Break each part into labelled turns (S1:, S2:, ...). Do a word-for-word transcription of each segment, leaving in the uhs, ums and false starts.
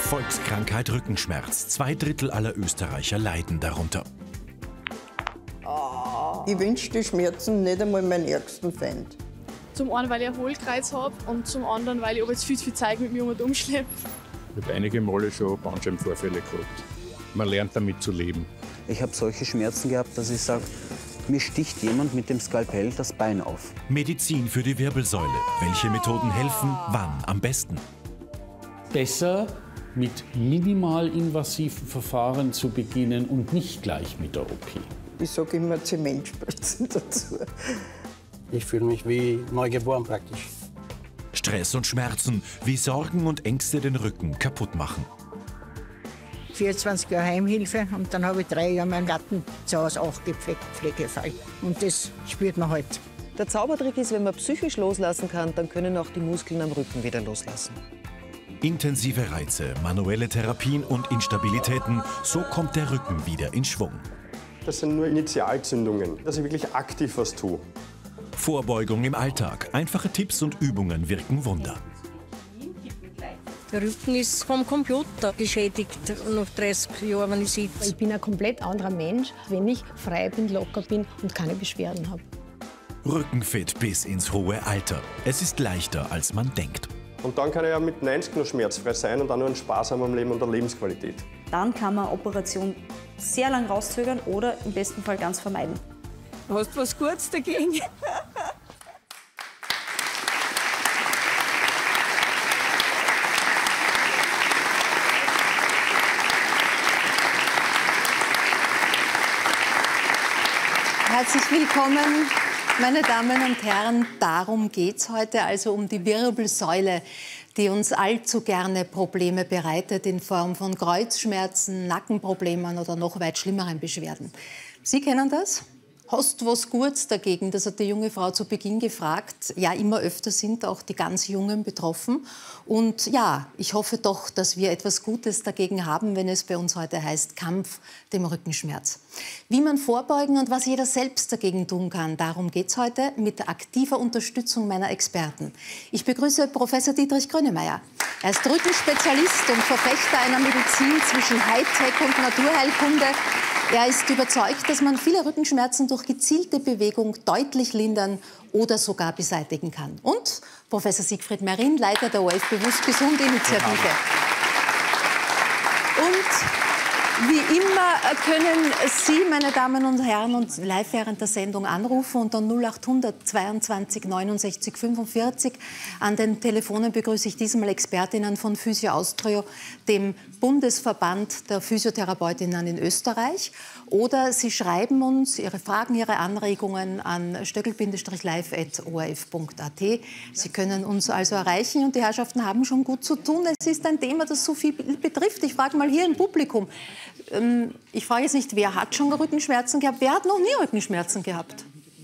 S1: Volkskrankheit Rückenschmerz. Zwei Drittel aller Österreicher leiden darunter.
S2: Ich wünsche die Schmerzen nicht einmal meinen ärgsten Feind.
S3: Zum einen, weil ich einen Hohlkreuz habe und zum anderen, weil ich aber jetzt viel zu viel Zeug mit mir umschleppe.
S4: Ich habe einige Male schon Bandscheibenvorfälle gehabt. Man lernt damit zu leben.
S5: Ich habe solche Schmerzen gehabt, dass ich sage, mir sticht jemand mit dem Skalpell das Bein auf.
S1: Medizin für die Wirbelsäule. Welche Methoden helfen, wann am besten?
S6: Besser mit minimalinvasiven Verfahren zu beginnen und nicht gleich mit der O P.
S2: Ich sage immer Zementspritzen dazu.
S7: Ich fühle mich wie neugeboren praktisch.
S1: Stress und Schmerzen, wie Sorgen und Ängste den Rücken kaputt machen.
S8: vierundzwanzig Jahre Heimhilfe und dann habe ich drei Jahre meinen Garten zu Hause auch gepflegt, pflegefrei. Und das spürt man halt.
S9: Der Zaubertrick ist, wenn man psychisch loslassen kann, dann können auch die Muskeln am Rücken wieder loslassen.
S1: Intensive Reize, manuelle Therapien und Instabilitäten, so kommt der Rücken wieder in Schwung.
S10: Das sind nur Initialzündungen, dass ich wirklich aktiv was tue.
S1: Vorbeugung im Alltag. Einfache Tipps und Übungen wirken Wunder.
S8: Der Rücken ist vom Computer geschädigt nach dreißig Jahren, wenn ich sitze.
S11: Ich bin ein komplett anderer Mensch, wenn ich frei bin, locker bin und keine Beschwerden habe.
S1: Rückenfit bis ins hohe Alter. Es ist leichter, als man denkt.
S10: Und dann kann ich ja mit neunzig noch schmerzfrei sein und dann nur einen Spaß haben am Leben und der Lebensqualität.
S12: Dann kann man Operation sehr lang rauszögern oder im besten Fall ganz vermeiden.
S8: Hast du was Gutes dagegen?
S13: Herzlich willkommen, meine Damen und Herren. Darum geht es heute, also um die Wirbelsäule, die uns allzu gerne Probleme bereitet in Form von Kreuzschmerzen, Nackenproblemen oder noch weit schlimmeren Beschwerden. Sie kennen das? Hast du was Gutes dagegen? Das hat die junge Frau zu Beginn gefragt. Ja, immer öfter sind auch die ganz Jungen betroffen. Und ja, ich hoffe doch, dass wir etwas Gutes dagegen haben, wenn es bei uns heute heißt Kampf dem Rückenschmerz. Wie man vorbeugen und was jeder selbst dagegen tun kann, darum geht es heute mit aktiver Unterstützung meiner Experten. Ich begrüße Professor Dietrich Grönemeyer. Er ist Rückenspezialist und Verfechter einer Medizin zwischen Hightech und Naturheilkunde. Er ist überzeugt, dass man viele Rückenschmerzen durch gezielte Bewegung deutlich lindern oder sogar beseitigen kann. Und Professor Siegfried Marin, Leiter der O F Bewusst Gesund Initiative. Und wie immer können Sie, meine Damen und Herren, uns live während der Sendung anrufen unter null acht hundert zweiundzwanzig neunundsechzig fünfundvierzig. An den Telefonen begrüße ich diesmal Expertinnen von Physio Austria, dem Bundesverband der Physiotherapeutinnen in Österreich. Oder Sie schreiben uns Ihre Fragen, Ihre Anregungen an stöckl-live at o r f punkt a t. Sie können uns also erreichen und die Herrschaften haben schon gut zu tun. Es ist ein Thema, das so viel betrifft. Ich frage mal hier im Publikum. Ich frage jetzt nicht, wer hat schon Rückenschmerzen gehabt? Wer hat noch nie Rückenschmerzen gehabt?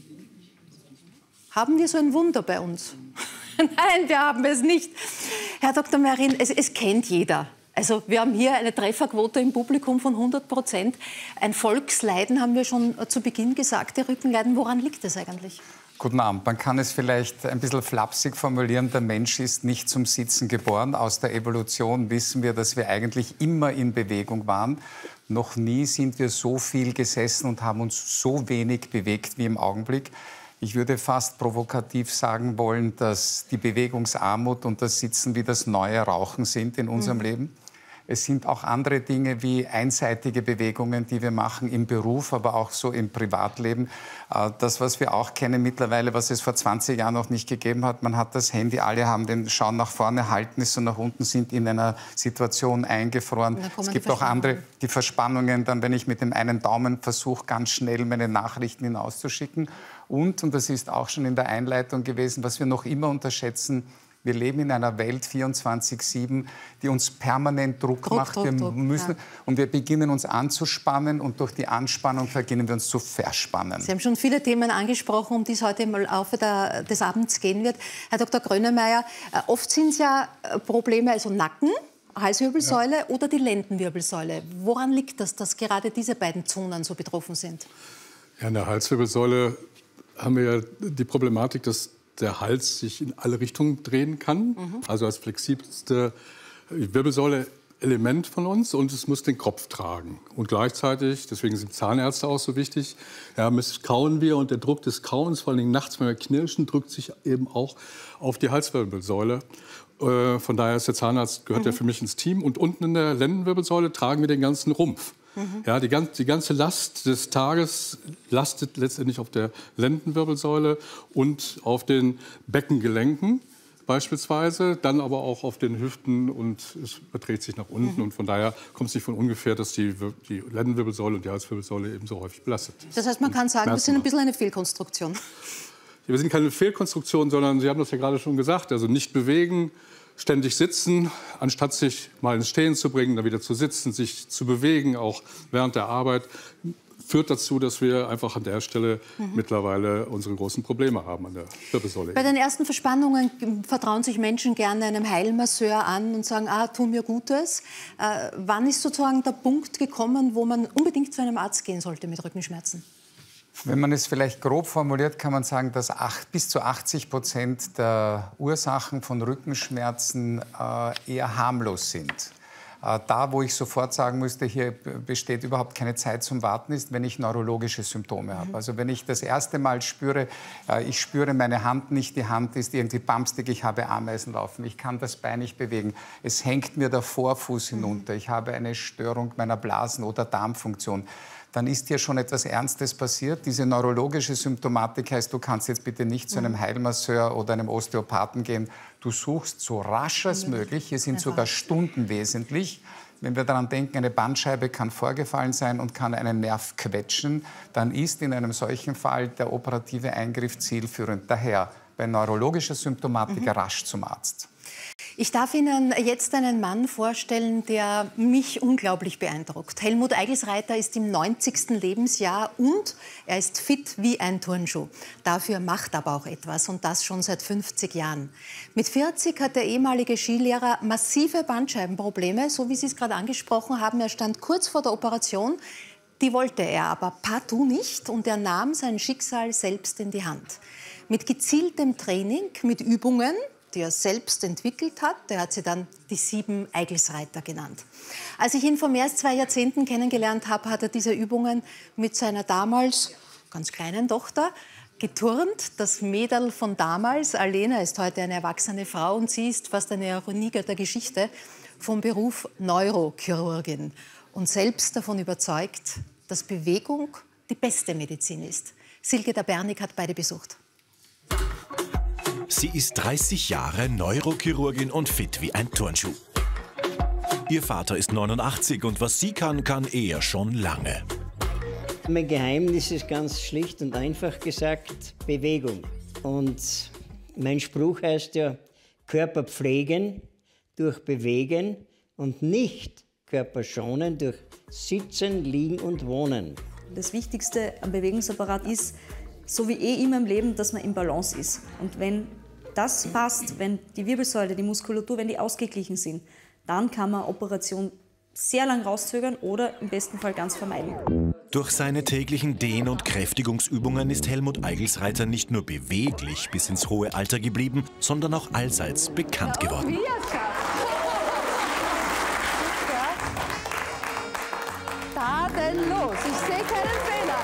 S13: Haben wir so ein Wunder bei uns? Nein, wir haben es nicht. Herr Doktor Marin, es, es kennt jeder. Also wir haben hier eine Trefferquote im Publikum von hundert Prozent. Ein Volksleiden, haben wir schon zu Beginn gesagt, der Rückenleiden. Woran liegt das eigentlich?
S14: Guten Abend. Man kann es vielleicht ein bisschen flapsig formulieren. Der Mensch ist nicht zum Sitzen geboren. Aus der Evolution wissen wir, dass wir eigentlich immer in Bewegung waren. Noch nie sind wir so viel gesessen und haben uns so wenig bewegt wie im Augenblick. Ich würde fast provokativ sagen wollen, dass die Bewegungsarmut und das Sitzen wie das neue Rauchen sind in unserem mhm. Leben. Es sind auch andere Dinge wie einseitige Bewegungen, die wir machen im Beruf, aber auch so im Privatleben. Das, was wir auch kennen mittlerweile, was es vor zwanzig Jahren noch nicht gegeben hat, man hat das Handy, alle haben den Schauen nach vorne, halten es und nach unten, sind in einer Situation eingefroren. Es gibt auch andere, die Verspannungen, dann wenn ich mit dem einen Daumen versuche, ganz schnell meine Nachrichten hinauszuschicken. Und, und das ist auch schon in der Einleitung gewesen, was wir noch immer unterschätzen, wir leben in einer Welt vierundzwanzig sieben, die uns permanent Druck, Druck macht. Druck, wir Druck, müssen, ja. Und wir beginnen uns anzuspannen und durch die Anspannung beginnen wir uns zu verspannen. Sie haben schon viele Themen angesprochen, um die es heute im Laufe der, des Abends gehen wird. Herr Doktor Grönemeyer, oft sind es ja Probleme, also Nacken, Halswirbelsäule ja. oder die Lendenwirbelsäule. Woran liegt das, dass gerade diese beiden Zonen so betroffen sind?
S15: Ja, in der Halswirbelsäule haben wir ja die Problematik, dass der Hals sich in alle Richtungen drehen kann. Mhm. Also als flexibelste Wirbelsäule Element von uns und es muss den Kopf tragen. Und gleichzeitig, deswegen sind Zahnärzte auch so wichtig, ja, kauen wir und der Druck des Kauens, vor allem nachts, wenn wir knirschen, drückt sich eben auch auf die Halswirbelsäule. Äh, von daher ist der Zahnarzt, gehört mhm. ja für mich ins Team. Und unten in der Lendenwirbelsäule tragen wir den ganzen Rumpf. Mhm. Ja, die, ganze, die ganze Last des Tages lastet letztendlich auf der Lendenwirbelsäule und auf den Beckengelenken beispielsweise, dann aber auch auf den Hüften und es überträgt sich nach unten. Mhm. Und von daher kommt es nicht von ungefähr, dass die, die Lendenwirbelsäule und die Halswirbelsäule eben so häufig belastet ist.
S13: Das heißt, man kann sagen, wir sind ein bisschen eine Fehlkonstruktion.
S15: Wir sind keine Fehlkonstruktion, sondern Sie haben das ja gerade schon gesagt, also nicht bewegen, ständig sitzen, anstatt sich mal ins Stehen zu bringen, dann wieder zu sitzen, sich zu bewegen, auch während der Arbeit, führt dazu, dass wir einfach an der Stelle mhm. mittlerweile unsere großen Probleme haben an der Wirbelsäule.
S13: Bei den ersten Verspannungen vertrauen sich Menschen gerne einem Heilmasseur an und sagen, ah, tu mir Gutes. Äh, wann ist sozusagen der Punkt gekommen, wo man unbedingt zu einem Arzt gehen sollte mit Rückenschmerzen?
S14: Wenn man es vielleicht grob formuliert, kann man sagen, dass acht, bis zu achtzig Prozent der Ursachen von Rückenschmerzen äh, eher harmlos sind. Äh, da, wo ich sofort sagen müsste, hier besteht überhaupt keine Zeit zum Warten, ist, wenn ich neurologische Symptome habe. Also wenn ich das erste Mal spüre, äh, ich spüre meine Hand nicht, die Hand ist irgendwie bamstig, ich habe Ameisen laufen, ich kann das Bein nicht bewegen, es hängt mir der Vorfuß hinunter, ich habe eine Störung meiner Blasen- oder Darmfunktion, dann ist hier schon etwas Ernstes passiert. Diese neurologische Symptomatik heißt, du kannst jetzt bitte nicht zu einem Heilmasseur oder einem Osteopathen gehen. Du suchst so rasch als möglich, hier sind sogar Stunden wesentlich. Wenn wir daran denken, eine Bandscheibe kann vorgefallen sein und kann einen Nerv quetschen, dann ist in einem solchen Fall der operative Eingriff zielführend. Daher bei neurologischer Symptomatik mhm. rasch zum Arzt.
S13: Ich darf Ihnen jetzt einen Mann vorstellen, der mich unglaublich beeindruckt. Helmut Eigelsreiter ist im neunzigsten Lebensjahr und er ist fit wie ein Turnschuh. Dafür macht aber auch etwas und das schon seit fünfzig Jahren. Mit vierzig hat der ehemalige Skilehrer massive Bandscheibenprobleme, so wie Sie es gerade angesprochen haben. Er stand kurz vor der Operation. Die wollte er aber partout nicht und er nahm sein Schicksal selbst in die Hand. Mit gezieltem Training, mit Übungen, die er selbst entwickelt hat. Der hat sie dann die sieben Eigelsreiter genannt. Als ich ihn vor mehr als zwei Jahrzehnten kennengelernt habe, hat er diese Übungen mit seiner damals ganz kleinen Tochter geturnt. Das Mädel von damals, Alena, ist heute eine erwachsene Frau und sie ist fast eine Ironie der Geschichte vom Beruf Neurochirurgin und selbst davon überzeugt, dass Bewegung die beste Medizin ist. Silke Dabernik hat beide besucht.
S1: Sie ist dreißig Jahre Neurochirurgin und fit wie ein Turnschuh. Ihr Vater ist neunundachtzig und was sie kann, kann er schon lange.
S16: Mein Geheimnis ist ganz schlicht und einfach gesagt Bewegung. Und mein Spruch heißt ja, Körper pflegen durch Bewegen und nicht Körper schonen durch Sitzen, Liegen und Wohnen.
S12: Das Wichtigste am Bewegungsapparat ist, so wie eh immer im Leben, dass man im Balance ist. Und wenn das passt, wenn die Wirbelsäule, die Muskulatur, wenn die ausgeglichen sind, dann kann man Operation sehr lang rauszögern oder im besten Fall ganz vermeiden.
S1: Durch seine täglichen Dehn- und Kräftigungsübungen ist Helmut Eigelsreiter nicht nur beweglich bis ins hohe Alter geblieben, sondern auch allseits bekannt geworden.
S17: Tadellos, ich sehe keinen Fehler.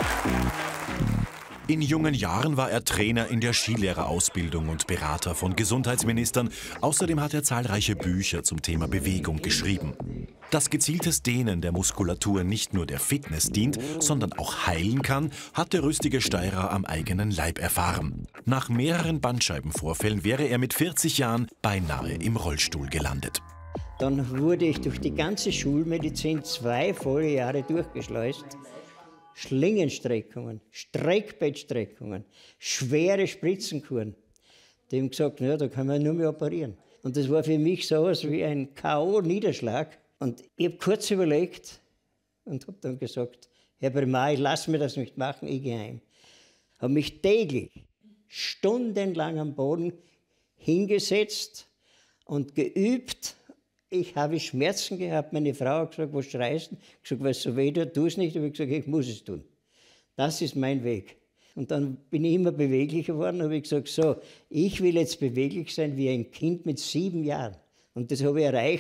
S1: In jungen Jahren war er Trainer in der Skilehrerausbildung und Berater von Gesundheitsministern. Außerdem hat er zahlreiche Bücher zum Thema Bewegung geschrieben. Dass gezieltes Dehnen der Muskulatur nicht nur der Fitness dient, sondern auch heilen kann, hat der rüstige Steirer am eigenen Leib erfahren. Nach mehreren Bandscheibenvorfällen wäre er mit vierzig Jahren beinahe im Rollstuhl gelandet.
S16: Dann wurde ich durch die ganze Schulmedizin zwei volle Jahre durchgeschleust. Schlingenstreckungen, Streckbettstreckungen, schwere Spritzenkuren. Die haben gesagt, na, da kann man nur mehr operieren. Und das war für mich so etwas wie ein K O-Niederschlag. Und ich habe kurz überlegt und habe dann gesagt, Herr Primar, ich lasse mir das nicht machen, ich gehe heim. Habe mich täglich, stundenlang am Boden hingesetzt und geübt. Ich habe Schmerzen gehabt. Meine Frau hat gesagt, was schreist du? Ich habe gesagt, was so weh tut, tu es nicht. Ich habe gesagt, ich muss es tun. Das ist mein Weg. Und dann bin ich immer beweglicher geworden und habe gesagt, so, ich will jetzt beweglich sein wie ein Kind mit sieben Jahren. Und das habe ich erreicht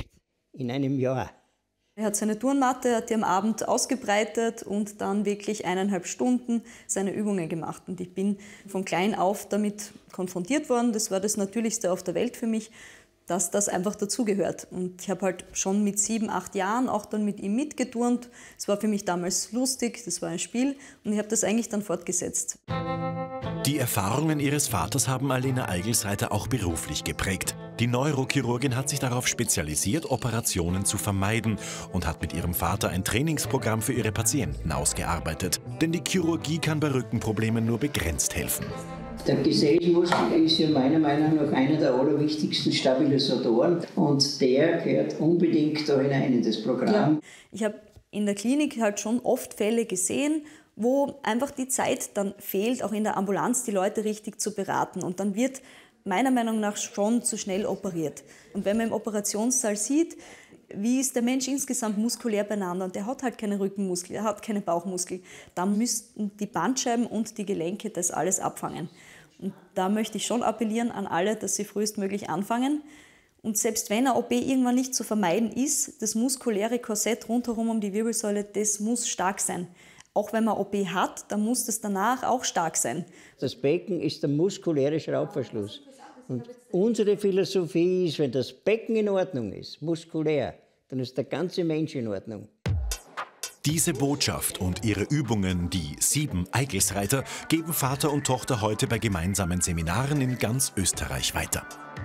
S16: in einem Jahr.
S12: Er hat seine Turnmatte, hat die am Abend ausgebreitet und dann wirklich eineinhalb Stunden seine Übungen gemacht. Und ich bin von klein auf damit konfrontiert worden. Das war das Natürlichste auf der Welt für mich, dass das einfach dazugehört. Und ich habe halt schon mit sieben, acht Jahren auch dann mit ihm mitgeturnt. Es war für mich damals lustig, das war ein Spiel und ich habe das eigentlich dann fortgesetzt.
S1: Die Erfahrungen ihres Vaters haben Alena Eigelsreiter auch beruflich geprägt. Die Neurochirurgin hat sich darauf spezialisiert, Operationen zu vermeiden und hat mit ihrem Vater ein Trainingsprogramm für ihre Patienten ausgearbeitet. Denn die Chirurgie kann bei Rückenproblemen nur begrenzt helfen.
S16: Der Gesäßmuskel ist ja meiner Meinung nach einer der allerwichtigsten Stabilisatoren und der gehört unbedingt da hinein in das Programm.
S12: Ja. Ich habe in der Klinik halt schon oft Fälle gesehen, wo einfach die Zeit dann fehlt, auch in der Ambulanz die Leute richtig zu beraten. Und dann wird meiner Meinung nach schon zu schnell operiert. Und wenn man im Operationssaal sieht, wie ist der Mensch insgesamt muskulär beieinander und der hat halt keine Rückenmuskel, er hat keine Bauchmuskel, dann müssten die Bandscheiben und die Gelenke das alles abfangen. Und da möchte ich schon appellieren an alle, dass sie frühestmöglich anfangen. Und selbst wenn eine O P irgendwann nicht zu vermeiden ist, das muskuläre Korsett rundherum um die Wirbelsäule, das muss stark sein. Auch wenn man O P hat, dann muss das danach auch stark sein.
S16: Das Becken ist der muskuläre Schraubverschluss. Und unsere Philosophie ist, wenn das Becken in Ordnung ist, muskulär, dann ist der ganze Mensch in Ordnung.
S1: Diese Botschaft und ihre Übungen, die sieben Eigelsreiter, geben Vater und Tochter heute bei gemeinsamen Seminaren in ganz Österreich weiter.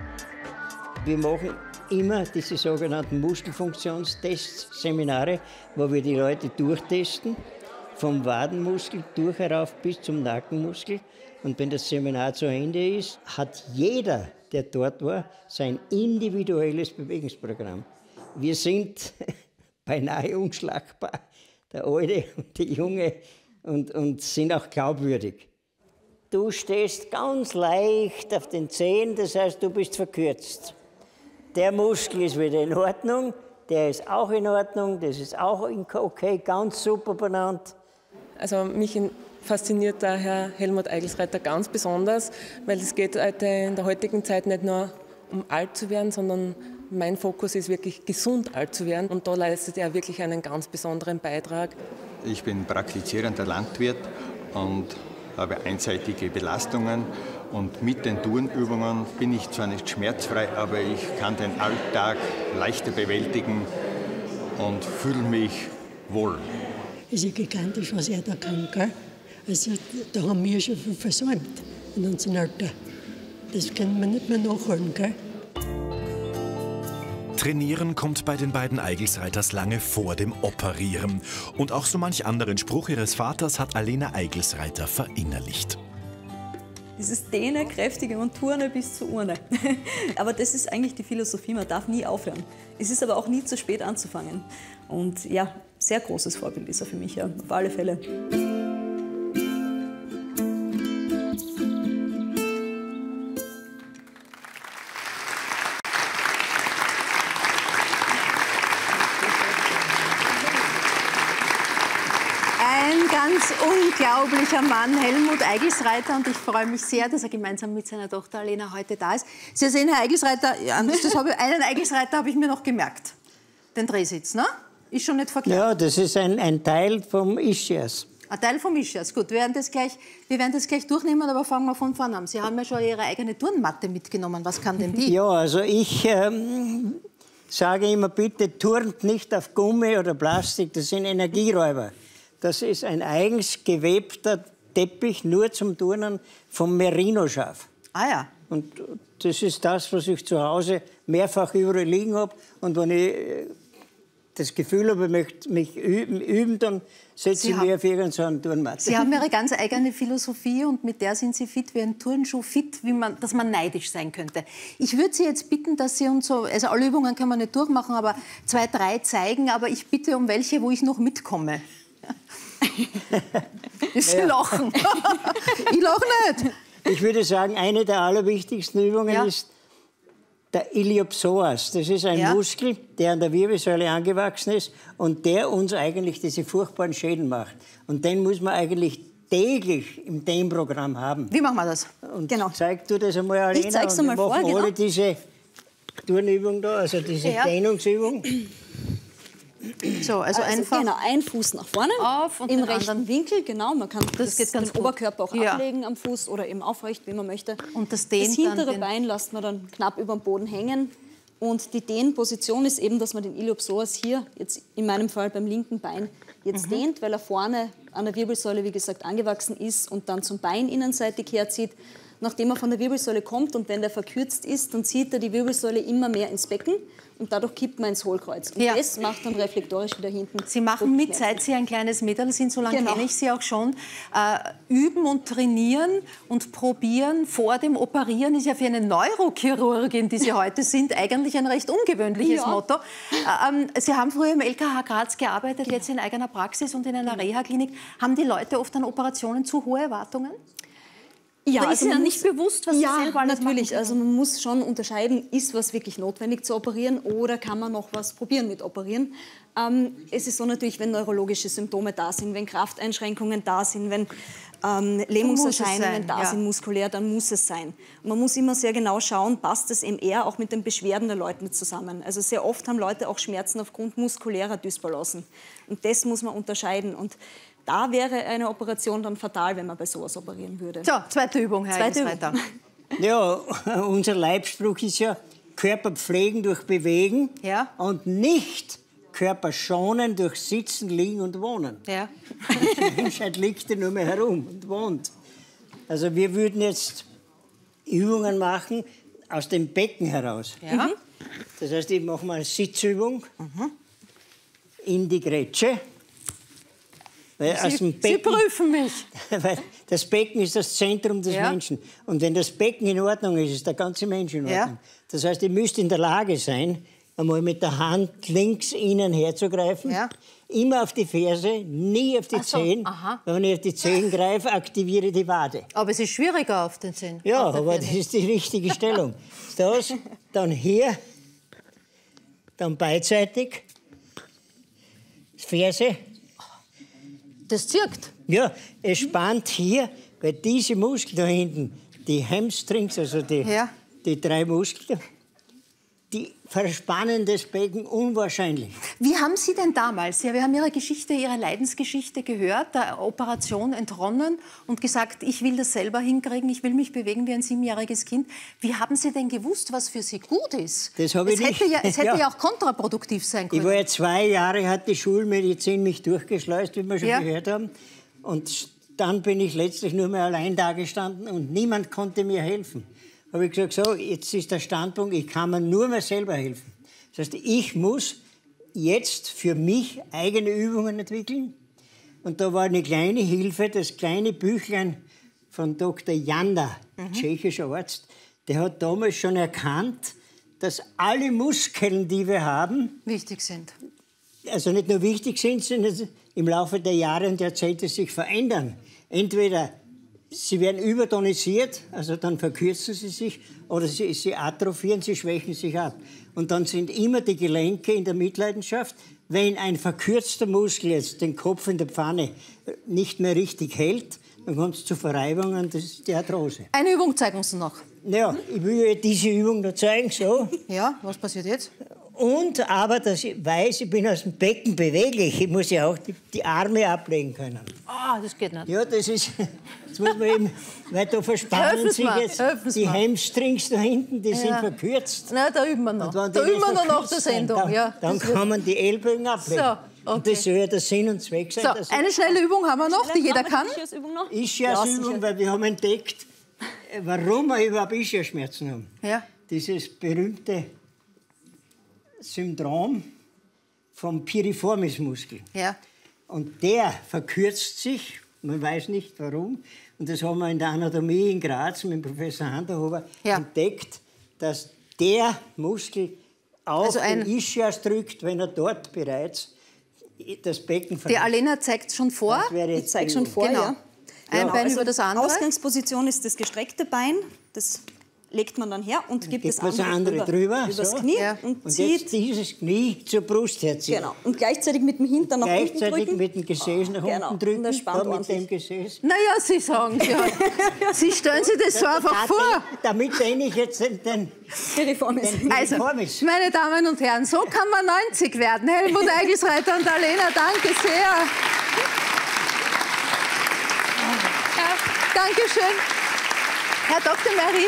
S16: Wir machen immer diese sogenannten Muskelfunktionstests, Seminare, wo wir die Leute durchtesten, vom Wadenmuskel durch herauf bis zum Nackenmuskel. Und wenn das Seminar zu Ende ist, hat jeder, der dort war, sein individuelles Bewegungsprogramm. Wir sind beinahe unschlagbar, der Alte und die Junge, und, und sind auch glaubwürdig. Du stehst ganz leicht auf den Zehen, das heißt, du bist verkürzt. Der Muskel ist wieder in Ordnung, der ist auch in Ordnung, das ist auch okay, ganz super benannt.
S17: Also mich fasziniert der Herr Helmut Eigelsreiter ganz besonders, weil es geht heute in der heutigen Zeit nicht nur um alt zu werden, sondern mein Fokus ist wirklich gesund alt zu werden. Und da leistet er wirklich einen ganz besonderen Beitrag.
S18: Ich bin praktizierender Landwirt und habe einseitige Belastungen. Und mit den Turnübungen bin ich zwar nicht schmerzfrei, aber ich kann den Alltag leichter bewältigen und fühle mich wohl.
S19: Es ist gigantisch, was er da kann. Gell? Also, da haben wir schon viel versäumt in unserem Alter. Das können wir nicht mehr nachholen. Gell?
S1: Trainieren kommt bei den beiden Eigelsreiters lange vor dem Operieren. Und auch so manch anderen Spruch ihres Vaters hat Alena Eigelsreiter verinnerlicht.
S12: Dieses Dehne, Kräftige und Turne bis zur Urne. Aber das ist eigentlich die Philosophie, man darf nie aufhören. Es ist aber auch nie zu spät anzufangen. Und ja, sehr großes Vorbild ist er für mich, ja, auf alle Fälle.
S13: Ganz unglaublicher Mann, Helmut Eigelsreiter, und ich freue mich sehr, dass er gemeinsam mit seiner Tochter Alena heute da ist. Sie sehen, Herr Eigelsreiter, das habe ich, einen Eigelsreiter habe ich mir noch gemerkt, den Drehsitz, ne? Ist schon nicht verkehrt.
S16: Ja, das ist ein, ein Teil vom Ischias.
S13: Ein Teil vom Ischias, gut, wir werden, das gleich, wir werden das gleich durchnehmen, aber fangen wir von vorne an. Sie haben ja schon Ihre eigene Turnmatte mitgenommen, was kann denn die?
S16: Ja, also ich ähm, sage immer, bitte turnt nicht auf Gummi oder Plastik, das sind Energieräuber. Das ist ein eigens gewebter Teppich, nur zum Turnen, vom Merino-Schaf.
S13: Ah ja.
S16: Und das ist das, was ich zu Hause mehrfach überall liegen habe. Und wenn ich das Gefühl habe, ich möchte mich üben, üben dann setze ich mich auf irgendeine Turnmatte.
S13: Sie haben Ihre ganz eigene Philosophie und mit der sind Sie fit wie ein Turnschuh, fit, wie man, dass man neidisch sein könnte. Ich würde Sie jetzt bitten, dass Sie uns so, also alle Übungen können wir nicht durchmachen, aber zwei, drei zeigen, aber ich bitte um welche, wo ich noch mitkomme. Sie
S16: Ja.
S13: lachen. Ich lache nicht.
S16: Ich würde sagen, eine der allerwichtigsten Übungen
S13: Ja.
S16: ist der Iliopsoas. Das ist ein
S13: Ja.
S16: Muskel, der an der Wirbelsäule angewachsen ist und der uns eigentlich diese furchtbaren Schäden macht. Und den muss man eigentlich täglich im Dehnprogramm haben.
S13: Wie machen wir das?
S16: Und
S13: genau.
S16: zeig du das einmal, Alena.
S12: Ich zeig's
S16: und wir
S12: einmal vor,
S16: machen
S12: genau.
S16: alle diese Turnübung da, also diese
S13: Ja.
S16: Dehnungsübung.
S13: So, also,
S12: Also
S13: einfach
S12: genau, ein Fuß nach vorne,
S13: auf und
S12: im
S13: den
S12: rechten
S13: anderen.
S12: Winkel, genau. Man kann
S13: Das
S12: das
S13: geht ganz
S12: den
S13: gut.
S12: Oberkörper auch
S13: Ja.
S12: ablegen am Fuß oder eben aufrecht, wie man möchte.
S13: Und das
S12: Das
S13: dehnt
S12: hintere
S13: dann den-
S12: Bein lässt man dann knapp über dem Boden hängen. Und die Dehnposition ist eben, dass man den Iliopsoas hier, jetzt in meinem Fall beim linken Bein, jetzt
S13: Mhm.
S12: dehnt, weil er vorne an der Wirbelsäule, wie gesagt, angewachsen ist und dann zum Bein innenseitig herzieht. Nachdem er von der Wirbelsäule kommt und wenn der verkürzt ist, dann zieht er die Wirbelsäule immer mehr ins Becken und dadurch kippt man ins Hohlkreuz. Und
S13: Ja.
S12: das macht dann reflektorisch wieder hinten.
S13: Sie machen mit,
S12: Rückenschmerzen.
S13: seit Sie ein kleines Mädel sind, so lange
S12: Genau.
S13: kenne ich Sie auch schon. Äh, üben und trainieren und probieren vor dem Operieren ist ja für eine Neurochirurgin, die Sie heute sind, eigentlich ein recht ungewöhnliches
S12: Ja.
S13: Motto. Äh, ähm, Sie haben früher im L K H Graz gearbeitet, jetzt in eigener Praxis und in einer Reha-Klinik. Haben die Leute oft an Operationen zu hohe Erwartungen?
S12: Ja,
S13: Oder ist
S12: also
S13: Ihnen
S12: man
S13: nicht
S12: muss-
S13: bewusst, was
S12: ja,
S13: Sie selber alles
S12: natürlich.
S13: machen?
S12: Also man muss schon unterscheiden, ist was wirklich notwendig zu operieren oder kann man noch was probieren mit operieren. Ähm, es ist so natürlich, wenn neurologische Symptome da sind, wenn Krafteinschränkungen da sind, wenn ähm, Lähmungserscheinungen
S13: sein,
S12: da
S13: ja.
S12: sind, muskulär, dann muss es sein. Und man muss immer sehr genau schauen, passt das M R auch mit den Beschwerden der Leute zusammen. Also sehr oft haben Leute auch Schmerzen aufgrund muskulärer Dysbalancen. Und das muss man unterscheiden. Und da wäre eine Operation dann fatal, wenn man bei sowas operieren würde.
S13: So, zweite Übung, Herr
S12: Zweite
S13: Egelsreiter.
S16: Ja, unser Leitspruch ist ja Körper pflegen durch Bewegen
S13: Ja.
S16: und nicht Körper schonen durch Sitzen, Liegen und Wohnen.
S13: Ja.
S16: Die Menschheit liegt ja nur mehr herum und wohnt. Also wir würden jetzt Übungen machen aus dem Becken heraus.
S13: Ja.
S16: Das heißt, ich mache mal eine Sitzübung in die Grätsche. Weil aus
S13: Sie,
S16: dem
S13: Sie
S16: Becken,
S13: prüfen mich.
S16: weil das Becken ist das Zentrum des
S13: Ja.
S16: Menschen. Und wenn das Becken in Ordnung ist, ist der ganze Mensch in Ordnung.
S13: Ja.
S16: Das heißt, ihr müsst in der Lage sein, einmal mit der Hand links innen herzugreifen.
S13: Ja.
S16: Immer auf die Ferse, nie auf die
S13: Ach so,
S16: Zehen.
S13: aha.
S16: Wenn ich auf die Zehen greife, aktiviere die Wade.
S13: Aber es ist schwieriger auf den Zehen.
S16: Ja,
S13: Auf der
S16: aber
S13: Ferse.
S16: das ist die richtige Stellung. Das, dann hier, dann beidseitig, Ferse.
S13: Das zirkt.
S16: Ja, es spannt hier, weil diese Muskeln da hinten, die Hamstrings, also die,
S13: Ja.
S16: die drei Muskeln, die verspannen das Becken unwahrscheinlich.
S13: Wie haben Sie denn damals, ja, wir haben Ihre Geschichte, Ihre Leidensgeschichte gehört, der Operation entronnen und gesagt, ich will das selber hinkriegen, ich will mich bewegen wie ein siebenjähriges Kind. Wie haben Sie denn gewusst, was für Sie gut ist?
S16: Das habe ich
S13: es hätte
S16: nicht.
S13: ja, es hätte
S16: Ja.
S13: ja auch kontraproduktiv sein können.
S16: Ich war ja zwei Jahre, hat die Schulmedizin mich durchgeschleust, wie wir schon
S13: Ja.
S16: gehört haben. Und dann bin ich letztlich nur mehr allein dagestanden und niemand konnte mir helfen. Habe ich gesagt, so, jetzt ist der Standpunkt, ich kann mir nur mehr selber helfen. Das heißt, ich muss jetzt für mich eigene Übungen entwickeln. Und da war eine kleine Hilfe, das kleine Büchlein von Doktor Janda,
S13: Mhm.
S16: tschechischer Arzt. Der hat damals schon erkannt, dass alle Muskeln, die wir haben,
S13: wichtig sind.
S16: also nicht nur wichtig sind, sondern im Laufe der Jahre und Jahrzehnte sich verändern. Entweder sie werden übertonisiert, also dann verkürzen sie sich, oder sie, sie atrophieren, sie schwächen sich ab. Und dann sind immer die Gelenke in der Mitleidenschaft. Wenn ein verkürzter Muskel jetzt den Kopf in der Pfanne nicht mehr richtig hält, dann kommt es zu Verreibungen, das ist die Arthrose.
S13: Eine Übung zeigen Sie noch.
S16: Ja, ich will ja diese Übung da zeigen, so.
S13: Ja, was passiert jetzt?
S16: Und aber, dass ich weiß, ich bin aus dem Becken beweglich. Ich muss ja auch die, die Arme ablegen können.
S13: Ah, das geht nicht.
S16: Ja, das ist, das muss man eben, weil da verspannen
S13: Helfen Sie
S16: sich
S13: mir,
S16: jetzt
S13: helfen Sie
S16: die
S13: mir.
S16: Hamstrings da hinten, die sind
S13: Ja.
S16: verkürzt.
S13: Na, da üben wir noch.
S16: Und wenn
S13: Da
S16: die
S13: üben wir
S16: nicht
S13: noch nach der
S16: verkürzt sind,
S13: Sendung.
S16: Dann,
S13: Ja,
S16: dann
S13: das wird-
S16: kann man die Ellbogen ablegen.
S13: So,
S16: Und
S13: okay.
S16: das soll ja der Sinn und Zweck sein.
S13: So,
S16: dass
S13: eine schnelle Übung haben wir noch, die jeder kann.
S12: Ischiasübung noch?
S16: Ischiasübung, weil wir haben entdeckt, äh, warum wir überhaupt Ischiasschmerzen haben.
S13: Ja.
S16: Dieses berühmte Syndrom vom Piriformismuskel.
S13: Ja.
S16: Und der verkürzt sich, man weiß nicht warum. Und das haben wir in der Anatomie in Graz mit dem Professor Handerhofer
S13: Ja.
S16: entdeckt, dass der Muskel auf
S13: Also ein-
S16: den Ischias drückt, wenn er dort bereits das Becken
S13: Die
S16: verlässt.
S13: Alena zeigt schon vor.
S16: Das wäre
S12: Ich
S16: jetzt
S12: zeige
S16: die
S12: schon
S16: Übung.
S12: vor,
S13: Genau.
S12: ja.
S13: Ein
S12: Genau,
S13: Bein
S12: also
S13: über das andere.
S12: Ausgangsposition ist das gestreckte Bein. Das legt man dann her und gibt das
S16: das
S12: andere,
S16: andere
S12: drüber,
S16: drüber
S12: übers
S16: so.
S12: Knie
S16: Ja.
S12: und,
S16: Und
S12: zieht.
S16: jetzt dieses Knie zur Brust herziehen.
S12: Genau. Und gleichzeitig mit dem Hintern nach unten
S16: Gleichzeitig
S12: drücken.
S16: mit dem Gesäß nach
S12: Genau.
S16: unten drücken.
S12: Und das spannt
S16: da mit
S12: ordentlich.
S16: dem Gesäß.
S13: Naja, Sie sagen es ja. Sie stellen sich das so einfach vor.
S16: Damit dehne ich jetzt den, den,
S12: Die Reform ist.
S16: den
S13: Also,
S16: Reform ist.
S13: meine Damen und Herren, so kann man neunzig werden. Helmut Eigelsreiter und Alena, danke sehr. Ja, danke schön. Herr Doktor Marin,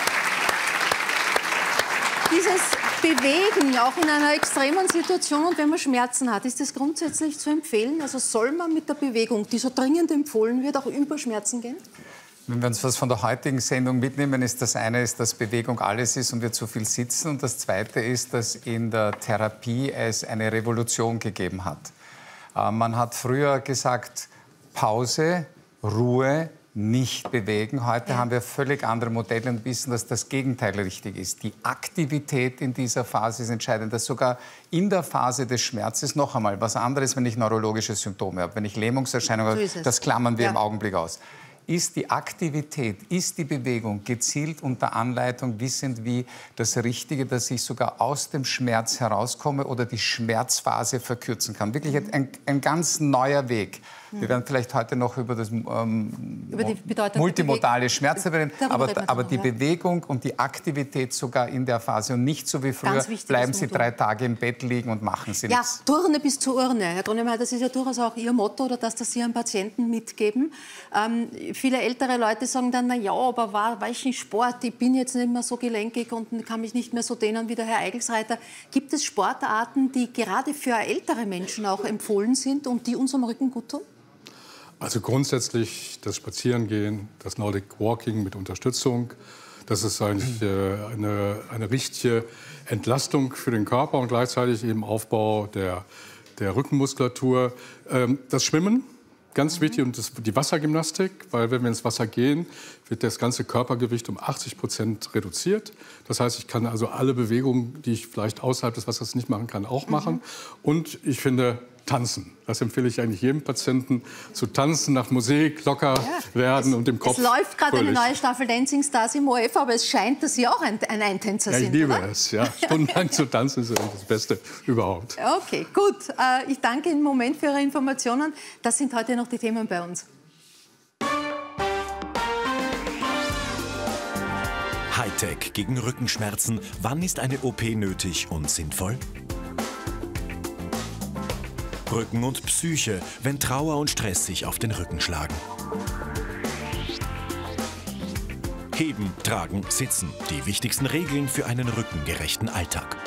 S13: dieses Bewegen, auch in einer extremen Situation und wenn man Schmerzen hat, ist das grundsätzlich zu empfehlen? Also soll man mit der Bewegung, die so dringend empfohlen wird, auch über Schmerzen gehen?
S14: Wenn wir uns was von der heutigen Sendung mitnehmen, ist das eine, ist, dass Bewegung alles ist und wir zu viel sitzen. Und das zweite ist, dass in der Therapie es eine Revolution gegeben hat. Äh, man hat früher gesagt, Pause, Ruhe, nicht bewegen. Heute ja. haben wir völlig andere Modelle und wissen, dass das Gegenteil richtig ist. Die Aktivität in dieser Phase ist entscheidend. Dass sogar in der Phase des Schmerzes noch einmal was anderes, wenn ich neurologische Symptome habe, wenn ich Lähmungserscheinungen habe, so das klammern wir ja. im Augenblick aus. Ist die Aktivität, ist die Bewegung gezielt unter Anleitung, wissend wie das Richtige, dass ich sogar aus dem Schmerz herauskomme oder die Schmerzphase verkürzen kann. Wirklich ein, ein ganz neuer Weg. Wir werden vielleicht heute noch über das ähm, über die multimodale Schmerzen reden, aber, aber die ja. Bewegung und die Aktivität sogar in der Phase und nicht so wie früher, bleiben Sie drei Tage im Bett liegen und machen Sie
S13: ja,
S14: nichts.
S13: Turne bis zur Urne. Herr Dronemeyer, das ist ja durchaus auch Ihr Motto oder das, das Sie Ihren Patienten mitgeben. Ähm, viele ältere Leute sagen dann, na ja, aber war, war ich in Sport, ich bin jetzt nicht mehr so gelenkig und kann mich nicht mehr so dehnen wie der Herr Eigelsreiter. Gibt es Sportarten, die gerade für ältere Menschen auch empfohlen sind und die unserem Rücken gut tun?
S15: Also grundsätzlich das Spazierengehen, das Nordic Walking mit Unterstützung, das ist eigentlich äh, eine, eine richtige Entlastung für den Körper und gleichzeitig eben Aufbau der, der Rückenmuskulatur. Ähm, das Schwimmen, ganz wichtig, und das, die Wassergymnastik, weil wenn wir ins Wasser gehen, wird das ganze Körpergewicht um achtzig Prozent reduziert. Das heißt, ich kann also alle Bewegungen, die ich vielleicht außerhalb des Wassers nicht machen kann, auch machen. Mhm. Und ich finde, tanzen. Das empfehle ich eigentlich jedem Patienten, zu tanzen, nach Musik, locker ja. werden es, und im Kopf
S13: Es läuft gerade eine
S15: fröhlich.
S13: neue Staffel Dancing Stars im O F, aber es scheint, dass Sie auch ein, ein Eintänzer
S15: ja, ich
S13: sind,
S15: liebe
S13: oder?
S15: es, ja. Stundenlang zu tanzen ist das Beste überhaupt.
S13: Okay, gut. Äh, ich danke Ihnen im Moment für Ihre Informationen. Das sind heute noch die Themen bei uns.
S1: Hightech gegen Rückenschmerzen. Wann ist eine O P nötig und sinnvoll? Rücken und Psyche, wenn Trauer und Stress sich auf den Rücken schlagen. Heben, tragen, sitzen. Die wichtigsten Regeln für einen rückengerechten Alltag.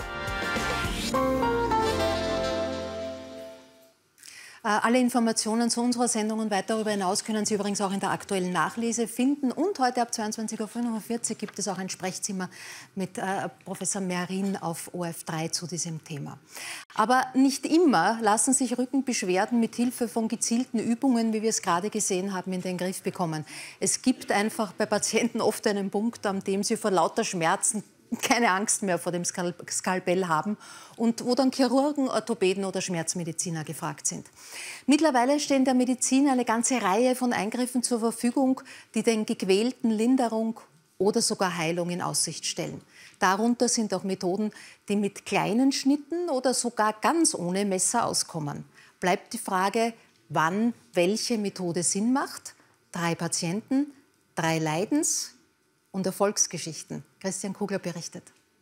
S13: Alle Informationen zu unserer Sendung und weit darüber hinaus können Sie übrigens auch in der aktuellen Nachlese finden. Und heute ab zweiundzwanzig Uhr fünfundvierzig gibt es auch ein Sprechzimmer mit äh, Professor Marin auf O F drei zu diesem Thema. Aber nicht immer lassen sich Rückenbeschwerden mit Hilfe von gezielten Übungen, wie wir es gerade gesehen haben, in den Griff bekommen. Es gibt einfach bei Patienten oft einen Punkt, an dem sie vor lauter Schmerzen keine Angst mehr vor dem Skalpell haben und wo dann Chirurgen, Orthopäden oder Schmerzmediziner gefragt sind. Mittlerweile stehen der Medizin eine ganze Reihe von Eingriffen zur Verfügung, die den Gequälten Linderung oder sogar Heilung in Aussicht stellen. Darunter sind auch Methoden, die mit kleinen Schnitten oder sogar ganz ohne Messer auskommen. Bleibt die Frage, wann welche Methode Sinn macht. Drei Patienten, drei Leidens- und Erfolgsgeschichten. Christian Kugler berichtet.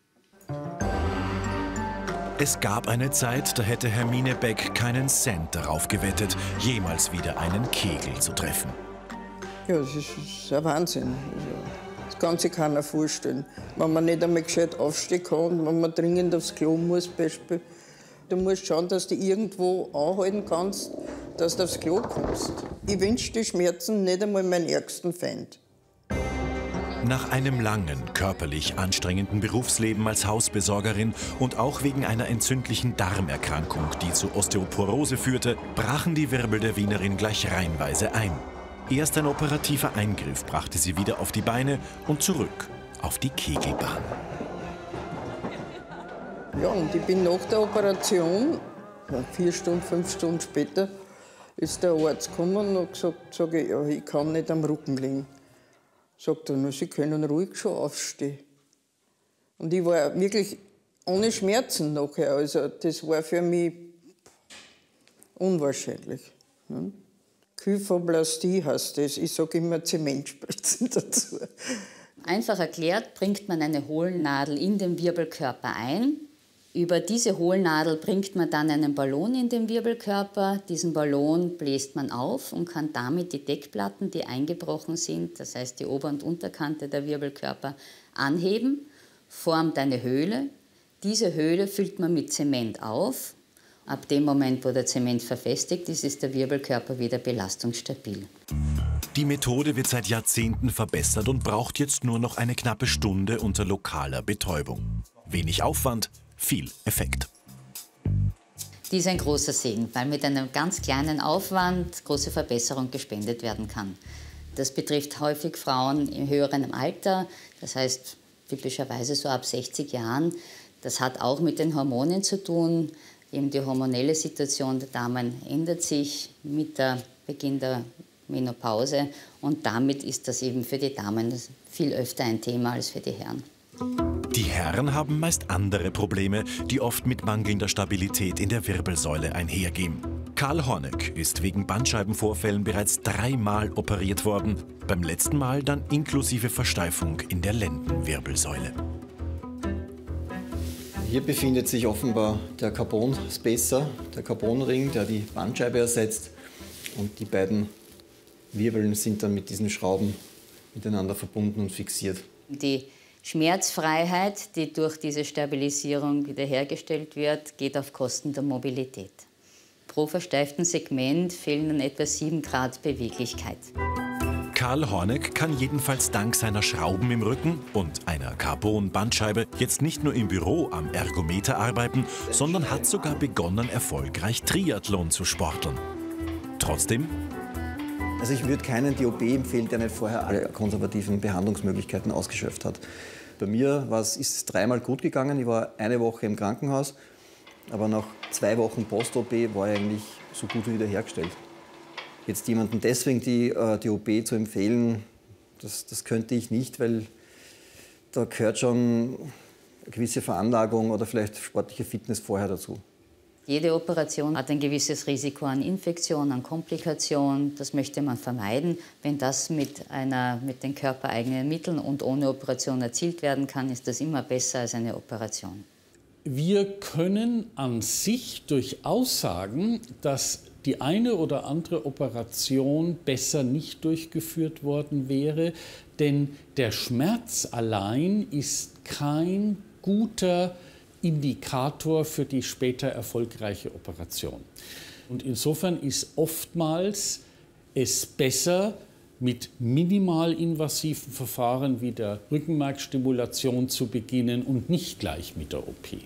S1: Es gab eine Zeit, da hätte Hermine Beck keinen Cent darauf gewettet, jemals wieder einen Kegel zu treffen.
S2: Ja, das ist, das ist ein Wahnsinn. Das kann sich keiner vorstellen. Wenn man nicht einmal gescheit aufstehen kann und wenn man dringend aufs Klo muss, Beispiel, du musst schauen, dass du irgendwo anhalten kannst, dass du aufs Klo kommst. Ich wünsche die Schmerzen nicht einmal meinen ärgsten Feind.
S1: Nach einem langen, körperlich anstrengenden Berufsleben als Hausbesorgerin und auch wegen einer entzündlichen Darmerkrankung, die zu Osteoporose führte, brachen die Wirbel der Wienerin gleich reihenweise ein. Erst ein operativer Eingriff brachte sie wieder auf die Beine und zurück auf die Kegelbahn.
S2: Ja, und ich bin nach der Operation, vier Stunden, fünf Stunden später, ist der Arzt gekommen und hat gesagt, sage ich, ja, ich kann nicht am Rücken liegen. Sagt er, sie können ruhig schon aufstehen. Und ich war wirklich ohne Schmerzen nachher. Also das war für mich unwahrscheinlich. Ne? Kyphoplastie heißt das. Ich sage immer Zementspritzen dazu.
S20: Einfach erklärt, bringt man eine Hohlnadel in den Wirbelkörper ein. Über diese Hohlnadel bringt man dann einen Ballon in den Wirbelkörper. Diesen Ballon bläst man auf und kann damit die Deckplatten, die eingebrochen sind, das heißt die Ober- und Unterkante der Wirbelkörper, anheben, formt eine Höhle. Diese Höhle füllt man mit Zement auf. Ab dem Moment, wo der Zement verfestigt ist, ist der Wirbelkörper wieder belastungsstabil.
S1: Die Methode wird seit Jahrzehnten verbessert und braucht jetzt nur noch eine knappe Stunde unter lokaler Betäubung. Wenig Aufwand, viel Effekt.
S20: Dies ist ein großer Segen, weil mit einem ganz kleinen Aufwand große Verbesserung gespendet werden kann. Das betrifft häufig Frauen im höheren Alter, das heißt typischerweise so ab sechzig Jahren. Das hat auch mit den Hormonen zu tun. Eben die hormonelle Situation der Damen ändert sich mit dem Beginn der Menopause und damit ist das eben für die Damen viel öfter ein Thema als für die Herren.
S1: Die Herren haben meist andere Probleme, die oft mit mangelnder Stabilität in der Wirbelsäule einhergehen. Karl Horneck ist wegen Bandscheibenvorfällen bereits dreimal operiert worden. Beim letzten Mal dann inklusive Versteifung in der Lendenwirbelsäule.
S21: Hier befindet sich offenbar der Carbon Spacer, der Carbonring, der die Bandscheibe ersetzt. Und die beiden Wirbeln sind dann mit diesen Schrauben miteinander verbunden und fixiert.
S20: Die Schmerzfreiheit, die durch diese Stabilisierung wiederhergestellt wird, geht auf Kosten der Mobilität. Pro versteiften Segment fehlen dann etwa sieben Grad Beweglichkeit.
S1: Karl Horneck kann jedenfalls dank seiner Schrauben im Rücken und einer Carbon-Bandscheibe jetzt nicht nur im Büro am Ergometer arbeiten, sondern hat sogar begonnen, erfolgreich Triathlon zu sporteln. Trotzdem?
S21: Also ich würde keinen D O B empfehlen, der nicht vorher alle konservativen Behandlungsmöglichkeiten ausgeschöpft hat. Bei mir war es, ist es dreimal gut gegangen. Ich war eine Woche im Krankenhaus, aber nach zwei Wochen Post-O P war ich eigentlich so gut wie wiederhergestellt. Jetzt jemandem deswegen die äh, D O B zu empfehlen, das, das könnte ich nicht, weil da gehört schon eine gewisse Veranlagung oder vielleicht sportliche Fitness vorher dazu.
S20: Jede Operation hat ein gewisses Risiko an Infektion, an Komplikation. Das möchte man vermeiden. Wenn das mit, einer, mit den körpereigenen Mitteln und ohne Operation erzielt werden kann, ist das immer besser als eine Operation.
S6: Wir können an sich durchaus sagen, dass die eine oder andere Operation besser nicht durchgeführt worden wäre, denn der Schmerz allein ist kein guter Indikator für die später erfolgreiche Operation. Und insofern ist oftmals es besser, mit minimalinvasiven Verfahren wie der Rückenmarksstimulation zu beginnen und nicht gleich mit der O P.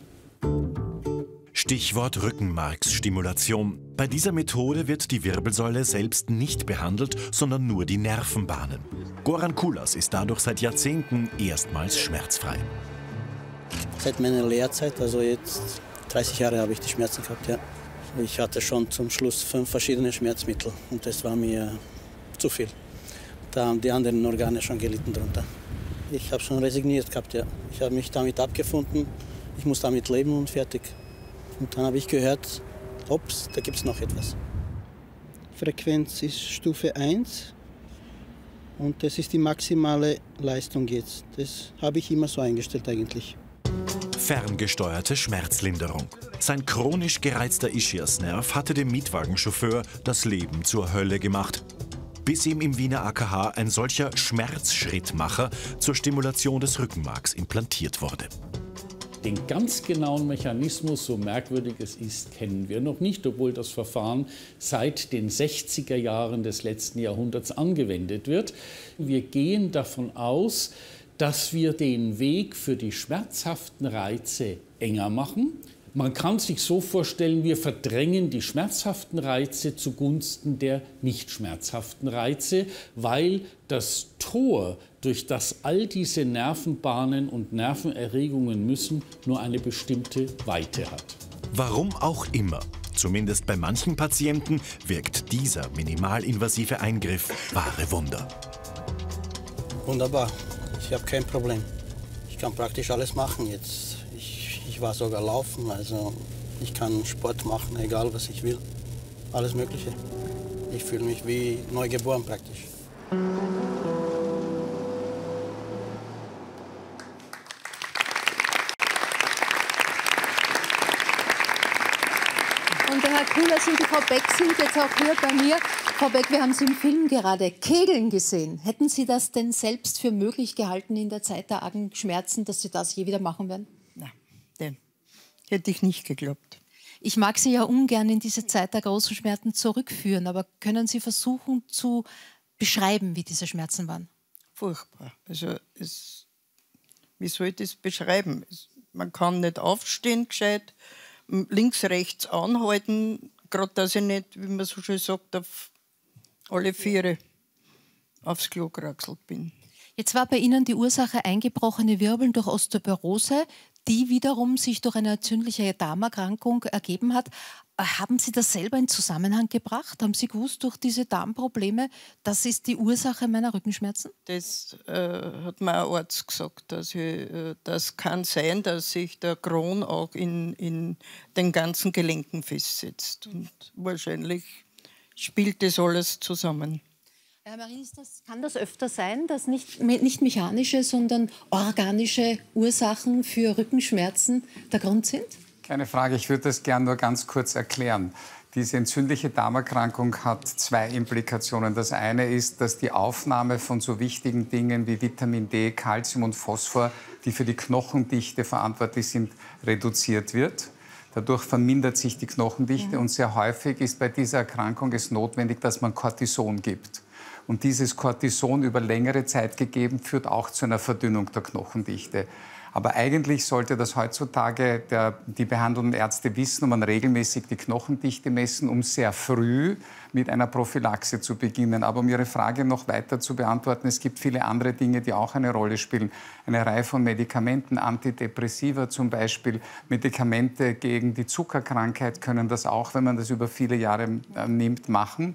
S1: Stichwort Rückenmarksstimulation. Bei dieser Methode wird die Wirbelsäule selbst nicht behandelt, sondern nur die Nervenbahnen. Goran Kulas ist dadurch seit Jahrzehnten erstmals schmerzfrei.
S7: Seit meiner Lehrzeit, also jetzt dreißig Jahre, habe ich die Schmerzen gehabt. Ja. Ich hatte schon zum Schluss fünf verschiedene Schmerzmittel und das war mir zu viel. Da haben die anderen Organe schon gelitten drunter. Ich habe schon resigniert gehabt. Ja. Ich habe mich damit abgefunden. Ich muss damit leben und fertig. Und dann habe ich gehört, ups, da gibt es noch etwas. Frequenz ist Stufe eins und das ist die maximale Leistung jetzt. Das habe ich immer so eingestellt eigentlich.
S1: Ferngesteuerte Schmerzlinderung. Sein chronisch gereizter Ischiasnerv hatte dem Mietwagenchauffeur das Leben zur Hölle gemacht. Bis ihm im Wiener A K H ein solcher Schmerzschrittmacher zur Stimulation des Rückenmarks implantiert wurde.
S6: Den ganz genauen Mechanismus, so merkwürdig es ist, kennen wir noch nicht, obwohl das Verfahren seit den sechziger Jahren des letzten Jahrhunderts angewendet wird. Wir gehen davon aus, dass wir den Weg für die schmerzhaften Reize enger machen. Man kann sich so vorstellen, wir verdrängen die schmerzhaften Reize zugunsten der nicht schmerzhaften Reize, weil das Tor, durch das all diese Nervenbahnen und Nervenerregungen müssen, nur eine bestimmte Weite hat.
S1: Warum auch immer, zumindest bei manchen Patienten, wirkt dieser minimalinvasive Eingriff wahre Wunder.
S7: Wunderbar. Ich habe kein Problem. Ich kann praktisch alles machen jetzt. Ich, ich war sogar laufen, also ich kann Sport machen, egal was ich will. Alles Mögliche. Ich fühle mich wie neugeboren praktisch.
S13: Und der Herr Kulas und die Frau Beck sind jetzt auch hier bei mir. Frau Beck, wir haben Sie im Film gerade Kegeln gesehen. Hätten Sie das denn selbst für möglich gehalten in der Zeit der argen Schmerzen, dass Sie das je wieder machen werden?
S2: Nein, den hätte ich nicht geglaubt.
S13: Ich mag Sie ja ungern in diese Zeit der großen Schmerzen zurückführen, aber können Sie versuchen zu beschreiben, wie diese Schmerzen waren?
S2: Furchtbar. Also es, wie soll ich das beschreiben? Es, man kann nicht aufstehen gescheit, links, rechts anhalten, gerade dass ich nicht, wie man so schön sagt, auf alle Viere aufs Klo geraxelt bin.
S13: Jetzt war bei Ihnen die Ursache eingebrochene Wirbeln durch Osteoporose, die wiederum sich durch eine entzündliche Darmerkrankung ergeben hat. Haben Sie das selber in Zusammenhang gebracht? Haben Sie gewusst, durch diese Darmprobleme, das ist die Ursache meiner Rückenschmerzen?
S2: Das äh, hat mir ein Arzt gesagt. Dass ich, äh, das kann sein, dass sich der Crohn auch in, in den ganzen Gelenken festsetzt. Und wahrscheinlich spielt das alles zusammen.
S13: Herr Marienster, kann das öfter sein, dass nicht, nicht mechanische, sondern organische Ursachen für Rückenschmerzen der Grund sind?
S14: Keine Frage, ich würde das gerne nur ganz kurz erklären. Diese entzündliche Darmerkrankung hat zwei Implikationen. Das eine ist, dass die Aufnahme von so wichtigen Dingen wie Vitamin D, Calcium und Phosphor, die für die Knochendichte verantwortlich sind, reduziert wird. Dadurch vermindert sich die Knochendichte, mhm. und sehr häufig ist bei dieser Erkrankung es notwendig, dass man Cortison gibt. Und dieses Cortison über längere Zeit gegeben führt auch zu einer Verdünnung der Knochendichte. Aber eigentlich sollte das heutzutage der, die behandelnden Ärzte wissen und man regelmäßig die Knochendichte messen, um sehr früh mit einer Prophylaxe zu beginnen. Aber um Ihre Frage noch weiter zu beantworten, es gibt viele andere Dinge, die auch eine Rolle spielen. Eine Reihe von Medikamenten, Antidepressiva zum Beispiel, Medikamente gegen die Zuckerkrankheit können das auch, wenn man das über viele Jahre äh, nimmt, machen.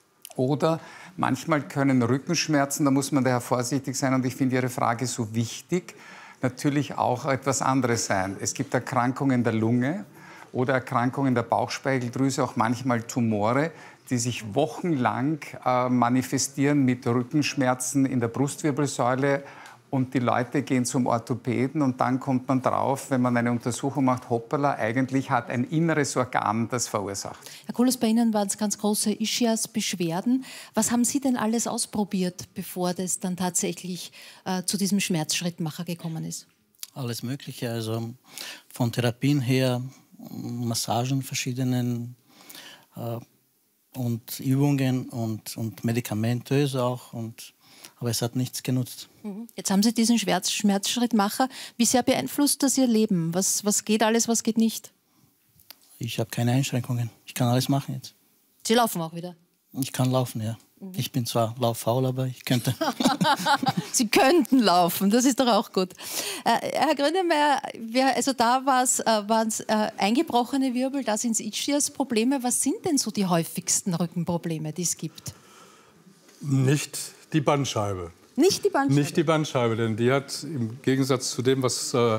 S14: Oder manchmal können Rückenschmerzen, da muss man daher vorsichtig sein, und ich finde Ihre Frage so wichtig, natürlich auch etwas anderes sein. Es gibt Erkrankungen der Lunge oder Erkrankungen der Bauchspeicheldrüse, auch manchmal Tumore, die sich wochenlang äh, manifestieren mit Rückenschmerzen in der Brustwirbelsäule. Und die Leute gehen zum Orthopäden und dann kommt man drauf, wenn man eine Untersuchung macht, hoppala, eigentlich hat ein inneres Organ das verursacht.
S13: Herr Kulas, bei Ihnen waren es ganz große Ischias-Beschwerden. Was haben Sie denn alles ausprobiert, bevor das dann tatsächlich äh, zu diesem Schmerzschrittmacher gekommen ist?
S7: Alles Mögliche, also von Therapien her, Massagen verschiedenen äh, und Übungen und, und medikamentös auch. Und aber es hat nichts genutzt.
S13: Jetzt haben Sie diesen Schmerz Schmerzschrittmacher. Wie sehr beeinflusst das Ihr Leben? Was, was geht alles, was geht nicht?
S7: Ich habe keine Einschränkungen. Ich kann alles machen jetzt.
S13: Sie laufen auch wieder? Ich
S7: kann laufen, ja. Mhm. Ich bin zwar lauffaul, aber ich könnte.
S13: Sie könnten laufen, das ist doch auch gut. Äh, Herr Grönemeyer, also da waren es äh, eingebrochene Wirbel, da sind es Ischias-Probleme. Was sind denn so die häufigsten Rückenprobleme, die es gibt?
S15: Nicht die Bandscheibe.
S13: Nicht die Bandscheibe?
S15: Nicht die Bandscheibe, denn die hat im Gegensatz zu dem, was äh,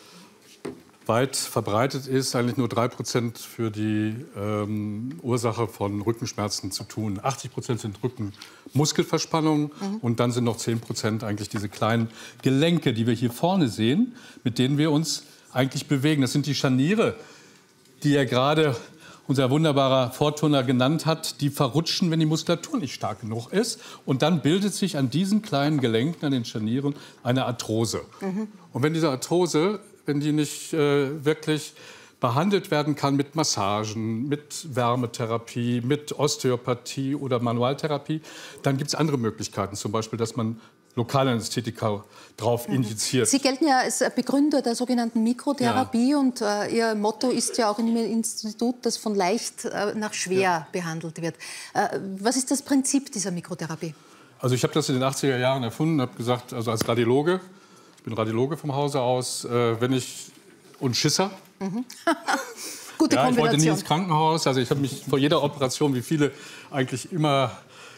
S15: weit verbreitet ist, eigentlich nur drei Prozent für die ähm, Ursache von Rückenschmerzen zu tun. achtzig Prozent sind Rückenmuskelverspannungen, mhm. und dann sind noch zehn Prozent eigentlich diese kleinen Gelenke, die wir hier vorne sehen, mit denen wir uns eigentlich bewegen. Das sind die Scharniere, die ja gerade unser wunderbarer Vorturner genannt hat, die verrutschen, wenn die Muskulatur nicht stark genug ist. Und dann bildet sich an diesen kleinen Gelenken, an den Scharnieren, eine Arthrose. Mhm. Und wenn diese Arthrose, wenn die nicht äh, wirklich behandelt werden kann mit Massagen, mit Wärmetherapie, mit Osteopathie oder Manualtherapie, dann gibt es andere Möglichkeiten. Zum Beispiel, dass man Lokalanästhetika drauf injiziert.
S13: Sie gelten ja als Begründer der sogenannten Mikrotherapie, ja. und äh, Ihr Motto ist ja auch in Ihrem Institut, dass von leicht äh, nach schwer ja. behandelt wird. Äh, was ist das Prinzip dieser Mikrotherapie?
S15: Also ich habe das in den achtziger Jahren erfunden, habe gesagt, also als Radiologe, ich bin Radiologe vom Hause aus, äh, wenn ich, und Schisser. Mhm.
S13: Gute
S15: ja,
S13: Kombination.
S15: Ich wollte nie ins Krankenhaus, also ich habe mich vor jeder Operation, wie viele, eigentlich immer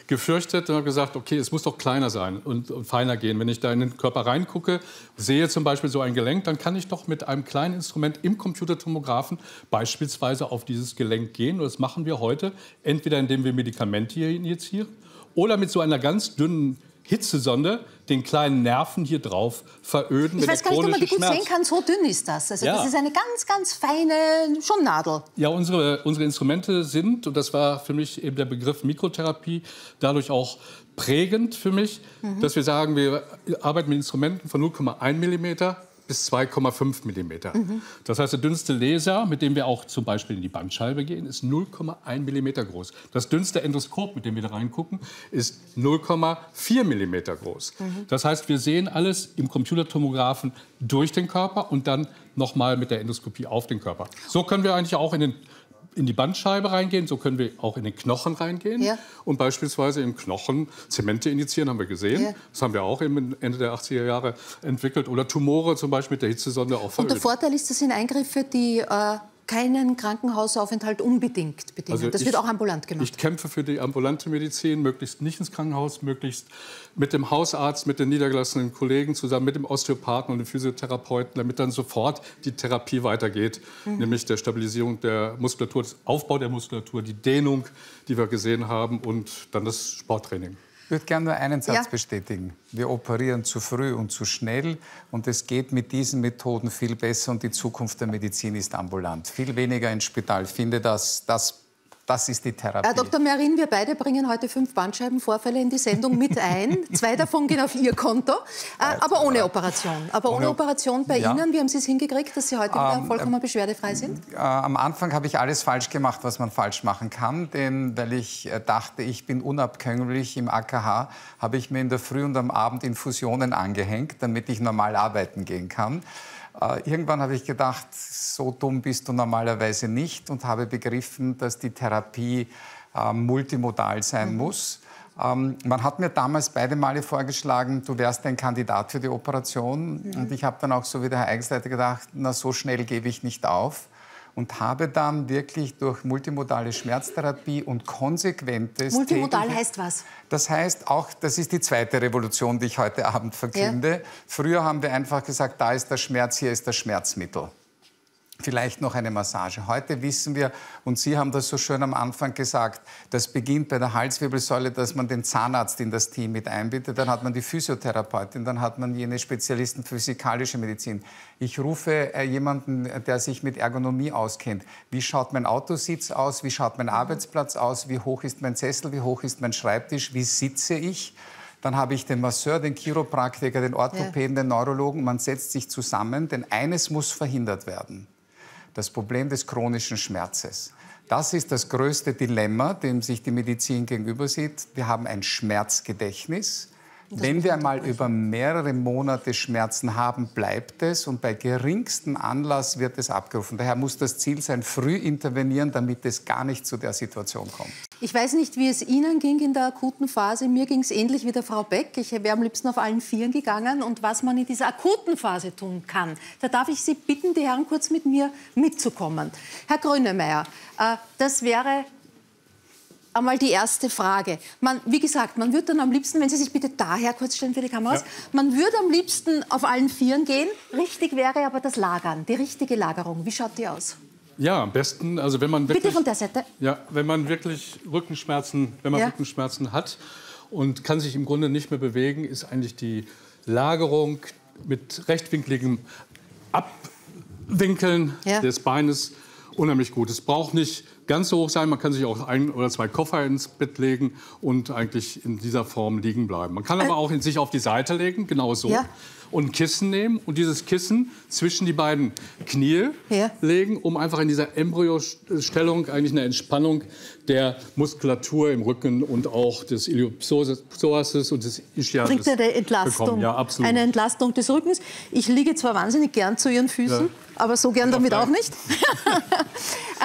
S15: gefürchtet und habe gesagt, okay, es muss doch kleiner sein und, und feiner gehen. Wenn ich da in den Körper reingucke, sehe zum Beispiel so ein Gelenk, dann kann ich doch mit einem kleinen Instrument im Computertomographen beispielsweise auf dieses Gelenk gehen. Und das machen wir heute, entweder indem wir Medikamente hier injizieren oder mit so einer ganz dünnen Hitzesonde den kleinen Nerven hier drauf veröden.
S13: Ich weiß gar nicht, ob man die gut sehen kann, so dünn ist das. Also
S15: ja.
S13: Das ist eine ganz, ganz feine schon Nadel.
S15: Ja, unsere, unsere Instrumente sind, und das war für mich eben der Begriff Mikrotherapie, dadurch auch prägend für mich, mhm. dass wir sagen, wir arbeiten mit Instrumenten von null Komma eins Millimeter bis zwei Komma fünf Millimeter. Mhm. Das heißt, der dünnste Laser, mit dem wir auch zum Beispiel in die Bandscheibe gehen, ist null Komma eins Millimeter groß. Das dünnste Endoskop, mit dem wir da reingucken, ist null Komma vier Millimeter groß. Mhm. Das heißt, wir sehen alles im Computertomographen durch den Körper und dann nochmal mit der Endoskopie auf den Körper. So können wir eigentlich auch in den in die Bandscheibe reingehen, so können wir auch in den Knochen reingehen ja. und beispielsweise im Knochen Zemente injizieren, haben wir gesehen. Ja. Das haben wir auch Ende der achtziger Jahre entwickelt. Oder Tumore zum Beispiel mit der Hitzesonde auch veröden.
S13: Und der Vorteil ist, das sind Eingriffe, die äh, keinen Krankenhausaufenthalt unbedingt bedingen. Also das
S15: ich,
S13: wird auch ambulant gemacht.
S15: Ich kämpfe für die ambulante Medizin, möglichst nicht ins Krankenhaus, möglichst mit dem Hausarzt, mit den niedergelassenen Kollegen zusammen, mit dem Osteopathen und dem Physiotherapeuten, damit dann sofort die Therapie weitergeht, mhm. nämlich der Stabilisierung der Muskulatur, der Aufbau der Muskulatur, die Dehnung, die wir gesehen haben und dann das Sporttraining.
S14: Ich würde gerne nur einen Satz
S13: Ja.
S14: bestätigen. Wir operieren zu früh und zu schnell und es geht mit diesen Methoden viel besser und die Zukunft der Medizin ist ambulant. Viel weniger ins Spital. Ich finde, das, das, das ist die Therapie.
S13: Herr Doktor Merin, wir beide bringen heute fünf Bandscheibenvorfälle in die Sendung mit ein. Zwei davon gehen auf Ihr Konto, äh, aber ohne Operation. Aber ohne, ohne Operation bei ja. Ihnen, wie haben Sie es hingekriegt, dass Sie heute wieder ähm, vollkommen beschwerdefrei sind?
S14: Äh, am Anfang habe ich alles falsch gemacht, was man falsch machen kann. Denn weil ich äh, dachte, ich bin unabkömmlich im A K H, habe ich mir in der Früh und am Abend Infusionen angehängt, damit ich normal arbeiten gehen kann. Äh, irgendwann habe ich gedacht, so dumm bist du normalerweise nicht und habe begriffen, dass die Therapie äh, multimodal sein mhm. muss. Ähm, man hat mir damals beide Male vorgeschlagen, du wärst ein Kandidat für die Operation. Mhm. Und ich habe dann auch so wie der Herr Eigelsreiter gedacht, na so schnell gebe ich nicht auf. Und habe dann wirklich durch multimodale Schmerztherapie und konsequentes...
S13: Multimodal heißt was?
S14: Das heißt auch, das ist die zweite Revolution, die ich heute Abend verkünde. Ja. Früher haben wir einfach gesagt, da ist der Schmerz, hier ist das Schmerzmittel. Vielleicht noch eine Massage. Heute wissen wir, und Sie haben das so schön am Anfang gesagt, das beginnt bei der Halswirbelsäule, dass man den Zahnarzt in das Team mit einbindet, dann hat man die Physiotherapeutin, dann hat man jene Spezialisten für physikalische Medizin. Ich rufe äh, jemanden, der sich mit Ergonomie auskennt. Wie schaut mein Autositz aus? Wie schaut mein Arbeitsplatz aus? Wie hoch ist mein Sessel? Wie hoch ist mein Schreibtisch? Wie sitze ich? Dann habe ich den Masseur, den Chiropraktiker, den Orthopäden, ja. den Neurologen. Man setzt sich zusammen, denn eines muss verhindert werden. Das Problem des chronischen Schmerzes. Das ist das größte Dilemma, dem sich die Medizin gegenüber sieht. Wir haben ein Schmerzgedächtnis. Wenn wir einmal über mehrere Monate Schmerzen haben, bleibt es und bei geringstem Anlass wird es abgerufen. Daher muss das Ziel sein, früh intervenieren, damit es gar nicht zu der Situation kommt.
S13: Ich weiß nicht, wie es Ihnen ging in der akuten Phase. Mir ging es ähnlich wie der Frau Beck. Ich wäre am liebsten auf allen Vieren gegangen. Und was man in dieser akuten Phase tun kann, da darf ich Sie bitten, die Herren kurz mit mir mitzukommen. Herr Grönemeyer, äh, das wäre einmal die erste Frage. Man, wie gesagt, man würde dann am liebsten, wenn Sie sich bitte daher kurz stellen für die Kameras, ja. man würde am liebsten auf allen Vieren gehen. Richtig wäre aber das Lagern, die richtige Lagerung. Wie schaut die aus?
S15: Ja, am besten, also wenn man wirklich,
S13: bitte von der Seite.
S15: Ja, wenn man wirklich Rückenschmerzen, wenn man ja. Rückenschmerzen hat und kann sich im Grunde nicht mehr bewegen, ist eigentlich die Lagerung mit rechtwinkligem Abwinkeln ja. des Beines unheimlich gut. Es braucht nicht ganz so hoch sein, man kann sich auch ein oder zwei Koffer ins Bett legen und eigentlich in dieser Form liegen bleiben. Man kann aber auch in sich auf die Seite legen, genau so. Ja. Und ein Kissen nehmen und dieses Kissen zwischen die beiden Knie ja. legen, um einfach in dieser Embryostellung eigentlich eine Entspannung der Muskulatur im Rücken und auch des Iliopsoas und des Ischias
S13: bringt eine Entlastung,
S15: ja, absolut.
S13: eine Entlastung des Rückens. Ich liege zwar wahnsinnig gern zu Ihren Füßen, ja. aber so gern damit auch nicht.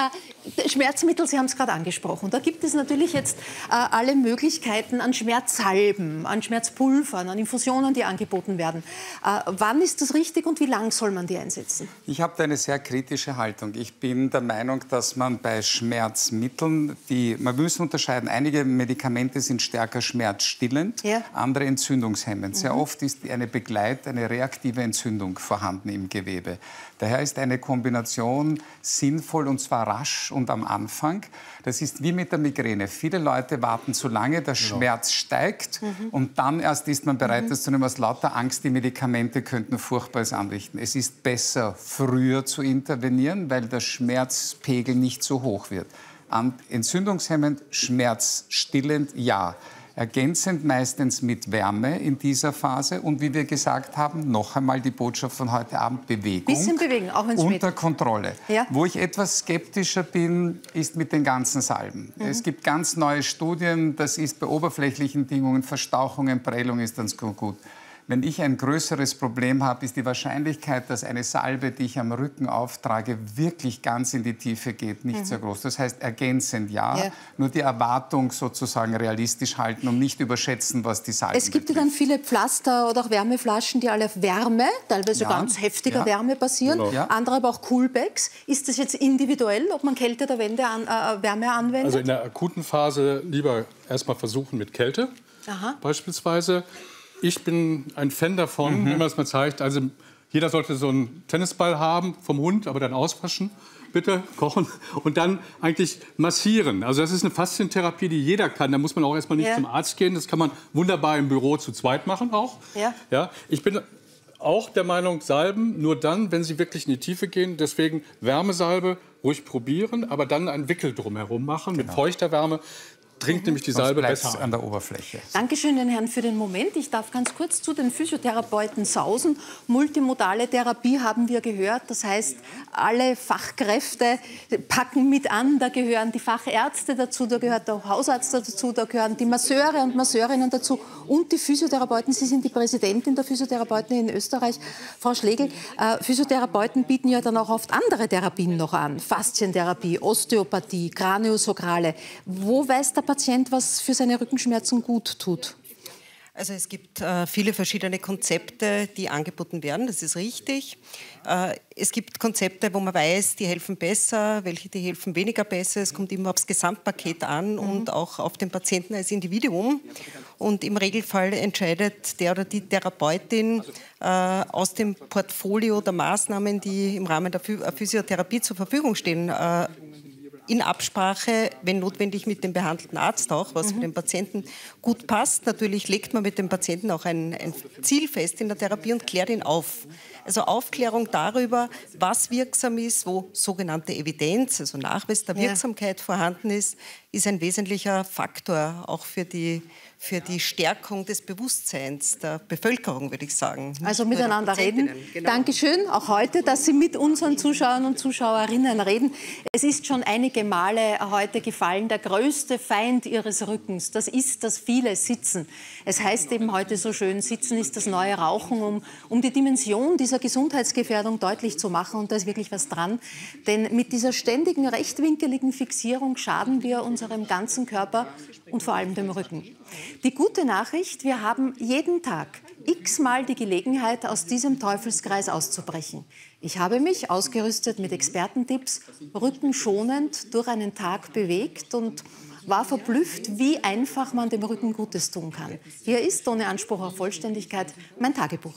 S13: Schmerzmittel, Sie haben es gerade angesprochen. Da gibt es natürlich jetzt äh, alle Möglichkeiten an Schmerzsalben, an Schmerzpulvern, an Infusionen, die angeboten werden. Äh, wann ist das richtig und wie lang soll man die einsetzen?
S14: Ich habe da eine sehr kritische Haltung. Ich bin der Meinung, dass man bei Schmerzmitteln, die, man muss unterscheiden, einige Medikamente sind stärker schmerzstillend, ja. andere entzündungshemmend. Mhm. Sehr oft ist eine Begleit-, eine reaktive Entzündung vorhanden im Gewebe. Daher ist eine Kombination sinnvoll, und zwar rasch und am Anfang. Das ist wie mit der Migräne. Viele Leute warten zu lange, der Schmerz ja. steigt mhm. und dann erst ist man bereit, mhm. das zu nehmen, aus lauter Angst, die Medikamente könnten Furchtbares anrichten. Es ist besser, früher zu intervenieren, weil der Schmerzpegel nicht so hoch wird. Entzündungshemmend, schmerzstillend, ja. Ergänzend meistens mit Wärme in dieser Phase. Und wie wir gesagt haben, noch einmal die Botschaft von heute Abend, Bewegung.
S13: Bisschen bewegen, auch wenn es
S14: unter
S13: schmeckt.
S14: Kontrolle. Ja. Wo ich etwas skeptischer bin, ist mit den ganzen Salben. Mhm. Es gibt ganz neue Studien, das ist bei oberflächlichen Bedingungen, Verstauchungen, Prellung ist ganz gut. Wenn ich ein größeres Problem habe, ist die Wahrscheinlichkeit, dass eine Salbe, die ich am Rücken auftrage, wirklich ganz in die Tiefe geht, nicht mhm. so groß. Das heißt, ergänzend ja, ja, nur die Erwartung sozusagen realistisch halten und nicht überschätzen, was die Salben
S13: Es gibt ja dann viele Pflaster oder auch Wärmeflaschen, die alle auf Wärme, teilweise ja. ganz heftiger ja. Wärme basieren, genau. ja. andere aber auch Coolbacks. Ist das jetzt individuell, ob man Kälte oder Wände an, äh, Wärme anwendet?
S15: Also in der akuten Phase lieber erstmal versuchen mit Kälte Aha. beispielsweise. Ich bin ein Fan davon, mhm. wenn man es mal zeigt. Also jeder sollte so einen Tennisball haben vom Hund, aber dann auswaschen, bitte, kochen und dann eigentlich massieren. Also das ist eine Faszientherapie, die jeder kann. Da muss man auch erstmal nicht ja. zum Arzt gehen. Das kann man wunderbar im Büro zu zweit machen auch. Ja. Ja, ich bin auch der Meinung, Salben nur dann, wenn sie wirklich in die Tiefe gehen. Deswegen Wärmesalbe ruhig probieren, aber dann einen Wickel drumherum machen genau. mit feuchter Wärme. Trinkt nämlich die Salbe besser
S14: an der Oberfläche.
S13: Dankeschön den Herrn für den Moment. Ich darf ganz kurz zu den Physiotherapeuten sausen. Multimodale Therapie haben wir gehört. Das heißt, alle Fachkräfte packen mit an. Da gehören die Fachärzte dazu, da gehört der Hausarzt dazu, da gehören die Masseure und Masseurinnen dazu und die Physiotherapeuten. Sie sind die Präsidentin der Physiotherapeuten in Österreich. Frau Schlegel, äh, Physiotherapeuten bieten ja dann auch oft andere Therapien noch an. Faszientherapie, Osteopathie, Kraniosakrale. Wo weiß der Patient, was für seine Rückenschmerzen gut tut?
S3: Also es gibt äh, viele verschiedene Konzepte, die angeboten werden, das ist richtig. Äh, es gibt Konzepte, wo man weiß, die helfen besser, welche die helfen weniger besser. Es kommt immer aufs Gesamtpaket an mhm. und auch auf den Patienten als Individuum. Und im Regelfall entscheidet der oder die Therapeutin äh, aus dem Portfolio der Maßnahmen, die im Rahmen der Physiotherapie zur Verfügung stehen, äh, in Absprache, wenn notwendig, mit dem behandelten Arzt auch, was mhm. für den Patienten gut passt. Natürlich legt man mit dem Patienten auch ein, ein Ziel fest in der Therapie und klärt ihn auf. Also Aufklärung darüber, was wirksam ist, wo sogenannte Evidenz, also Nachweis der Wirksamkeit ja. vorhanden ist, ist ein wesentlicher Faktor auch für die, für die Stärkung des Bewusstseins der Bevölkerung, würde ich sagen.
S13: Also miteinander reden. Genau. Dankeschön, auch heute, dass Sie mit unseren Zuschauern und Zuschauerinnen reden. Es ist schon einige Male heute gefallen, der größte Feind Ihres Rückens, das ist, dass viele sitzen. Es heißt eben heute so schön, Sitzen ist das neue Rauchen, um, um die Dimension dieser Gesundheitsgefährdung deutlich zu machen. Und da ist wirklich was dran. Denn mit dieser ständigen rechtwinkeligen Fixierung schaden wir unserem ganzen Körper und vor allem dem Rücken. Die gute Nachricht, wir haben jeden Tag x-mal die Gelegenheit, aus diesem Teufelskreis auszubrechen. Ich habe mich, ausgerüstet mit Expertentipps, rückenschonend durch einen Tag bewegt und war verblüfft, wie einfach man dem Rücken Gutes tun kann. Hier ist, ohne Anspruch auf Vollständigkeit, mein Tagebuch.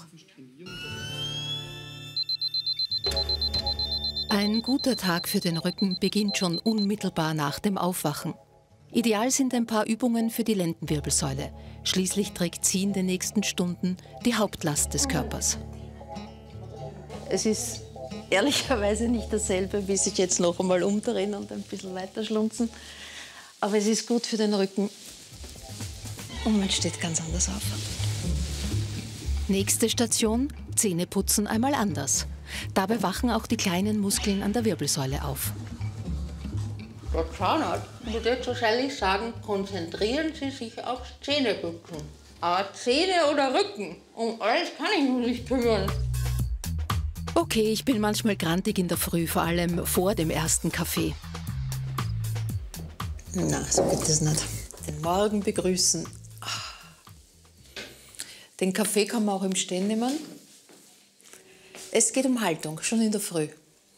S22: Ein guter Tag für den Rücken beginnt schon unmittelbar nach dem Aufwachen. Ideal sind ein paar Übungen für die Lendenwirbelsäule. Schließlich trägt sie in den nächsten Stunden die Hauptlast des Körpers.
S13: Es ist ehrlicherweise nicht dasselbe, wie sich jetzt noch einmal umdrehen und ein bisschen weiter schlunzen. Aber es ist gut für den Rücken und man steht ganz anders auf.
S22: Nächste Station, Zähneputzen einmal anders. Dabei wachen auch die kleinen Muskeln an der Wirbelsäule auf.
S23: Der Zahnarzt würde jetzt wahrscheinlich sagen, konzentrieren Sie sich aufs Zähneputzen. Aber Zähne oder Rücken, um alles kann ich mich nicht kümmern.
S22: Okay, ich bin manchmal grantig in der Früh, vor allem vor dem ersten Kaffee.
S13: Na, so geht das nicht. Den Morgen begrüßen. Den Kaffee kann man auch im Stehen nehmen. Es geht um Haltung, schon in der Früh.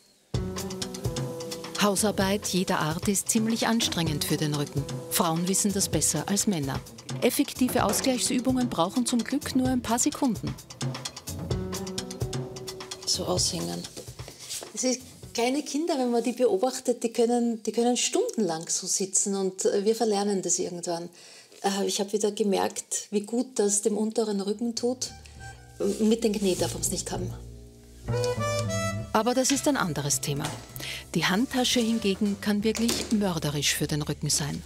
S22: Hausarbeit jeder Art ist ziemlich anstrengend für den Rücken. Frauen wissen das besser als Männer. Effektive Ausgleichsübungen brauchen zum Glück nur ein paar Sekunden.
S13: So aushängen. Es ist kleine Kinder, wenn man die beobachtet, die können, die können stundenlang so sitzen und wir verlernen das irgendwann. Ich habe wieder gemerkt, wie gut das dem unteren Rücken tut. Mit den Knie darf man es nicht haben.
S22: Aber das ist ein anderes Thema. Die Handtasche hingegen kann wirklich mörderisch für den Rücken sein.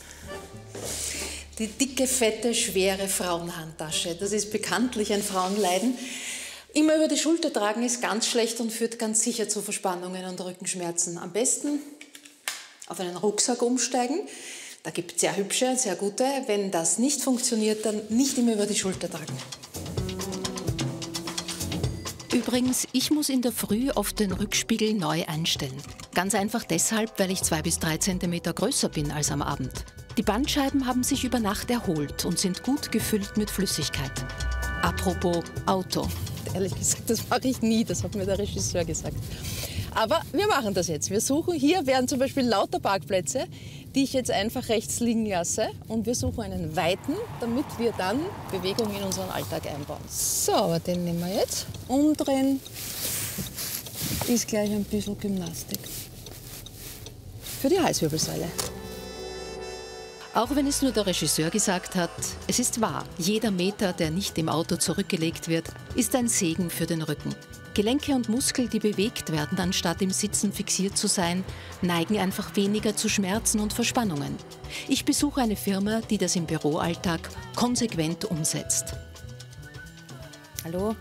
S13: Die dicke, fette, schwere Frauenhandtasche, das ist bekanntlich ein Frauenleiden. Immer über die Schulter tragen ist ganz schlecht und führt ganz sicher zu Verspannungen und Rückenschmerzen. Am besten auf einen Rucksack umsteigen. Da gibt es sehr hübsche und sehr gute. Wenn das nicht funktioniert, dann nicht immer über die Schulter tragen.
S22: Übrigens, ich muss in der Früh oft den Rückspiegel neu einstellen. Ganz einfach deshalb, weil ich zwei bis drei Zentimeter größer bin als am Abend. Die Bandscheiben haben sich über Nacht erholt und sind gut gefüllt mit Flüssigkeit. Apropos Auto.
S4: Ehrlich gesagt, das mache ich nie, das hat mir der Regisseur gesagt. Aber wir machen das jetzt. Wir suchen, hier wären zum Beispiel lauter Parkplätze, die ich jetzt einfach rechts liegen lasse. Und wir suchen einen weiten, damit wir dann Bewegung in unseren Alltag einbauen. So, aber den nehmen wir jetzt. Umdrehen ist gleich ein bisschen Gymnastik. Für die Halswirbelsäule.
S22: Auch wenn es nur der Regisseur gesagt hat, es ist wahr, jeder Meter, der nicht im Auto zurückgelegt wird, ist ein Segen für den Rücken. Gelenke und Muskeln, die bewegt werden, anstatt im Sitzen fixiert zu sein, neigen einfach weniger zu Schmerzen und Verspannungen. Ich besuche eine Firma, die das im Büroalltag konsequent umsetzt.
S4: Hallo?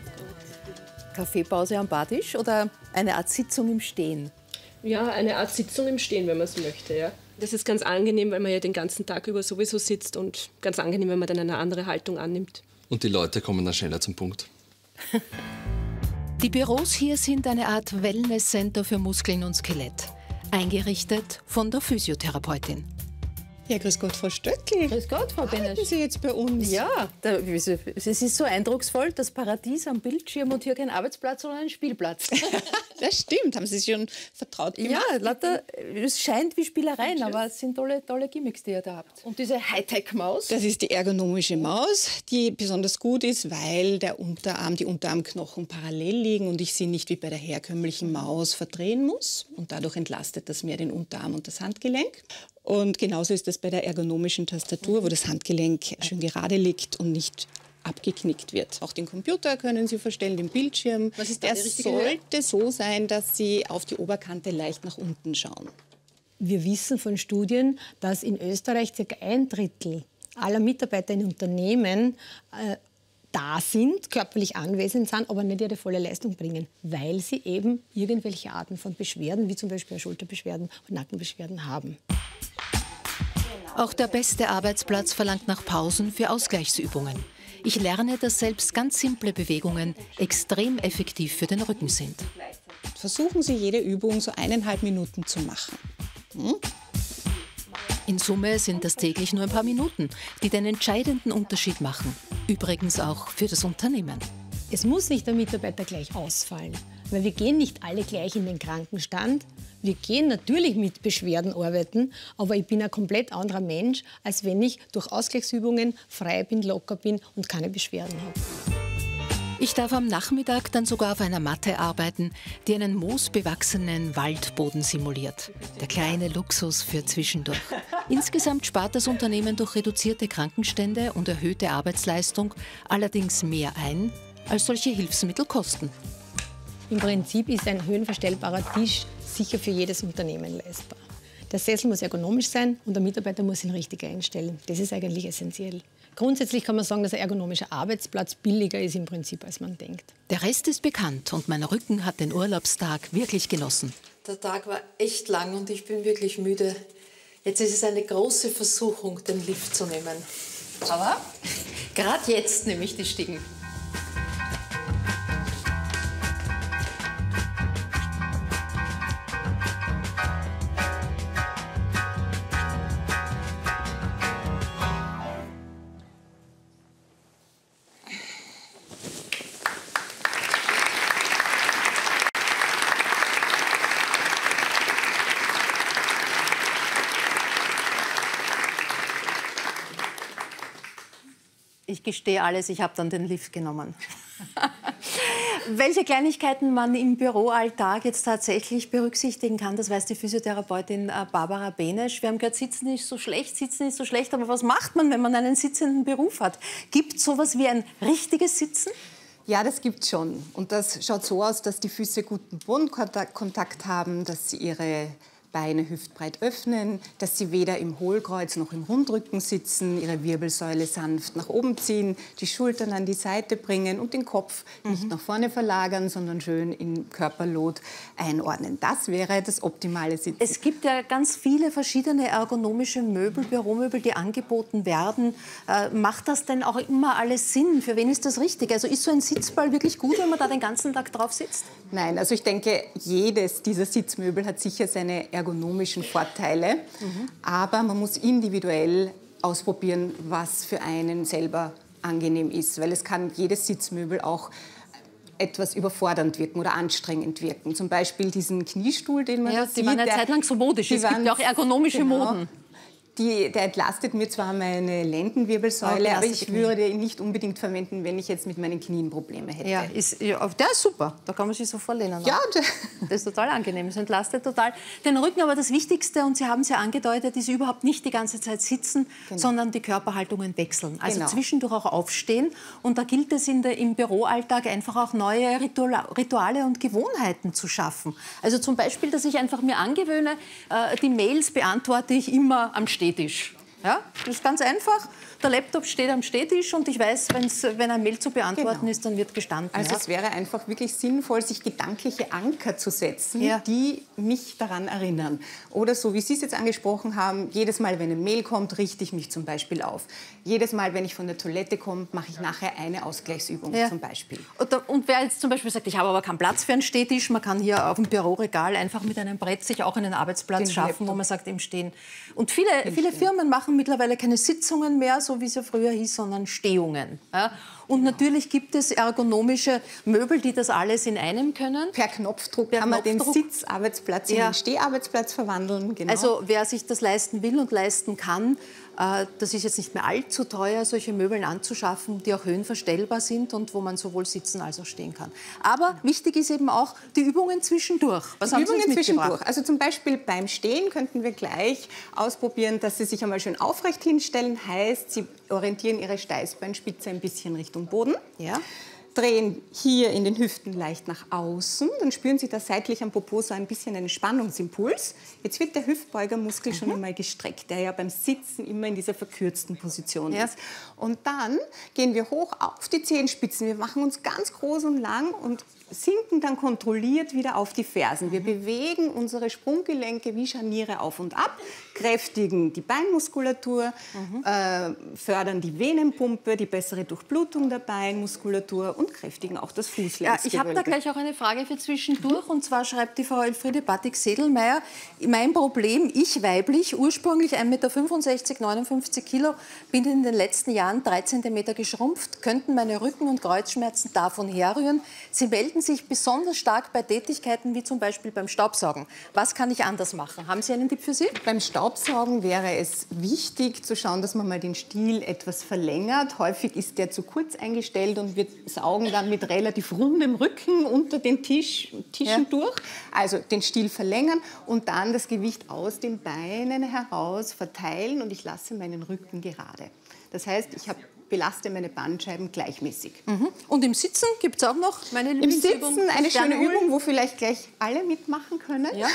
S4: Kaffeepause am Bartisch oder eine Art Sitzung im Stehen?
S5: Ja, eine Art Sitzung im Stehen, wenn man es möchte, ja. Das ist ganz angenehm, weil man ja den ganzen Tag über sowieso sitzt und ganz angenehm, wenn man dann eine andere Haltung annimmt.
S9: Und die Leute kommen dann schneller zum Punkt.
S22: Die Büros hier sind eine Art Wellness-Center für Muskeln und Skelett. Eingerichtet von der Physiotherapeutin.
S4: Ja, grüß Gott, Frau Stöckl. Grüß Gott, Frau Benesch. Arbeiten Sie jetzt bei uns? Ja, da, es ist so eindrucksvoll, das Paradies am Bildschirm und hier kein Arbeitsplatz, sondern ein Spielplatz. Das stimmt, haben Sie sich schon vertraut gemacht? Ja, lauter, es scheint wie Spielereien, aber es sind tolle, tolle Gimmicks, die ihr da habt. Und diese Hightech-Maus? Das ist die ergonomische Maus, die besonders gut ist, weil der Unterarm, die Unterarmknochen parallel liegen und ich sie nicht wie bei der herkömmlichen Maus verdrehen muss. Und dadurch entlastet das mehr den Unterarm und das Handgelenk. Und genauso ist das bei der ergonomischen Tastatur, wo das Handgelenk schön gerade liegt und nicht abgeknickt wird. Auch den Computer können Sie verstellen, den Bildschirm. Was ist der sollte so sein, dass Sie auf die Oberkante leicht nach unten schauen. Wir wissen von Studien, dass in Österreich ca. ein Drittel aller Mitarbeiter in Unternehmen äh, da sind, körperlich anwesend sind, aber nicht ihre volle Leistung bringen, weil sie eben irgendwelche Arten von Beschwerden, wie zum Beispiel Schulterbeschwerden und Nackenbeschwerden haben.
S22: Auch der beste Arbeitsplatz verlangt nach Pausen für Ausgleichsübungen. Ich lerne, dass selbst ganz simple Bewegungen extrem effektiv für den Rücken sind.
S4: Versuchen Sie, jede Übung so eineinhalb Minuten zu machen. Hm?
S22: In Summe sind das täglich nur ein paar Minuten, die den entscheidenden Unterschied machen. Übrigens auch für das Unternehmen.
S4: Es muss nicht der Mitarbeiter gleich ausfallen, weil wir gehen nicht alle gleich in den Krankenstand. Wir gehen natürlich mit Beschwerden arbeiten, aber ich bin ein komplett anderer Mensch, als wenn ich durch Ausgleichsübungen frei bin, locker bin und keine Beschwerden habe.
S22: Ich darf am Nachmittag dann sogar auf einer Matte arbeiten, die einen moosbewachsenen Waldboden simuliert. Der kleine Luxus für zwischendurch. Insgesamt spart das Unternehmen durch reduzierte Krankenstände und erhöhte Arbeitsleistung allerdings mehr ein, als solche Hilfsmittel kosten.
S4: Im Prinzip ist ein höhenverstellbarer Tisch sicher für jedes Unternehmen leistbar. Der Sessel muss ergonomisch sein und der Mitarbeiter muss ihn richtig einstellen. Das ist eigentlich essentiell. Grundsätzlich kann man sagen, dass ein ergonomischer Arbeitsplatz billiger ist im Prinzip, als man denkt.
S22: Der Rest ist bekannt und mein Rücken hat den Urlaubstag wirklich genossen.
S13: Der Tag war echt lang und ich bin wirklich müde. Jetzt ist es eine große Versuchung, den Lift zu nehmen. Aber gerade jetzt nehme ich die Stiegen. Ich gestehe alles, ich habe dann den Lift genommen. Welche Kleinigkeiten man im Büroalltag jetzt tatsächlich berücksichtigen kann, das weiß die Physiotherapeutin Barbara Benesch. Wir haben gehört, Sitzen ist so schlecht, Sitzen ist so schlecht, aber was macht man, wenn man einen sitzenden Beruf hat? Gibt es sowas wie ein richtiges Sitzen?
S8: Ja, das gibt es schon. Und das schaut so aus, dass die Füße guten Bodenkontakt haben, dass sie ihre Beine hüftbreit öffnen, dass sie weder im Hohlkreuz noch im Rundrücken sitzen, ihre Wirbelsäule sanft nach oben ziehen, die Schultern an die Seite bringen und den Kopf mhm. nicht nach vorne verlagern, sondern schön in Körperlot einordnen. Das wäre das optimale Sitzen.
S13: Es gibt ja ganz viele verschiedene ergonomische Möbel, Büromöbel, die angeboten werden. Äh, macht das denn auch immer alles Sinn? Für wen ist das richtig? Also ist so ein Sitzball wirklich gut, wenn man da den ganzen Tag drauf sitzt?
S8: Nein, also ich denke, jedes dieser Sitzmöbel hat sicher seine ergonomischen Vorteile, mhm. aber man muss individuell ausprobieren, was für einen selber angenehm ist, weil es kann jedes Sitzmöbel auch etwas überfordernd wirken oder anstrengend wirken. Zum Beispiel diesen Kniestuhl, den man
S13: ja,
S8: da sieht.
S13: Die waren eine Zeit lang so modisch. Es gibt ja auch ergonomische
S8: genau,
S13: Moden.
S8: Die, der entlastet mir zwar meine Lendenwirbelsäule, aber ich würde ihn nicht unbedingt verwenden, wenn ich jetzt mit meinen Knien Probleme hätte.
S13: Ja, ist, ja, der ist super. Da kann man sich so vorlehnen.
S8: Ja,
S13: das ist total angenehm. Es entlastet total den Rücken. Aber das Wichtigste, und Sie haben es ja angedeutet, ist überhaupt nicht die ganze Zeit sitzen, genau. sondern die Körperhaltungen wechseln. Also genau. zwischendurch auch aufstehen. Und da gilt es in der, im Büroalltag einfach auch neue Rituale und Gewohnheiten zu schaffen. Also zum Beispiel, dass ich einfach mir angewöhne, die Mails beantworte ich immer am Stehtisch. Ja, das ist ganz einfach. Der Laptop steht am Stehtisch und ich weiß, wenn's, wenn ein Mail zu beantworten genau. ist, dann wird gestanden.
S8: Also
S13: ja.
S8: es wäre einfach wirklich sinnvoll, sich gedankliche Anker zu setzen,
S13: ja.
S8: die mich daran erinnern. Oder so, wie Sie es jetzt angesprochen haben, jedes Mal, wenn ein Mail kommt, richte ich mich zum Beispiel auf. Jedes Mal, wenn ich von der Toilette komme, mache ich nachher eine Ausgleichsübung
S13: ja.
S8: zum Beispiel.
S13: Und, und wer jetzt zum Beispiel sagt, ich habe aber keinen Platz für einen Stehtisch, man kann hier auf dem Büroregal einfach mit einem Brett sich auch einen Arbeitsplatz Den schaffen, Laptop. Wo man sagt, im Stehen. Und viele, viele Firmen machen mittlerweile keine Sitzungen mehr, so wie es ja früher hieß, sondern Stehungen. Ja? Und natürlich gibt es ergonomische Möbel, die das alles in einem können.
S8: Per Knopfdruck per kann man Knopfdruck. den Sitzarbeitsplatz in ja. den Steharbeitsplatz verwandeln. Genau.
S13: Also wer sich das leisten will und leisten kann, äh, das ist jetzt nicht mehr allzu teuer, solche Möbel anzuschaffen, die auch höhenverstellbar sind und wo man sowohl sitzen als auch stehen kann. Aber wichtig ist eben auch die Übungen zwischendurch. Was
S8: die
S13: haben
S8: Übungen
S13: Sie uns
S8: zwischendurch. Also zum Beispiel beim Stehen könnten wir gleich ausprobieren, dass Sie sich einmal schön aufrecht hinstellen. Heißt, Sie orientieren Ihre Steißbeinspitze ein bisschen Richtung Boden.
S13: Ja.
S8: Drehen hier in den Hüften leicht nach außen. Dann spüren Sie da seitlich am Popo so ein bisschen einen Spannungsimpuls. Jetzt wird der Hüftbeugermuskel mhm. schon einmal gestreckt, der ja beim Sitzen immer in dieser verkürzten Position ja. ist. Und dann gehen wir hoch auf die Zehenspitzen. Wir machen uns ganz groß und lang und sinken dann kontrolliert wieder auf die Fersen. Wir bewegen unsere Sprunggelenke wie Scharniere auf und ab, kräftigen die Beinmuskulatur, mhm. äh, fördern die Venenpumpe, die bessere Durchblutung der Beinmuskulatur und kräftigen auch das Fußlängsgewölbe.
S13: Ja, ich habe da gleich auch eine Frage für zwischendurch. Und zwar schreibt die Frau Elfriede Battig-Sedelmeier, mein Problem, ich weiblich, ursprünglich ein Meter fünfundsechzig, neunundfünfzig Kilo, bin in den letzten Jahren drei Zentimeter geschrumpft, könnten meine Rücken- und Kreuzschmerzen davon herrühren. Sie melden sich besonders stark bei Tätigkeiten wie zum Beispiel beim Staubsaugen. Was kann ich anders machen? Haben Sie einen Tipp für Sie?
S8: Beim Staubsaugen wäre es wichtig zu schauen, dass man mal den Stiel etwas verlängert. Häufig ist der zu kurz eingestellt und wir saugen dann mit relativ rundem Rücken unter den Tisch, Tischen ja. durch. Also den Stiel verlängern und dann das Gewicht aus den Beinen heraus verteilen und ich lasse meinen Rücken gerade. Das heißt, ich habe belaste meine Bandscheiben gleichmäßig.
S13: Mhm. Und im Sitzen gibt es auch noch meine
S8: Im Sitzen eine schöne Übung, wo vielleicht gleich alle mitmachen können.
S13: Ja.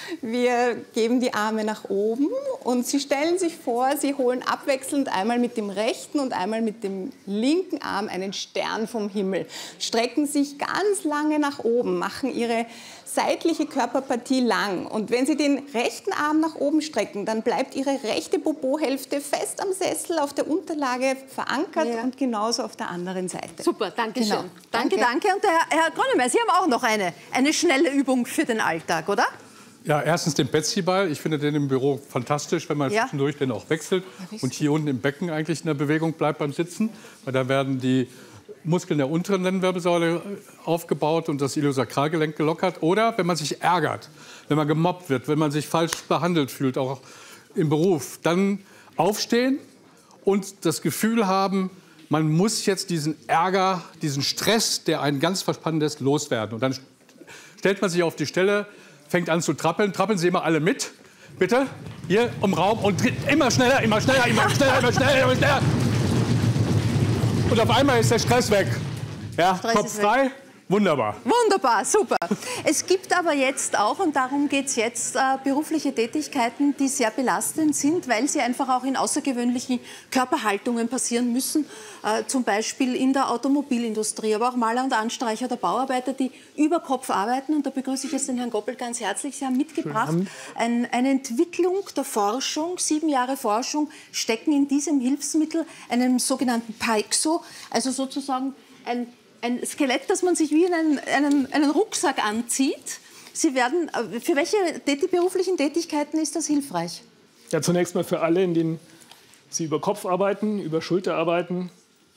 S8: Wir geben die Arme nach oben und Sie stellen sich vor, Sie holen abwechselnd einmal mit dem rechten und einmal mit dem linken Arm einen Stern vom Himmel. Strecken sich ganz lange nach oben, machen Ihre seitliche Körperpartie lang. Und wenn Sie den rechten Arm nach oben strecken, dann bleibt Ihre rechte Popohälfte fest am Sessel auf der Unterlage verankert ja. und genauso auf der anderen Seite.
S13: Super, danke
S8: genau.
S13: schön. Danke, danke. Und der Herr, Herr Grönemeyer, Sie haben auch noch eine, eine schnelle Übung für den Alltag, oder?
S15: Ja, erstens den Betsy-Ball. Ich finde den im Büro fantastisch, wenn man ja. zwischendurch den auch wechselt ja, und hier unten im Becken eigentlich in der Bewegung bleibt beim Sitzen. Weil da werden die Muskeln der unteren Lendenwirbelsäule aufgebaut und das Iliosakralgelenk gelockert. Oder wenn man sich ärgert, wenn man gemobbt wird, wenn man sich falsch behandelt fühlt, auch im Beruf, dann aufstehen und das Gefühl haben, man muss jetzt diesen Ärger, diesen Stress, der einen ganz verspannt lässt, loswerden. Und dann stellt man sich auf die Stelle, fängt an zu trappeln. Trappeln Sie immer alle mit, bitte, hier im Raum und immer schneller, immer schneller, immer schneller, immer schneller, immer schneller. Und auf einmal ist der Stress weg. Ja,
S13: Stress
S15: Kopf frei. Wunderbar.
S13: Wunderbar, super. Es gibt aber jetzt auch, und darum geht es jetzt, äh, berufliche Tätigkeiten, die sehr belastend sind, weil sie einfach auch in außergewöhnlichen Körperhaltungen passieren müssen. Äh, zum Beispiel in der Automobilindustrie, aber auch Maler und Anstreicher oder Bauarbeiter, die über Kopf arbeiten. Und da begrüße ich jetzt den Herrn Goppel ganz herzlich. Sie haben mitgebracht ein, eine Entwicklung der Forschung, sieben Jahre Forschung stecken in diesem Hilfsmittel, einem sogenannten Paixo, also sozusagen ein Ein Skelett, das man sich wie in einen, einen, einen Rucksack anzieht. Sie werden, für welche beruflichen Tätigkeiten ist das hilfreich?
S10: Ja, zunächst mal für alle, in denen Sie über Kopf arbeiten, über Schulter arbeiten.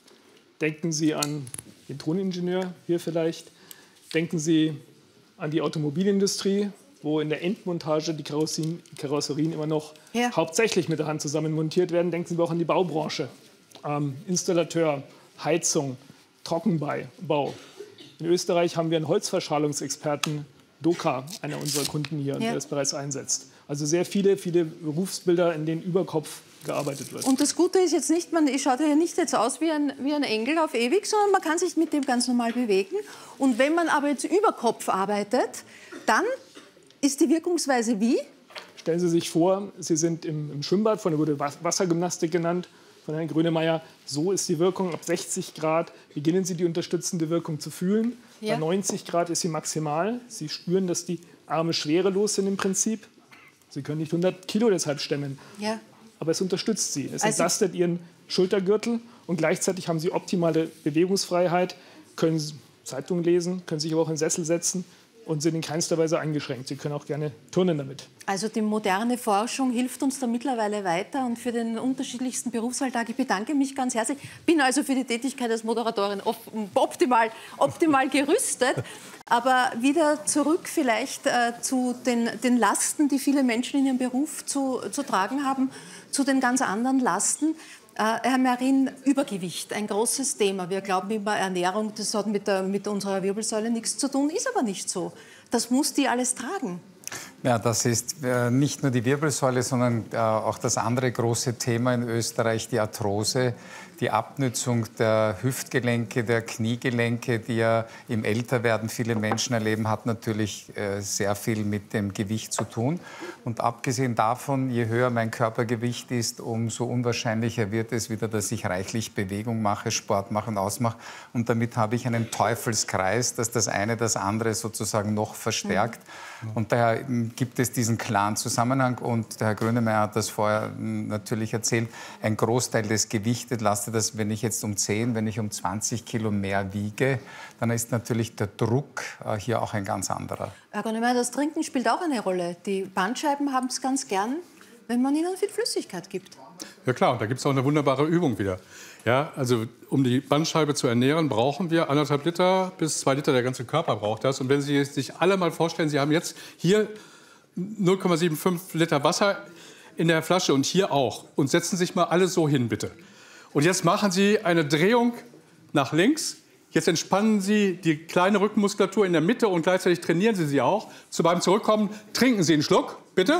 S10: Denken Sie an den Toningenieur hier vielleicht. Denken Sie an die Automobilindustrie, wo in der Endmontage die Karosserien, Karosserien immer noch ja. hauptsächlich mit der Hand zusammen montiert werden. Denken Sie aber auch an die Baubranche. Ähm, Installateur, Heizung, Trockenbau. In Österreich haben wir einen Holzverschalungsexperten, Doka, einer unserer Kunden hier, ja. der das bereits einsetzt. Also sehr viele, viele Berufsbilder, in denen über Kopf gearbeitet wird.
S13: Und das Gute ist jetzt nicht, man schaut ja nicht jetzt aus wie ein, wie ein Engel auf ewig, sondern man kann sich mit dem ganz normal bewegen. Und wenn man aber jetzt über Kopf arbeitet, dann ist die Wirkungsweise wie?
S10: Stellen Sie sich vor, Sie sind im, im Schwimmbad, von der wurde Wassergymnastik genannt, von Herrn Grönemeyer. So ist die Wirkung. Ab sechzig Grad beginnen Sie die unterstützende Wirkung zu fühlen. Ja. Bei neunzig Grad ist sie maximal. Sie spüren, dass die Arme schwerelos sind im Prinzip. Sie können nicht hundert Kilo deshalb stemmen.
S13: Ja.
S10: Aber es unterstützt Sie. Es
S13: also
S10: entlastet Ihren Schultergürtel und gleichzeitig haben Sie optimale Bewegungsfreiheit, können Zeitungen lesen, können sich aber auch in den Sessel setzen und sind in keinster Weise eingeschränkt. Sie können auch gerne turnen damit.
S13: Also die moderne Forschung hilft uns da mittlerweile weiter und für den unterschiedlichsten Berufsalltag. Ich bedanke mich ganz herzlich. Bin also für die Tätigkeit als Moderatorin optimal, optimal gerüstet. Aber wieder zurück vielleicht äh, zu den, den Lasten, die viele Menschen in ihrem Beruf zu, zu tragen haben, zu den ganz anderen Lasten. Äh, Herr Marin, Übergewicht, ein großes Thema. Wir glauben immer, Ernährung, das hat mit, der, mit unserer Wirbelsäule nichts zu tun, ist aber nicht so. Das muss die alles tragen.
S14: Ja, das ist äh, nicht nur die Wirbelsäule, sondern äh, auch das andere große Thema in Österreich, die Arthrose, die Abnützung der Hüftgelenke, der Kniegelenke, die ja im Älterwerden viele Menschen erleben, hat natürlich äh, sehr viel mit dem Gewicht zu tun. Und abgesehen davon, je höher mein Körpergewicht ist, umso unwahrscheinlicher wird es wieder, dass ich reichlich Bewegung mache, Sport mache und ausmache. Und damit habe ich einen Teufelskreis, dass das eine das andere sozusagen noch verstärkt. Mhm. Und daher gibt es diesen klaren Zusammenhang. Und der Herr Grönemeyer hat das vorher natürlich erzählt. Ein Großteil des Gewichtes lastet das, wenn ich jetzt um zehn, wenn ich um zwanzig Kilo mehr wiege, dann ist natürlich der Druck äh, hier auch ein ganz anderer.
S13: Herr Grönemeyer, das Trinken spielt auch eine Rolle. Die Bandscheiben haben es ganz gern, wenn man ihnen viel Flüssigkeit gibt.
S15: Ja klar, und da gibt es auch eine wunderbare Übung wieder. Ja, also um die Bandscheibe zu ernähren, brauchen wir anderthalb Liter bis zwei Liter, der ganze Körper braucht das. Und wenn Sie sich alle mal vorstellen, Sie haben jetzt hier null Komma fünfundsiebzig Liter Wasser in der Flasche und hier auch. Und setzen sich mal alle so hin, bitte. Und jetzt machen Sie eine Drehung nach links. Jetzt entspannen Sie die kleine Rückenmuskulatur in der Mitte und gleichzeitig trainieren Sie sie auch. Zu beim Zurückkommen trinken Sie einen Schluck, bitte.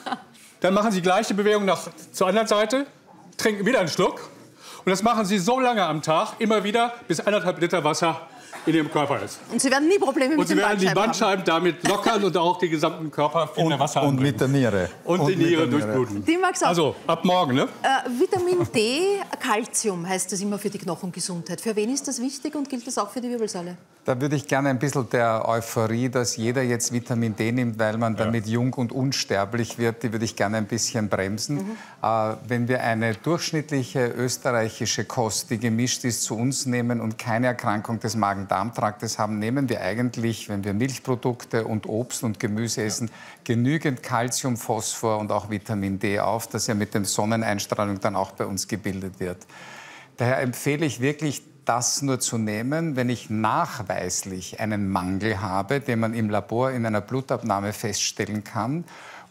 S15: Dann machen Sie die gleiche Bewegung nach, zur anderen Seite, trinken wieder einen Schluck. Und das machen Sie so lange am Tag, immer wieder, bis anderthalb Liter Wasser in Ihrem Körper ist.
S13: Und Sie werden nie Probleme mit den Bandscheiben haben.
S15: Und Sie werden die Bandscheiben damit lockern und auch den gesamten Körper in der Wasser
S14: Und mit der Niere.
S15: Und, und die Niere durchbluten.
S13: Die mag's auch.
S15: Also ab morgen, ne?
S13: Äh, Vitamin D, Calcium heißt das immer für die Knochengesundheit. Für wen ist das wichtig und gilt das auch für die Wirbelsäule?
S14: Da würde ich gerne ein bisschen der Euphorie, dass jeder jetzt Vitamin D nimmt, weil man damit ja. jung und unsterblich wird, die würde ich gerne ein bisschen bremsen. Mhm. Äh, wenn wir eine durchschnittliche österreichische Kost, die gemischt ist, zu uns nehmen und keine Erkrankung des Magen-Darm-Traktes haben, nehmen wir eigentlich, wenn wir Milchprodukte und Obst und Gemüse essen, genügend Calcium, Phosphor und auch Vitamin D auf, das ja mit der Sonneneinstrahlung dann auch bei uns gebildet wird. Daher empfehle ich wirklich, das nur zu nehmen, wenn ich nachweislich einen Mangel habe, den man im Labor in einer Blutabnahme feststellen kann.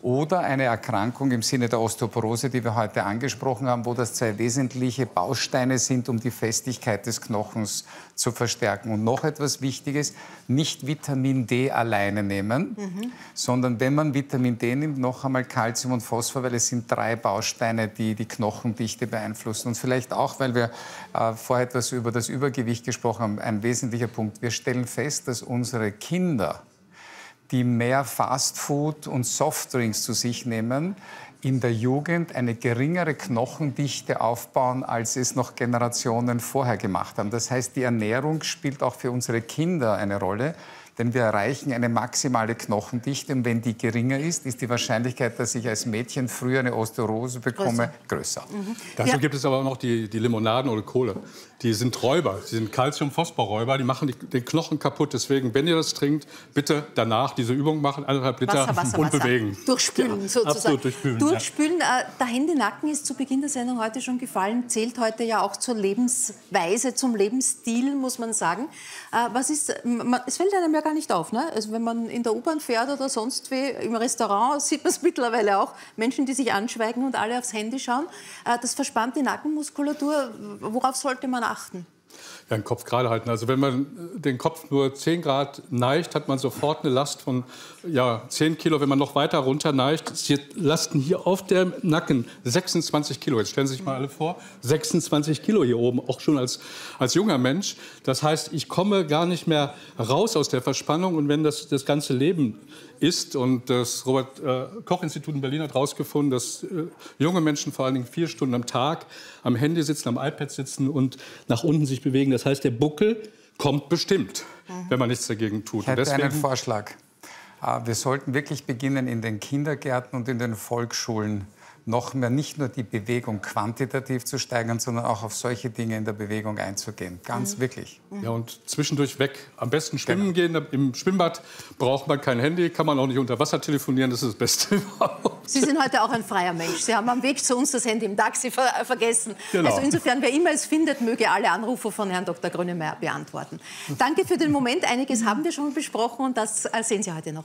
S14: oder eine Erkrankung im Sinne der Osteoporose, die wir heute angesprochen haben, wo das zwei wesentliche Bausteine sind, um die Festigkeit des Knochens zu verstärken. Und noch etwas Wichtiges, nicht Vitamin D alleine nehmen, mhm. sondern wenn man Vitamin D nimmt, noch einmal Calcium und Phosphor, weil es sind drei Bausteine, die die Knochendichte beeinflussen. Und vielleicht auch, weil wir äh, vorher etwas über das Übergewicht gesprochen haben, ein wesentlicher Punkt. Wir stellen fest, dass unsere Kinder, die mehr Fastfood und Softdrinks zu sich nehmen, in der Jugend eine geringere Knochendichte aufbauen, als es noch Generationen vorher gemacht haben. Das heißt, die Ernährung spielt auch für unsere Kinder eine Rolle, denn wir erreichen eine maximale Knochendichte. Und wenn die geringer ist, ist die Wahrscheinlichkeit, dass ich als Mädchen früher eine Osteoporose bekomme, größer.
S15: Mhm. Dazu ja. gibt es aber auch noch die, die Limonaden oder Kohle. Die sind Räuber, die sind Calcium-Phosphor-Räuber, die machen die, den Knochen kaputt. Deswegen, wenn ihr das trinkt, bitte danach diese Übung machen, eineinhalb Liter
S13: Wasser, Wasser,
S15: und
S13: Wasser.
S15: bewegen.
S13: Durchspülen
S15: ja,
S13: sozusagen.
S15: Absolut durchspülen.
S13: Durchspülen. Ja. Der Händenacken ist zu Beginn der Sendung heute schon gefallen, zählt heute ja auch zur Lebensweise, zum Lebensstil, muss man sagen. Was ist, es fällt einem ja gar nicht auf, ne? Also wenn man in der U-Bahn fährt oder sonst wie, im Restaurant sieht man es mittlerweile auch, Menschen, die sich anschweigen und alle aufs Handy schauen. Das verspannt die Nackenmuskulatur. Worauf sollte man achten?
S15: Ja, den Kopf gerade halten. Also wenn man den Kopf nur zehn Grad neigt, hat man sofort eine Last von ja, zehn Kilo. Wenn man noch weiter runter neigt, lasten hier auf dem Nacken sechsundzwanzig Kilo. Jetzt stellen Sie sich mal alle vor, sechsundzwanzig Kilo hier oben, auch schon als, als junger Mensch. Das heißt, ich komme gar nicht mehr raus aus der Verspannung. Und wenn das das ganze Leben ist, und das Robert-Koch-Institut in Berlin hat herausgefunden, dass äh, junge Menschen vor allen Dingen vier Stunden am Tag am Handy sitzen, am iPad sitzen und nach unten sich bewegen. Das heißt, der Buckel kommt bestimmt, mhm. wenn man nichts dagegen tut.
S14: Ich hätte
S15: und deswegen
S14: einen Vorschlag. Wir sollten wirklich beginnen, in den Kindergärten und in den Volksschulen noch mehr nicht nur die Bewegung quantitativ zu steigern, sondern auch auf solche Dinge in der Bewegung einzugehen. Ganz mhm. wirklich.
S15: Ja, und zwischendurch weg. Am besten schwimmen genau. gehen. Im Schwimmbad braucht man kein Handy, kann man auch nicht unter Wasser telefonieren. Das ist das Beste überhaupt.
S13: Sie sind heute auch ein freier Mensch. Sie haben am Weg zu uns das Handy im Taxi ver vergessen.
S15: Genau.
S13: Also insofern, wer immer es findet, möge alle Anrufe von Herrn Doktor Grönemeyer beantworten. Danke für den Moment. Einiges haben wir schon besprochen und das sehen Sie heute noch.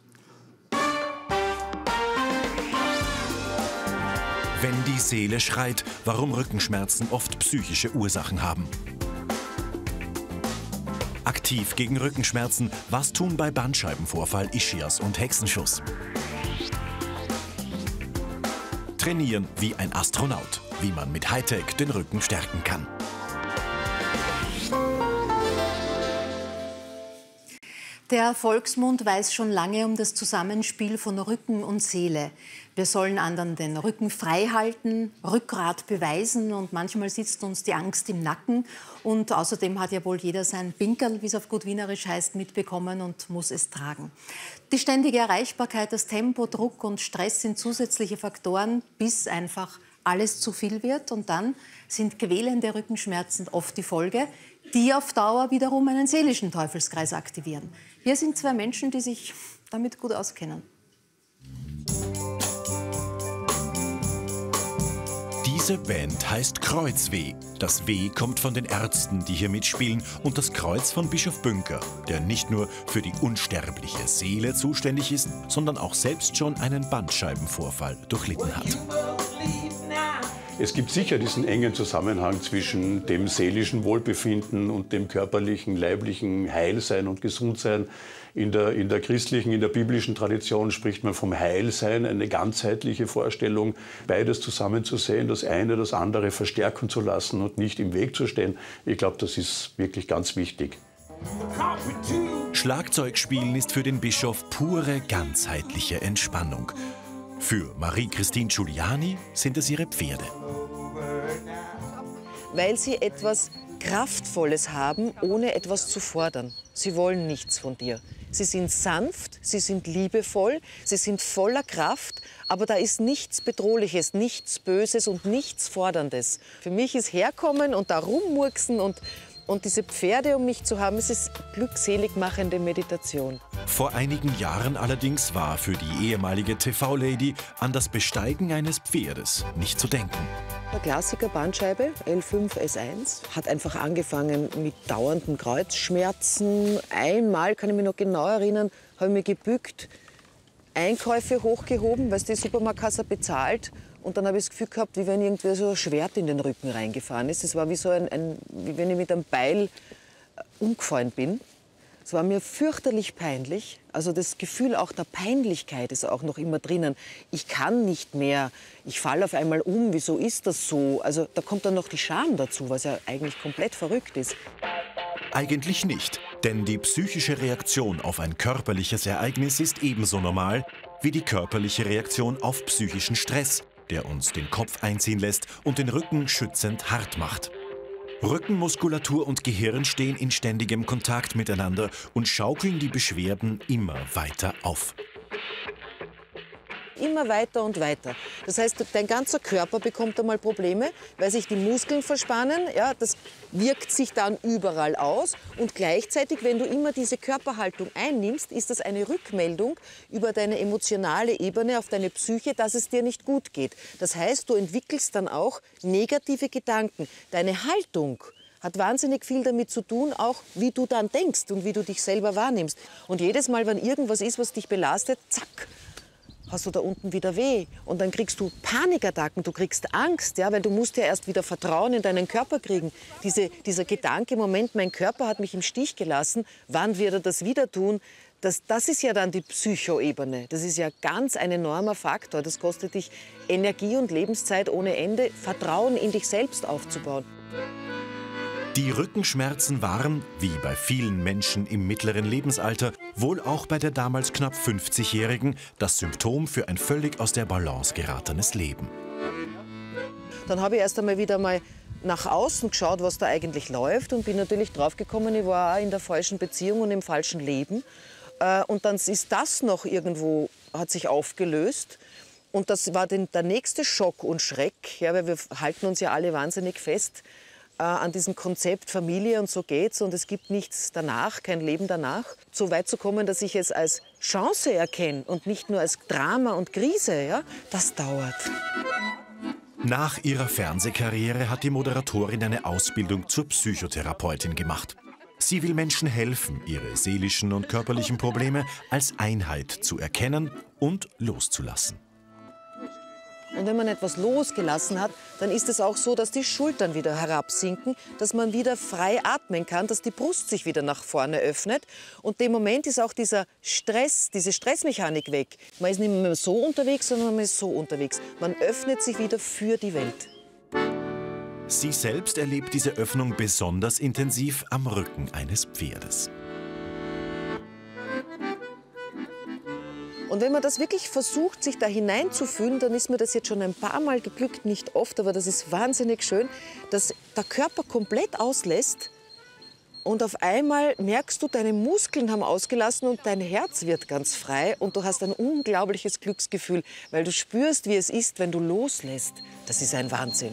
S1: Wenn die Seele schreit, warum Rückenschmerzen oft psychische Ursachen haben. Aktiv gegen Rückenschmerzen, was tun bei Bandscheibenvorfall, Ischias und Hexenschuss. Trainieren wie ein Astronaut, wie man mit Hightech den Rücken stärken kann.
S13: Der Volksmund weiß schon lange um das Zusammenspiel von Rücken und Seele. Wir sollen anderen den Rücken frei halten, Rückgrat beweisen und manchmal sitzt uns die Angst im Nacken. Und außerdem hat ja wohl jeder sein Pinkerl, wie es auf gut Wienerisch heißt, mitbekommen und muss es tragen. Die ständige Erreichbarkeit, das Tempo, Druck und Stress sind zusätzliche Faktoren, bis einfach alles zu viel wird. Und dann sind quälende Rückenschmerzen oft die Folge, die auf Dauer wiederum einen seelischen Teufelskreis aktivieren. Hier sind zwei Menschen, die sich damit gut auskennen.
S1: Diese Band heißt Kreuzweh. Das W kommt von den Ärzten, die hier mitspielen, und das Kreuz von Bischof Bünker, der nicht nur für die unsterbliche Seele zuständig ist, sondern auch selbst schon einen Bandscheibenvorfall durchlitten hat.
S11: Es gibt sicher diesen engen Zusammenhang zwischen dem seelischen Wohlbefinden und dem körperlichen, leiblichen Heilsein und Gesundsein. In der, in der christlichen, in der biblischen Tradition spricht man vom Heilsein, eine ganzheitliche Vorstellung, beides zusammenzusehen, das eine das andere verstärken zu lassen und nicht im Weg zu stehen. Ich glaube, das ist wirklich ganz wichtig.
S1: Schlagzeugspielen ist für den Bischof pure ganzheitliche Entspannung. Für Marie-Christine Giuliani sind es ihre Pferde.
S17: Weil sie etwas Kraftvolles haben, ohne etwas zu fordern. Sie wollen nichts von dir. Sie sind sanft, sie sind liebevoll, sie sind voller Kraft, aber da ist nichts Bedrohliches, nichts Böses und nichts Forderndes. Für mich ist Herkommen und da rummurksen und, und diese Pferde um mich zu haben, es ist glückselig machende Meditation.
S1: Vor einigen Jahren allerdings war für die ehemalige T V-Lady an das Besteigen eines Pferdes nicht zu denken.
S17: Der Klassiker Bandscheibe, L fünf S eins, hat einfach angefangen mit dauernden Kreuzschmerzen. Einmal, kann ich mich noch genau erinnern, habe ich mich gebückt, Einkäufe hochgehoben, weil die Supermarktkasse bezahlt. Und dann habe ich das Gefühl gehabt, wie wenn irgendwie so ein Schwert in den Rücken reingefahren ist. Das war wie, so ein, ein, wie wenn ich mit einem Beil umgefallen bin. Es war mir fürchterlich peinlich. Also das Gefühl auch der Peinlichkeit ist auch noch immer drinnen. Ich kann nicht mehr, ich falle auf einmal um, wieso ist das so? Also da kommt dann noch die Scham dazu, was ja eigentlich komplett verrückt ist.
S1: Eigentlich nicht, denn die psychische Reaktion auf ein körperliches Ereignis ist ebenso normal wie die körperliche Reaktion auf psychischen Stress, der uns den Kopf einziehen lässt und den Rücken schützend hart macht. Rückenmuskulatur und Gehirn stehen in ständigem Kontakt miteinander und schaukeln die Beschwerden immer weiter auf.
S17: Immer weiter und weiter. Das heißt, dein ganzer Körper bekommt einmal Probleme, weil sich die Muskeln verspannen. Ja, das wirkt sich dann überall aus. Und gleichzeitig, wenn du immer diese Körperhaltung einnimmst, ist das eine Rückmeldung über deine emotionale Ebene auf deine Psyche, dass es dir nicht gut geht. Das heißt, du entwickelst dann auch negative Gedanken. Deine Haltung hat wahnsinnig viel damit zu tun, auch wie du dann denkst und wie du dich selber wahrnimmst. Und jedes Mal, wenn irgendwas ist, was dich belastet, zack, hast du da unten wieder weh. Und dann kriegst du Panikattacken, du kriegst Angst, ja, weil du musst ja erst wieder Vertrauen in deinen Körper kriegen. Diese, dieser Gedanke, Moment, mein Körper hat mich im Stich gelassen, wann wird er das wieder tun? Das, das ist ja dann die Psychoebene. Das ist ja ganz ein enormer Faktor. Das kostet dich Energie und Lebenszeit ohne Ende, Vertrauen in dich selbst aufzubauen.
S1: Die Rückenschmerzen waren, wie bei vielen Menschen im mittleren Lebensalter, wohl auch bei der damals knapp fünfzigjährigen, das Symptom für ein völlig aus der Balance geratenes Leben.
S17: Dann habe ich erst einmal wieder mal nach außen geschaut, was da eigentlich läuft und bin natürlich draufgekommen, ich war auch in der falschen Beziehung und im falschen Leben. Und dann ist das noch irgendwo, hat sich aufgelöst. Und das war den, der nächste Schock und Schreck, ja, weil wir halten uns ja alle wahnsinnig fest an diesem Konzept Familie und so geht's und es gibt nichts danach, kein Leben danach. So weit zu kommen, dass ich es als Chance erkenne und nicht nur als Drama und Krise, ja, das dauert.
S1: Nach ihrer Fernsehkarriere hat die Moderatorin eine Ausbildung zur Psychotherapeutin gemacht. Sie will Menschen helfen, ihre seelischen und körperlichen Probleme als Einheit zu erkennen und loszulassen.
S17: Und wenn man etwas losgelassen hat, dann ist es auch so, dass die Schultern wieder herabsinken, dass man wieder frei atmen kann, dass die Brust sich wieder nach vorne öffnet. Und dem Moment ist auch dieser Stress, diese Stressmechanik weg. Man ist nicht mehr so unterwegs, sondern man ist so unterwegs. Man öffnet sich wieder für die Welt.
S1: Sie selbst erlebt diese Öffnung besonders intensiv am Rücken eines Pferdes.
S17: Und wenn man das wirklich versucht, sich da hineinzufühlen, dann ist mir das jetzt schon ein paar Mal geglückt, nicht oft, aber das ist wahnsinnig schön, dass der Körper komplett auslässt und auf einmal merkst du, deine Muskeln haben ausgelassen und dein Herz wird ganz frei und du hast ein unglaubliches Glücksgefühl, weil du spürst, wie es ist, wenn du loslässt. Das ist ein Wahnsinn.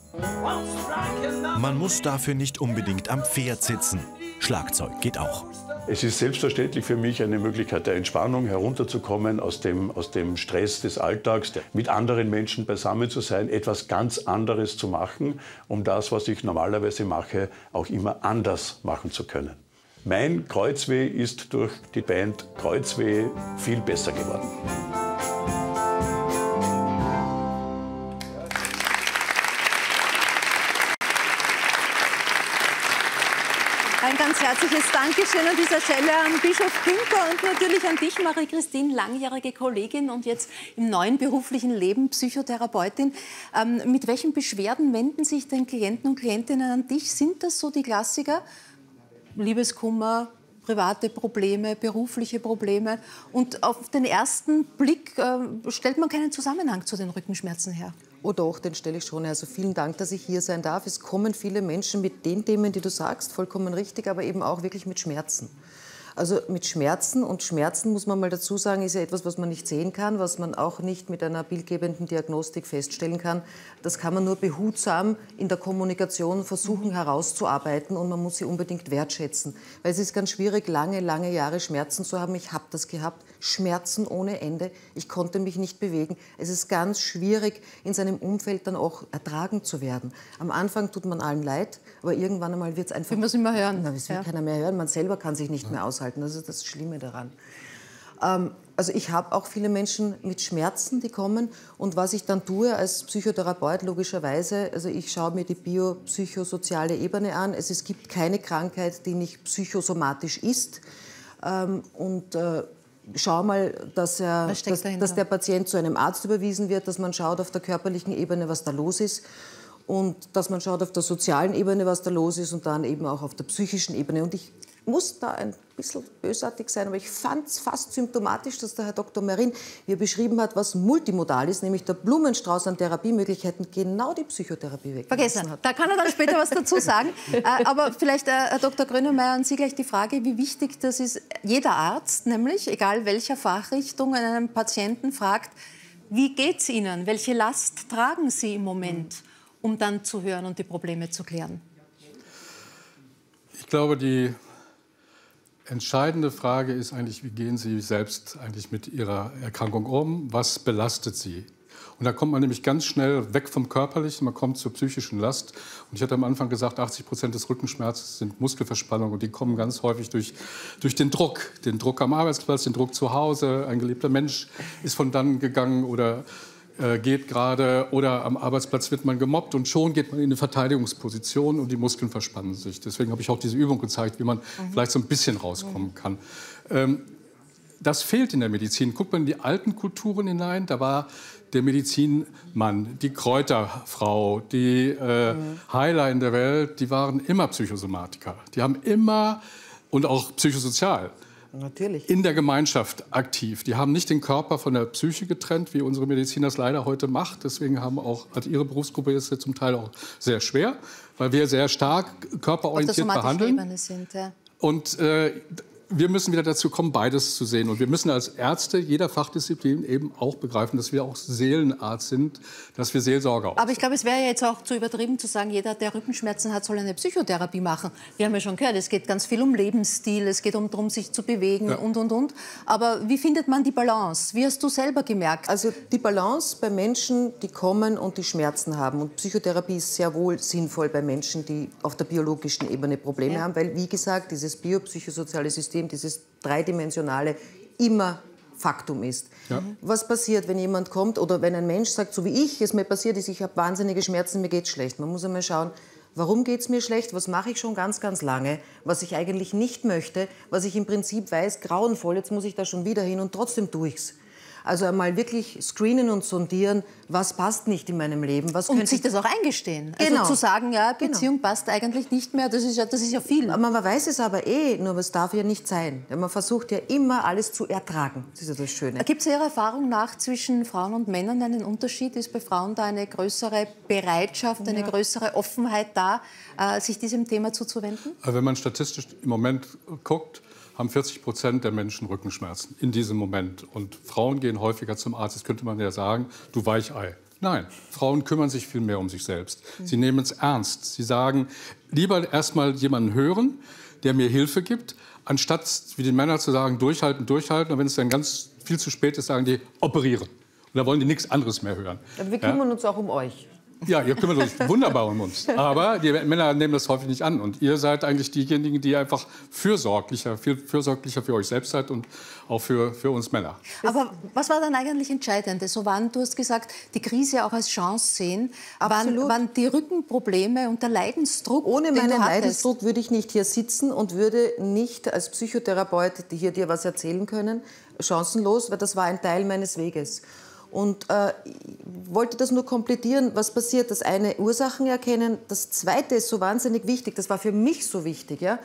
S1: Man muss dafür nicht unbedingt am Pferd sitzen. Schlagzeug geht auch.
S11: Es ist selbstverständlich für mich eine Möglichkeit der Entspannung, herunterzukommen aus dem, aus dem Stress des Alltags, mit anderen Menschen beisammen zu sein, etwas ganz anderes zu machen, um das, was ich normalerweise mache, auch immer anders machen zu können. Mein Kreuzweh ist durch die Band Kreuzweh viel besser geworden.
S8: Ein ganz herzliches Dankeschön an dieser Stelle an Bischof Künker und natürlich an dich, Marie-Christine, langjährige Kollegin und jetzt im neuen beruflichen Leben Psychotherapeutin. Ähm, mit welchen Beschwerden wenden sich denn Klienten und Klientinnen an dich? Sind das so die Klassiker? Liebeskummer, private Probleme, berufliche Probleme. Und auf den ersten Blick äh, stellt man keinen Zusammenhang zu den Rückenschmerzen her.
S3: Oh doch, den stelle ich schon. Also vielen Dank, dass ich hier sein darf. Es kommen viele Menschen mit den Themen, die du sagst, vollkommen richtig, aber eben auch wirklich mit Schmerzen. Also mit Schmerzen, und Schmerzen, muss man mal dazu sagen, ist ja etwas, was man nicht sehen kann, was man auch nicht mit einer bildgebenden Diagnostik feststellen kann. Das kann man nur behutsam in der Kommunikation versuchen herauszuarbeiten und man muss sie unbedingt wertschätzen. Weil es ist ganz schwierig, lange, lange Jahre Schmerzen zu haben. Ich habe das gehabt, Schmerzen ohne Ende. Ich konnte mich nicht bewegen. Es ist ganz schwierig, in seinem Umfeld dann auch ertragen zu werden. Am Anfang tut man allen leid, aber irgendwann einmal wird es einfach...
S8: Wir müssen immer hören.
S3: Na, das will
S8: ja.
S3: keiner mehr hören. Man selber kann sich nicht mehr aushalten. Das ist das Schlimme daran.
S12: Ähm, also ich habe auch viele Menschen mit Schmerzen, die kommen. Und was ich dann tue als Psychotherapeut, logischerweise, also ich schaue mir die biopsychosoziale Ebene an. Es, es gibt keine Krankheit, die nicht psychosomatisch ist. Ähm, und äh, schau mal, dass, er, dass, dass der Patient zu einem Arzt überwiesen wird, dass man schaut auf der körperlichen Ebene, was da los ist. Und dass man schaut auf der sozialen Ebene, was da los ist, und dann eben auch auf der psychischen Ebene. Und ich muss da ein bisschen bösartig sein, aber ich fand es fast symptomatisch, dass der Herr Doktor Marin mir beschrieben hat, was multimodal ist, nämlich der Blumenstrauß an Therapiemöglichkeiten genau die Psychotherapie weg.
S13: Vergessen hat. Da kann er dann später was dazu sagen. äh, aber vielleicht, äh, Herr Doktor Grönemeyer, an Sie gleich die Frage, wie wichtig das ist. Jeder Arzt, nämlich, egal welcher Fachrichtung, einen Patienten fragt, wie geht es Ihnen? Welche Last tragen Sie im Moment? Um dann zu hören und die Probleme zu klären?
S15: Ich glaube, die entscheidende Frage ist eigentlich, wie gehen Sie selbst eigentlich mit Ihrer Erkrankung um? Was belastet Sie? Und da kommt man nämlich ganz schnell weg vom Körperlichen, man kommt zur psychischen Last. Und ich hatte am Anfang gesagt, achtzig Prozent des Rückenschmerzes sind Muskelverspannungen und die kommen ganz häufig durch, durch den Druck. Den Druck am Arbeitsplatz, den Druck zu Hause. Ein geliebter Mensch ist von dann gegangen oder geht gerade, oder am Arbeitsplatz wird man gemobbt und schon geht man in eine Verteidigungsposition und die Muskeln verspannen sich. Deswegen habe ich auch diese Übung gezeigt, wie man mhm. vielleicht so ein bisschen rauskommen kann. Ähm, das fehlt in der Medizin. Guckt man in die alten Kulturen hinein, da war der Medizinmann, die Kräuterfrau, die äh, mhm. Heiler in der Welt, die waren immer Psychosomatiker. Die haben immer, und auch psychosozial,
S12: Natürlich.
S15: in der Gemeinschaft aktiv. Die haben nicht den Körper von der Psyche getrennt, wie unsere Medizin das leider heute macht. Deswegen haben auch, also ihre Berufsgruppe ist ja zum Teil auch sehr schwer, weil wir sehr stark körperorientiert behandeln.
S13: Ebene sind, ja.
S15: Und äh, wir müssen wieder dazu kommen, beides zu sehen. Und wir müssen als Ärzte jeder Fachdisziplin eben auch begreifen, dass wir auch Seelenarzt sind, dass wir Seelsorger auch
S13: Aber ich glaube, es wäre ja jetzt auch zu übertrieben zu sagen, jeder, der Rückenschmerzen hat, soll eine Psychotherapie machen. Wir haben ja schon gehört, es geht ganz viel um Lebensstil, es geht um darum, sich zu bewegen ja. und, und, und. Aber wie findet man die Balance? Wie hast du selber gemerkt?
S12: Also die Balance bei Menschen, die kommen und die Schmerzen haben. Und Psychotherapie ist sehr wohl sinnvoll bei Menschen, die auf der biologischen Ebene Probleme ja. haben. Weil, wie gesagt, dieses biopsychosoziale System, dieses dreidimensionale, immer Faktum ist. Ja. Was passiert, wenn jemand kommt oder wenn ein Mensch sagt, so wie ich, es mir passiert ist, ich habe wahnsinnige Schmerzen, mir geht's schlecht. Man muss einmal schauen, warum geht es mir schlecht, was mache ich schon ganz, ganz lange, was ich eigentlich nicht möchte, was ich im Prinzip weiß, grauenvoll, jetzt muss ich da schon wieder hin und trotzdem tue ich's. Also einmal wirklich screenen und sondieren, was passt nicht in meinem Leben. Was
S13: und sich das auch eingestehen.
S12: Genau.
S13: Also zu sagen, ja, Beziehung genau. passt eigentlich nicht mehr, das ist ja, das ist ja viel.
S12: Man, man weiß es aber eh, nur es darf ja nicht sein. Man versucht ja immer, alles zu ertragen. Das ist ja das Schöne.
S13: Gibt es Ihrer Erfahrung nach zwischen Frauen und Männern einen Unterschied? Ist bei Frauen da eine größere Bereitschaft, eine ja. größere Offenheit da, sich diesem Thema zuzuwenden?
S15: Wenn man statistisch im Moment guckt, haben vierzig Prozent der Menschen Rückenschmerzen in diesem Moment. Und Frauen gehen häufiger zum Arzt. Das könnte man ja sagen, du Weichei. Nein, Frauen kümmern sich viel mehr um sich selbst. Sie nehmen es ernst. Sie sagen, lieber erst mal jemanden hören, der mir Hilfe gibt, anstatt wie die Männer zu sagen, durchhalten, durchhalten. Und wenn es dann ganz viel zu spät ist, sagen die, operieren. Und da wollen die nichts anderes mehr hören.
S12: Aber wir kümmern ja? uns auch um euch.
S15: Ja, ihr kümmert euch wunderbar um uns. Aber die Männer nehmen das häufig nicht an. Und ihr seid eigentlich diejenigen, die einfach fürsorglicher, viel fürsorglicher für euch selbst seid und auch für, für uns Männer.
S13: Aber was war dann eigentlich entscheidend? So waren, du hast gesagt, die Krise auch als Chance sehen. Waren, waren die Rückenprobleme und der Leidensdruck?
S12: Ohne meinen Leidensdruck würde ich nicht hier sitzen und würde nicht als Psychotherapeut hier dir was erzählen können, chancenlos, weil das war ein Teil meines Weges. Und äh, wollte das nur komplettieren, was passiert. Das eine, Ursachen erkennen. Das zweite ist so wahnsinnig wichtig, das war für mich so wichtig. Ja?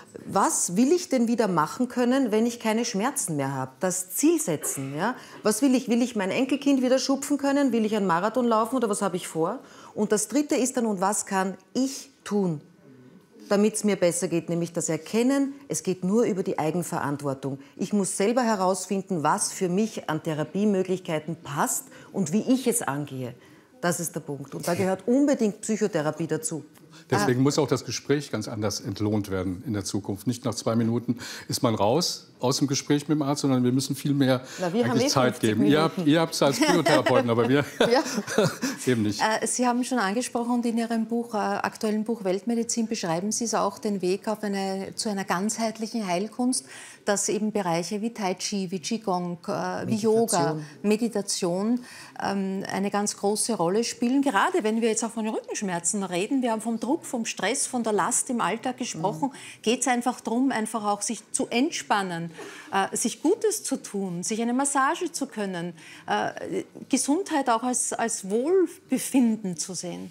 S12: Was will ich denn wieder machen können, wenn ich keine Schmerzen mehr habe? Das Ziel setzen. Ja? Was will ich? Will ich mein Enkelkind wieder schupfen können? Will ich einen Marathon laufen oder was habe ich vor? Und das dritte ist dann, und was kann ich tun, damit es mir besser geht, nämlich das Erkennen, es geht nur über die Eigenverantwortung. Ich muss selber herausfinden, was für mich an Therapiemöglichkeiten passt und wie ich es angehe. Das ist der Punkt. Und da gehört unbedingt Psychotherapie dazu.
S15: Deswegen ah. muss auch das Gespräch ganz anders entlohnt werden in der Zukunft. Nicht nach zwei Minuten ist man raus aus dem Gespräch mit dem Arzt, sondern wir müssen viel mehr Na, wir eigentlich Zeit geben. Ihr habt, ihr habt es als Psychotherapeuten, aber wir ja. eben nicht.
S13: Äh, Sie haben schon angesprochen und in Ihrem Buch, äh, aktuellen Buch Weltmedizin beschreiben Sie es auch, den Weg auf eine, zu einer ganzheitlichen Heilkunst, dass eben Bereiche wie Tai Chi, wie Qigong, äh, wie Yoga, Meditation ähm, eine ganz große Rolle spielen. Gerade wenn wir jetzt auch von Rückenschmerzen reden, wir haben vom Druck, vom Stress, von der Last im Alltag gesprochen, mhm. geht es einfach darum, einfach auch sich zu entspannen, äh, sich Gutes zu tun, sich eine Massage zu können, äh, Gesundheit auch als, als Wohlbefinden zu sehen.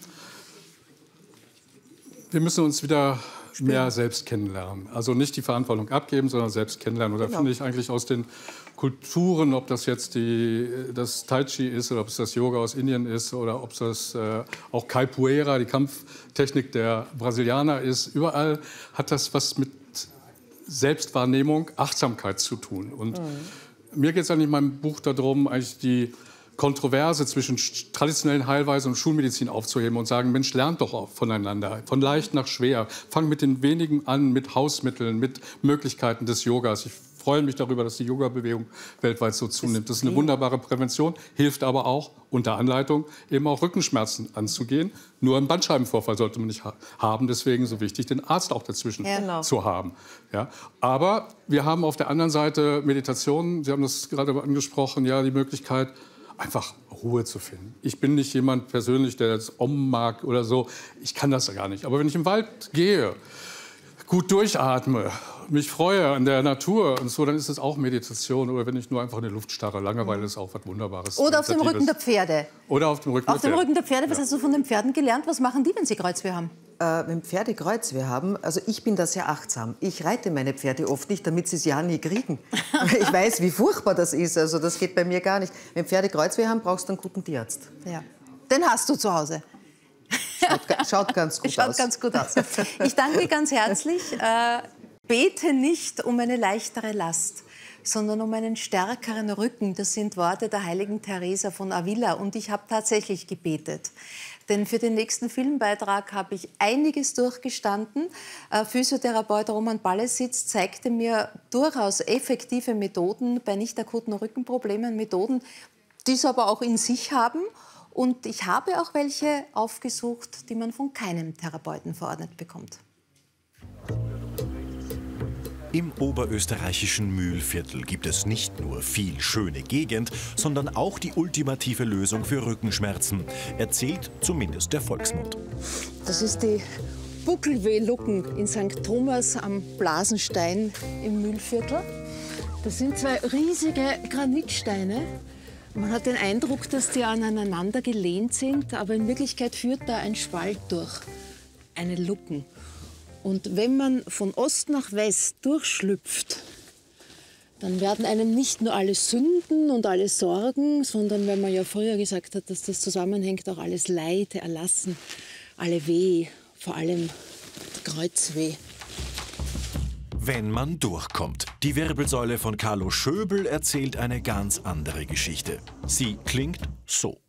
S15: Wir müssen uns wieder mehr selbst kennenlernen. Also nicht die Verantwortung abgeben, sondern selbst kennenlernen. Und da genau. finde ich eigentlich aus den Kulturen, ob das jetzt die, das Tai Chi ist oder ob es das Yoga aus Indien ist oder ob es das äh, auch Capoeira, die Kampftechnik der Brasilianer ist, überall hat das was mit Selbstwahrnehmung, Achtsamkeit zu tun. Und mhm. mir geht es eigentlich in meinem Buch darum, eigentlich die Kontroverse zwischen traditionellen Heilweise und Schulmedizin aufzuheben und sagen, Mensch, lernt doch auch voneinander, von leicht nach schwer. Fangt mit den wenigen an, mit Hausmitteln, mit Möglichkeiten des Yogas. Ich freue mich darüber, dass die Yoga-Bewegung weltweit so zunimmt. Das ist eine wunderbare Prävention, hilft aber auch unter Anleitung eben auch Rückenschmerzen anzugehen. Nur einen Bandscheibenvorfall sollte man nicht ha haben, deswegen so wichtig, den Arzt auch dazwischen ja, genau. zu haben. Ja, aber wir haben auf der anderen Seite Meditationen, Sie haben das gerade angesprochen, ja, die Möglichkeit, einfach Ruhe zu finden. Ich bin nicht jemand persönlich, der das Om mag oder so. Ich kann das gar nicht. Aber wenn ich im Wald gehe, gut durchatme, mich freue an der Natur und so, dann ist es auch Meditation. Oder wenn ich nur einfach in die Luft starre. Langeweile ist auch was Wunderbares.
S13: Oder auf dem Rücken der Pferde.
S15: Oder auf dem Rücken
S13: auf
S15: der Pferde.
S13: Auf dem Rücken der Pferde. Was ja. hast du von den Pferden gelernt? Was machen die, wenn sie Kreuzweh haben?
S12: Äh, wenn Pferde Kreuzweh haben, also ich bin da sehr achtsam. Ich reite meine Pferde oft nicht, damit sie es ja nie kriegen. Ich weiß, wie furchtbar das ist. Also das geht bei mir gar nicht. Wenn Pferde Kreuzweh haben, brauchst du einen guten Tierarzt.
S13: Ja. Den hast du zu Hause.
S12: Schaut, schaut ganz gut
S13: schaut
S12: aus.
S13: Ganz gut aus. Ich danke ganz herzlich. Äh, bete nicht um eine leichtere Last, sondern um einen stärkeren Rücken. Das sind Worte der heiligen Teresa von Avila. Und ich habe tatsächlich gebetet. Denn für den nächsten Filmbeitrag habe ich einiges durchgestanden. Äh, Physiotherapeut Roman Ballesitz zeigte mir durchaus effektive Methoden bei nicht akuten Rückenproblemen, Methoden, die es aber auch in sich haben. Und ich habe auch welche aufgesucht, die man von keinem Therapeuten verordnet bekommt.
S1: Im oberösterreichischen Mühlviertel gibt es nicht nur viel schöne Gegend, sondern auch die ultimative Lösung für Rückenschmerzen, erzählt zumindest der Volksmund.
S13: Das ist die Buckelweh-Lucken in Sankt Thomas am Blasenstein im Mühlviertel. Das sind zwei riesige Granitsteine. Man hat den Eindruck, dass die aneinander gelehnt sind, aber in Wirklichkeit führt da ein Spalt durch, eine Lucken. Und wenn man von Ost nach West durchschlüpft, dann werden einem nicht nur alle Sünden und alle Sorgen, sondern, wenn man ja früher gesagt hat, dass das zusammenhängt, auch alles Leid, Erlassen, alle Weh, vor allem Kreuzweh.
S1: Wenn man durchkommt. Die Wirbelsäule von Carlo Schöbel erzählt eine ganz andere Geschichte. Sie klingt so.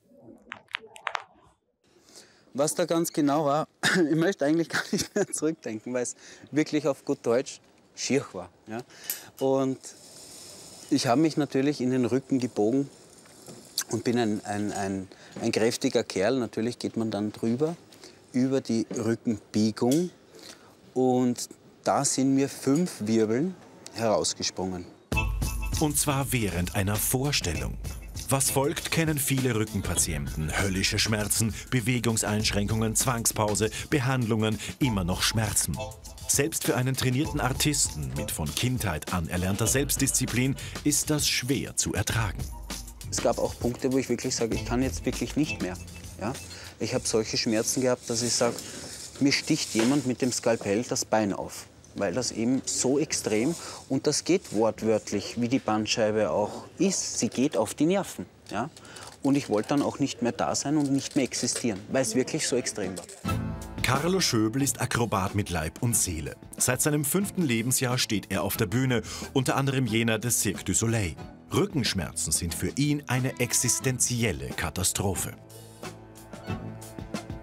S16: Was da ganz genau war, ich möchte eigentlich gar nicht mehr zurückdenken, weil es wirklich auf gut Deutsch schier war. Ja? Und ich habe mich natürlich in den Rücken gebogen und bin ein, ein, ein, ein kräftiger Kerl. Natürlich geht man dann drüber, über die Rückenbiegung. Und da sind mir fünf Wirbeln herausgesprungen.
S1: Und zwar während einer Vorstellung. Was folgt, kennen viele Rückenpatienten. Höllische Schmerzen, Bewegungseinschränkungen, Zwangspause, Behandlungen, immer noch Schmerzen. Selbst für einen trainierten Artisten mit von Kindheit an erlernter Selbstdisziplin ist das schwer zu ertragen.
S16: Es gab auch Punkte, wo ich wirklich sage, ich kann jetzt wirklich nicht mehr. Ja? Ich habe solche Schmerzen gehabt, dass ich sage, mir sticht jemand mit dem Skalpell das Bein auf. Weil das eben so extrem, und das geht wortwörtlich, wie die Bandscheibe auch ist, sie geht auf die Nerven. Ja? Und ich wollte dann auch nicht mehr da sein und nicht mehr existieren, weil es wirklich so extrem war.
S1: Carlo Schöbel ist Akrobat mit Leib und Seele. Seit seinem fünften Lebensjahr steht er auf der Bühne, unter anderem jener des Cirque du Soleil. Rückenschmerzen sind für ihn eine existenzielle Katastrophe.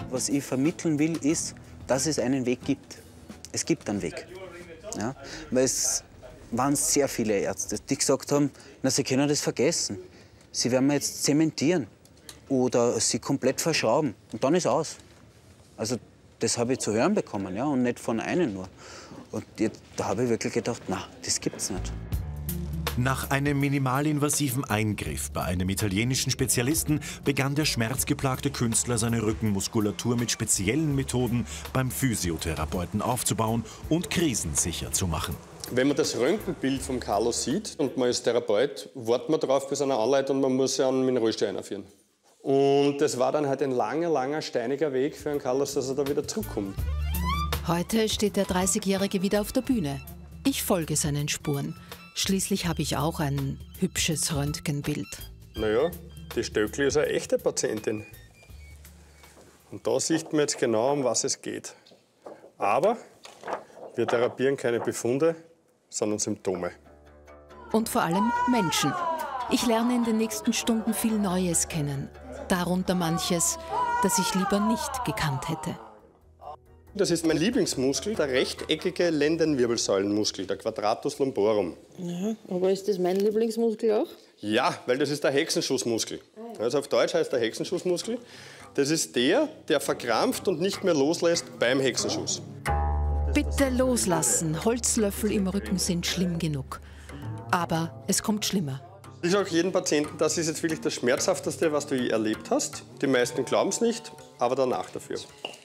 S16: Was ich vermitteln will, ist, dass es einen Weg gibt. Es gibt einen Weg. Ja? Weil es waren sehr viele Ärzte, die gesagt haben, na, sie können das vergessen. Sie werden jetzt zementieren oder sie komplett verschrauben und dann ist aus. Also das habe ich zu hören bekommen, ja, und nicht von einem nur. Und jetzt, da habe ich wirklich gedacht, na, das gibt's nicht.
S1: Nach einem minimalinvasiven Eingriff bei einem italienischen Spezialisten begann der schmerzgeplagte Künstler seine Rückenmuskulatur mit speziellen Methoden beim Physiotherapeuten aufzubauen und krisensicher zu machen.
S18: Wenn man das Röntgenbild von Carlos sieht und man ist Therapeut, wartet man darauf bis eine Anleitung und man muss ja einen Mineralstein einführen. Und das war dann halt ein langer, langer, steiniger Weg für einen Carlos, dass er da wieder zurückkommt.
S22: Heute steht der dreißigjährige wieder auf der Bühne. Ich folge seinen Spuren. Schließlich habe ich auch ein hübsches Röntgenbild.
S18: Naja, die Stöckli ist eine echte Patientin. Und da sieht man jetzt genau, um was es geht. Aber wir therapieren keine Befunde, sondern Symptome.
S22: Und vor allem Menschen. Ich lerne in den nächsten Stunden viel Neues kennen. Darunter manches, das ich lieber nicht gekannt hätte.
S18: Das ist mein Lieblingsmuskel, der rechteckige Lendenwirbelsäulenmuskel, der Quadratus lumborum.
S23: Ja, aber ist das mein Lieblingsmuskel auch?
S18: Ja, weil das ist der Hexenschussmuskel. Also auf Deutsch heißt der Hexenschussmuskel. Das ist der, der verkrampft und nicht mehr loslässt beim Hexenschuss.
S22: Bitte loslassen. Holzlöffel im Rücken sind schlimm genug. Aber es kommt schlimmer.
S18: Ich sage jedem Patienten, das ist jetzt wirklich das Schmerzhafteste, was du je erlebt hast. Die meisten glauben es nicht, aber danach dafür.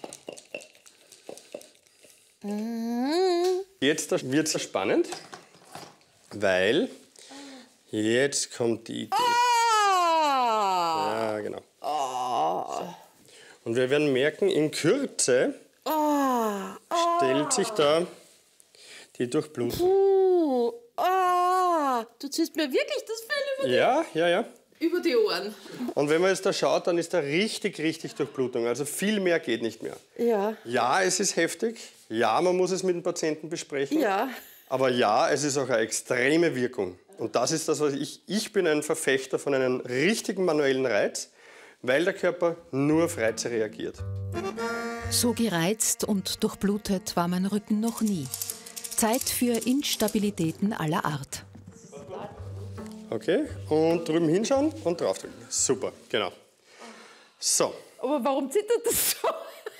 S18: Jetzt wird es spannend, weil jetzt kommt die Idee. Ja, genau. So. Und wir werden merken, in Kürze stellt sich da die Durchblutung.
S23: Puh, oh, du ziehst mir wirklich das Fell über die,
S18: Ja, ja, ja.
S23: über die Ohren.
S18: Und wenn man jetzt da schaut, dann ist da richtig, richtig Durchblutung. Also viel mehr geht nicht mehr.
S23: Ja.
S18: Ja, es ist heftig. Ja, man muss es mit dem Patienten besprechen.
S23: Ja.
S18: Aber ja, es ist auch eine extreme Wirkung. Und das ist das, was ich... Ich bin ein Verfechter von einem richtigen manuellen Reiz, weil der Körper nur auf Reize reagiert.
S22: So gereizt und durchblutet war mein Rücken noch nie. Zeit für Instabilitäten aller Art.
S18: Okay, und drüben hinschauen und draufdrücken. Super, genau. So.
S23: Aber warum zittert das so?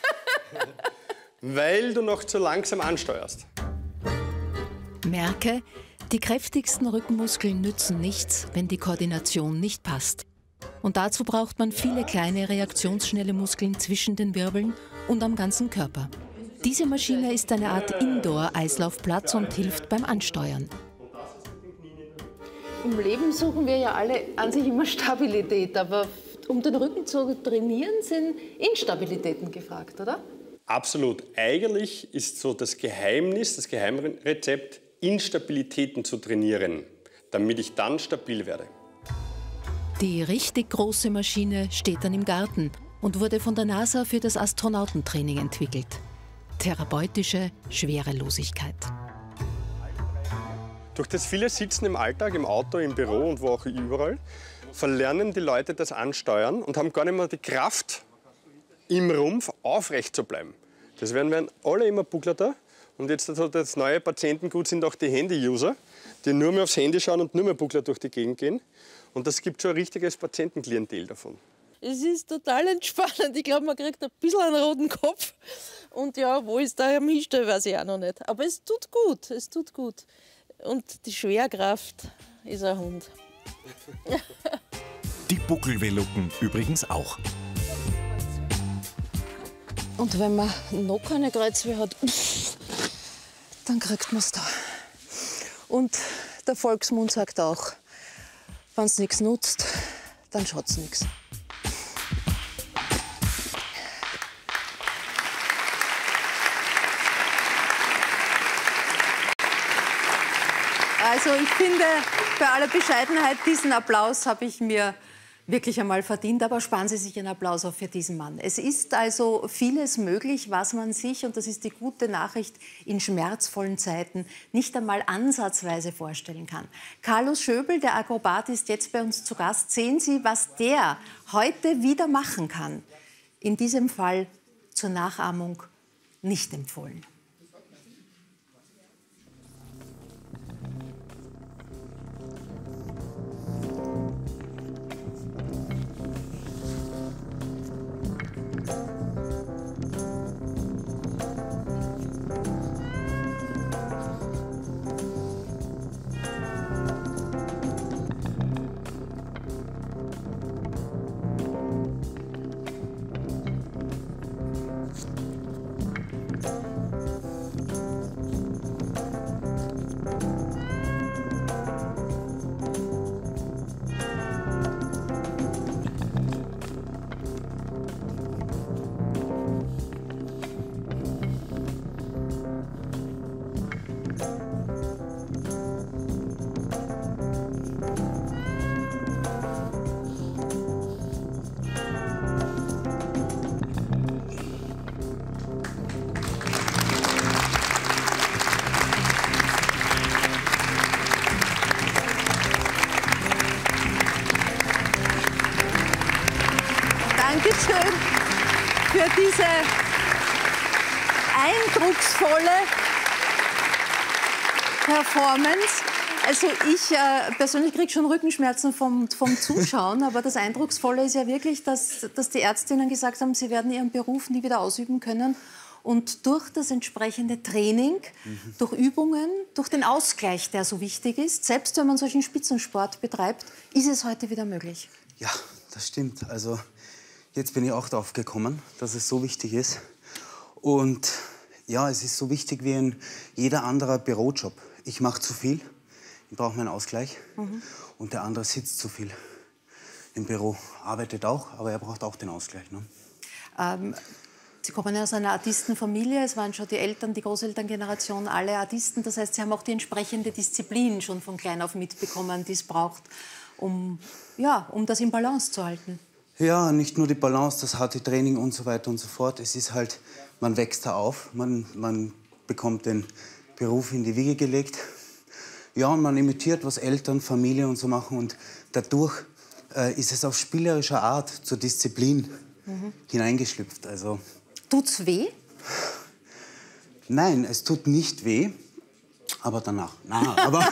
S18: Weil du noch zu langsam ansteuerst.
S22: Merke, die kräftigsten Rückenmuskeln nützen nichts, wenn die Koordination nicht passt. Und dazu braucht man viele kleine reaktionsschnelle Muskeln zwischen den Wirbeln und am ganzen Körper. Diese Maschine ist eine Art Indoor-Eislaufplatz und hilft beim Ansteuern.
S23: Im Leben suchen wir ja alle an sich immer Stabilität, aber um den Rücken zu trainieren, sind Instabilitäten gefragt, oder?
S18: Absolut. Eigentlich ist so das Geheimnis, das Geheimrezept, Instabilitäten zu trainieren, damit ich dann stabil werde.
S22: Die richtig große Maschine steht dann im Garten und wurde von der NASA für das Astronautentraining entwickelt. Therapeutische Schwerelosigkeit.
S18: Durch das viele Sitzen im Alltag, im Auto, im Büro und wo auch überall, verlernen die Leute das Ansteuern und haben gar nicht mehr die Kraft, im Rumpf aufrecht zu bleiben. Das werden wir alle immer bucklerter. Und jetzt das neue Patientengut sind auch die Handy-User, die nur mehr aufs Handy schauen und nur mehr buckler durch die Gegend gehen. Und das gibt schon ein richtiges Patientenklientel davon.
S23: Es ist total entspannend. Ich glaube, man kriegt ein bisschen einen roten Kopf. Und ja, wo ist da am Hinstellen, weiß ich auch noch nicht. Aber es tut gut, es tut gut. Und die Schwerkraft ist ein Hund.
S1: Die Buckelvelucken übrigens auch.
S23: Und wenn man noch keine Kreuzweh hat, dann kriegt man es da. Und der Volksmund sagt auch, wenn es nichts nutzt, dann schaut es nichts.
S8: Also ich finde, bei aller Bescheidenheit, diesen Applaus habe ich mir wirklich einmal verdient, aber sparen Sie sich einen Applaus auch für diesen Mann. Es ist also vieles möglich, was man sich, und das ist die gute Nachricht, in schmerzvollen Zeiten nicht einmal ansatzweise vorstellen kann. Carlos Schöbel, der Akrobat, ist jetzt bei uns zu Gast. Sehen Sie, was der heute wieder machen kann. In diesem Fall
S13: zur Nachahmung nicht empfohlen. Dankeschön für diese eindrucksvolle Performance. Also ich äh, persönlich kriege schon Rückenschmerzen vom, vom Zuschauen, aber das Eindrucksvolle ist ja wirklich, dass, dass die Ärztinnen gesagt haben, sie werden ihren Beruf nie wieder ausüben können. Und durch das entsprechende Training, mhm. durch Übungen, durch den Ausgleich, der so wichtig ist, selbst wenn man solchen Spitzensport betreibt, ist es heute wieder möglich.
S16: Ja, das stimmt. Also jetzt bin ich auch darauf gekommen, dass es so wichtig ist. Und ja, es ist so wichtig wie in jeder anderer Bürojob. Ich mache zu viel, ich brauche meinen Ausgleich. Mhm. Und der andere sitzt zu viel im Büro, arbeitet auch, aber er braucht auch den Ausgleich. Ne?
S13: Ähm, Sie kommen ja aus einer Artistenfamilie, es waren schon die Eltern, die Großelterngeneration, alle Artisten. Das heißt, Sie haben auch die entsprechende Disziplin schon von klein auf mitbekommen, die es braucht, um, ja, um das in Balance zu halten.
S16: Ja, nicht nur die Balance, das harte Training und so weiter und so fort. Es ist halt, man wächst da auf, man, man bekommt den Beruf in die Wiege gelegt. Ja, und man imitiert, was Eltern, Familie und so machen. Und dadurch äh, ist es auf spielerische Art zur Disziplin mhm. hineingeschlüpft. Also,
S13: tut's weh?
S16: Nein, es tut nicht weh. Aber danach. Nein, aber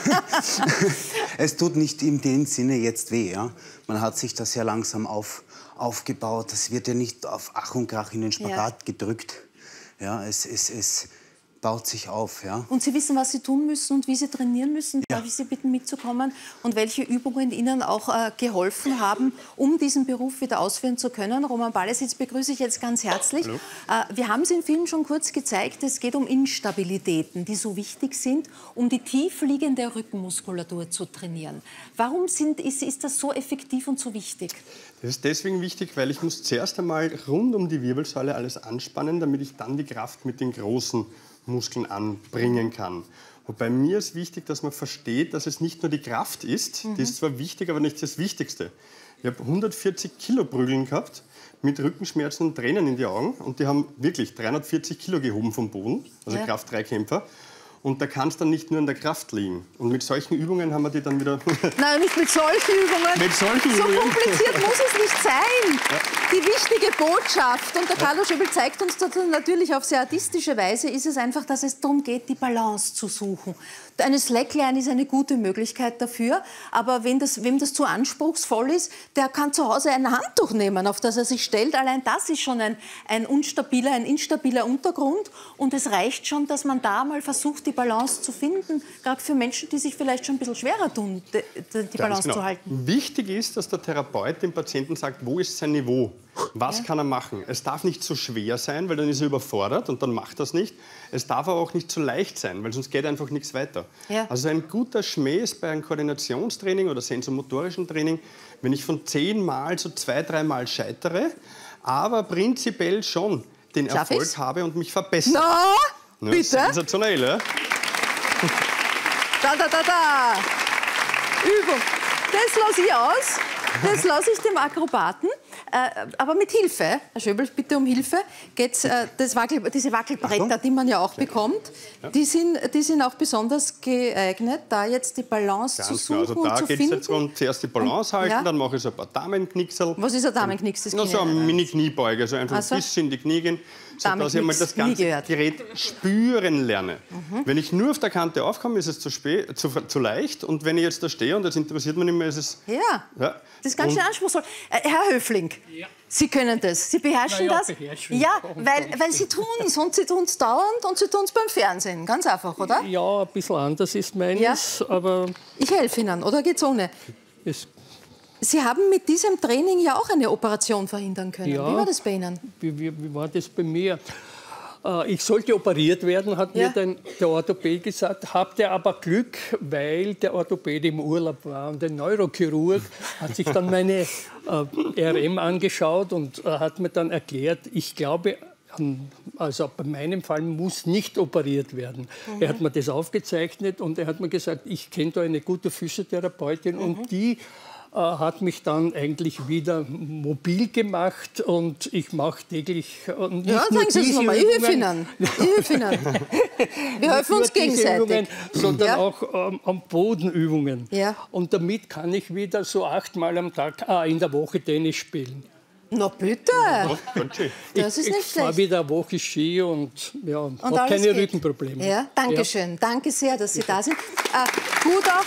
S16: es tut nicht in dem Sinne jetzt weh. Ja? Man hat sich das ja langsam auf, aufgebaut. Das wird ja nicht auf Ach und Krach in den Spagat ja. gedrückt. Ja, es, es, es baut sich auf. Ja?
S13: Und Sie wissen, was Sie tun müssen und wie Sie trainieren müssen. Ja. Darf ich Sie bitten, mitzukommen? Und welche Übungen Ihnen auch äh, geholfen haben, um diesen Beruf wieder ausführen zu können? Roman Balesitz begrüße ich jetzt ganz herzlich. Äh, wir haben es im Film schon kurz gezeigt. Es geht um Instabilitäten, die so wichtig sind, um die tiefliegende Rückenmuskulatur zu trainieren. Warum sind, ist, ist das so effektiv und so wichtig?
S18: Das ist deswegen wichtig, weil ich muss zuerst einmal rund um die Wirbelsäule alles anspannen, damit ich dann die Kraft mit den großen Muskeln anbringen kann. Und bei mir ist wichtig, dass man versteht, dass es nicht nur die Kraft ist, mhm. die ist zwar wichtig, aber nicht das Wichtigste. Ich habe hundertvierzig Kilo Prügeln gehabt, mit Rückenschmerzen und Tränen in die Augen. Und die haben wirklich dreihundertvierzig Kilo gehoben vom Boden, also ja. Kraft-Dreikämpfer. Und da kann es dann nicht nur in der Kraft liegen. Und mit solchen Übungen haben wir die dann wieder...
S13: Nein, nicht mit solchen Übungen.
S18: Mit solchen
S13: so
S18: Übungen.
S13: kompliziert muss es nicht sein.
S18: Ja.
S13: Die wichtige Botschaft, und der Carlo Schöbel zeigt uns das natürlich auf sehr artistische Weise, ist es einfach, dass es darum geht, die Balance zu suchen. Eine Slackline ist eine gute Möglichkeit dafür, aber wenn das, wem das zu anspruchsvoll ist, der kann zu Hause ein Handtuch nehmen, auf das er sich stellt. Allein das ist schon ein, ein unstabiler, ein instabiler Untergrund. Und es reicht schon, dass man da mal versucht, die Balance zu finden, gerade für Menschen, die sich vielleicht schon ein bisschen schwerer tun, die, die Balance genau. zu halten.
S18: Wichtig ist, dass der Therapeut dem Patienten sagt, wo ist sein Niveau? Was ja. kann er machen? Es darf nicht zu schwer sein, weil dann ist er überfordert und dann macht er es nicht. Es darf aber auch nicht zu leicht sein, weil sonst geht einfach nichts weiter. Ja. Also ein guter Schmäh ist bei einem Koordinationstraining oder sensomotorischen Training, wenn ich von zehn Mal so zwei, drei Mal scheitere, aber prinzipiell schon den Schaff Erfolg ich's? habe und mich verbessere.
S13: Na, ja, bitte?
S18: Sensationell, ja?
S13: Da, da, da, da. Übung. Das lasse ich aus. Das lasse ich dem Akrobaten.
S23: Äh, aber mit Hilfe, Herr Schöbel, bitte um Hilfe, geht's, äh, das Wackel, diese Wackelbretter, Achtung, die man ja auch bekommt, ja. Die, sind, die sind auch besonders geeignet, da jetzt die Balance Ganz zu suchen genau. also
S18: da
S23: und zu
S18: geht's
S23: finden.
S18: Jetzt um zuerst die Balance halten, ja. Dann mache ich so ein paar Damenknicksel.
S23: Was ist ein Damenknicks? Das
S18: Na, so eine Mini-Kniebeuge, also einfach
S23: also?
S18: ein bisschen in die Knie gehen, sodass ich mal das ganze Gerät spüren lerne. Mhm. Wenn ich nur auf der Kante aufkomme, ist es zu, spät, zu, zu leicht. Und wenn ich jetzt da stehe und das interessiert mich nicht mehr, ist es...
S23: Ja,
S18: ja.
S23: Das ist ganz schön anspruchsvoll. Äh, Herr Höfling, ja. Sie können das. Sie beherrschen ja, das? Beherrschen. Ja, weil, weil Sie tun es und Sie tun es dauernd und Sie tun es beim Fernsehen. Ganz einfach, oder?
S19: Ja, ein bisschen anders ist meines, ja. aber...
S23: Ich helfe Ihnen, oder geht's ohne?
S19: Es
S23: Sie haben mit diesem Training ja auch eine Operation verhindern können.
S19: Ja.
S23: Wie war das bei Ihnen?
S19: Wie, wie, wie war das bei mir? Ich sollte operiert werden, hat ja. mir dann der Orthopäd gesagt. Habt ihr aber Glück, weil der Orthopäd im Urlaub war. Und der Neurochirurg hat sich dann meine äh, R M angeschaut und äh, hat mir dann erklärt, ich glaube, also bei meinem Fall muss nicht operiert werden. Mhm. Er hat mir das aufgezeichnet und er hat mir gesagt, ich kenne da eine gute Physiotherapeutin mhm. und die hat mich dann eigentlich wieder mobil gemacht und ich mache täglich nicht
S23: ja,
S19: nur
S23: sagen Sie es nochmal, ich helfe Ihnen. Ich helfe Ihnen. Wir helfen uns gegenseitig.
S19: Übungen, sondern
S23: ja.
S19: auch ähm, am Boden Übungen.
S23: Ja.
S19: Und damit kann ich wieder so achtmal am Tag, ah, in der Woche Tennis spielen.
S23: Na bitte! Das ist
S19: ich
S23: nicht
S19: ich fahre wieder eine Woche Ski und ja, habe keine geht. Rückenprobleme.
S23: Ja, danke schön. Ja. Danke sehr, dass Sie da sind. Äh, gut auch.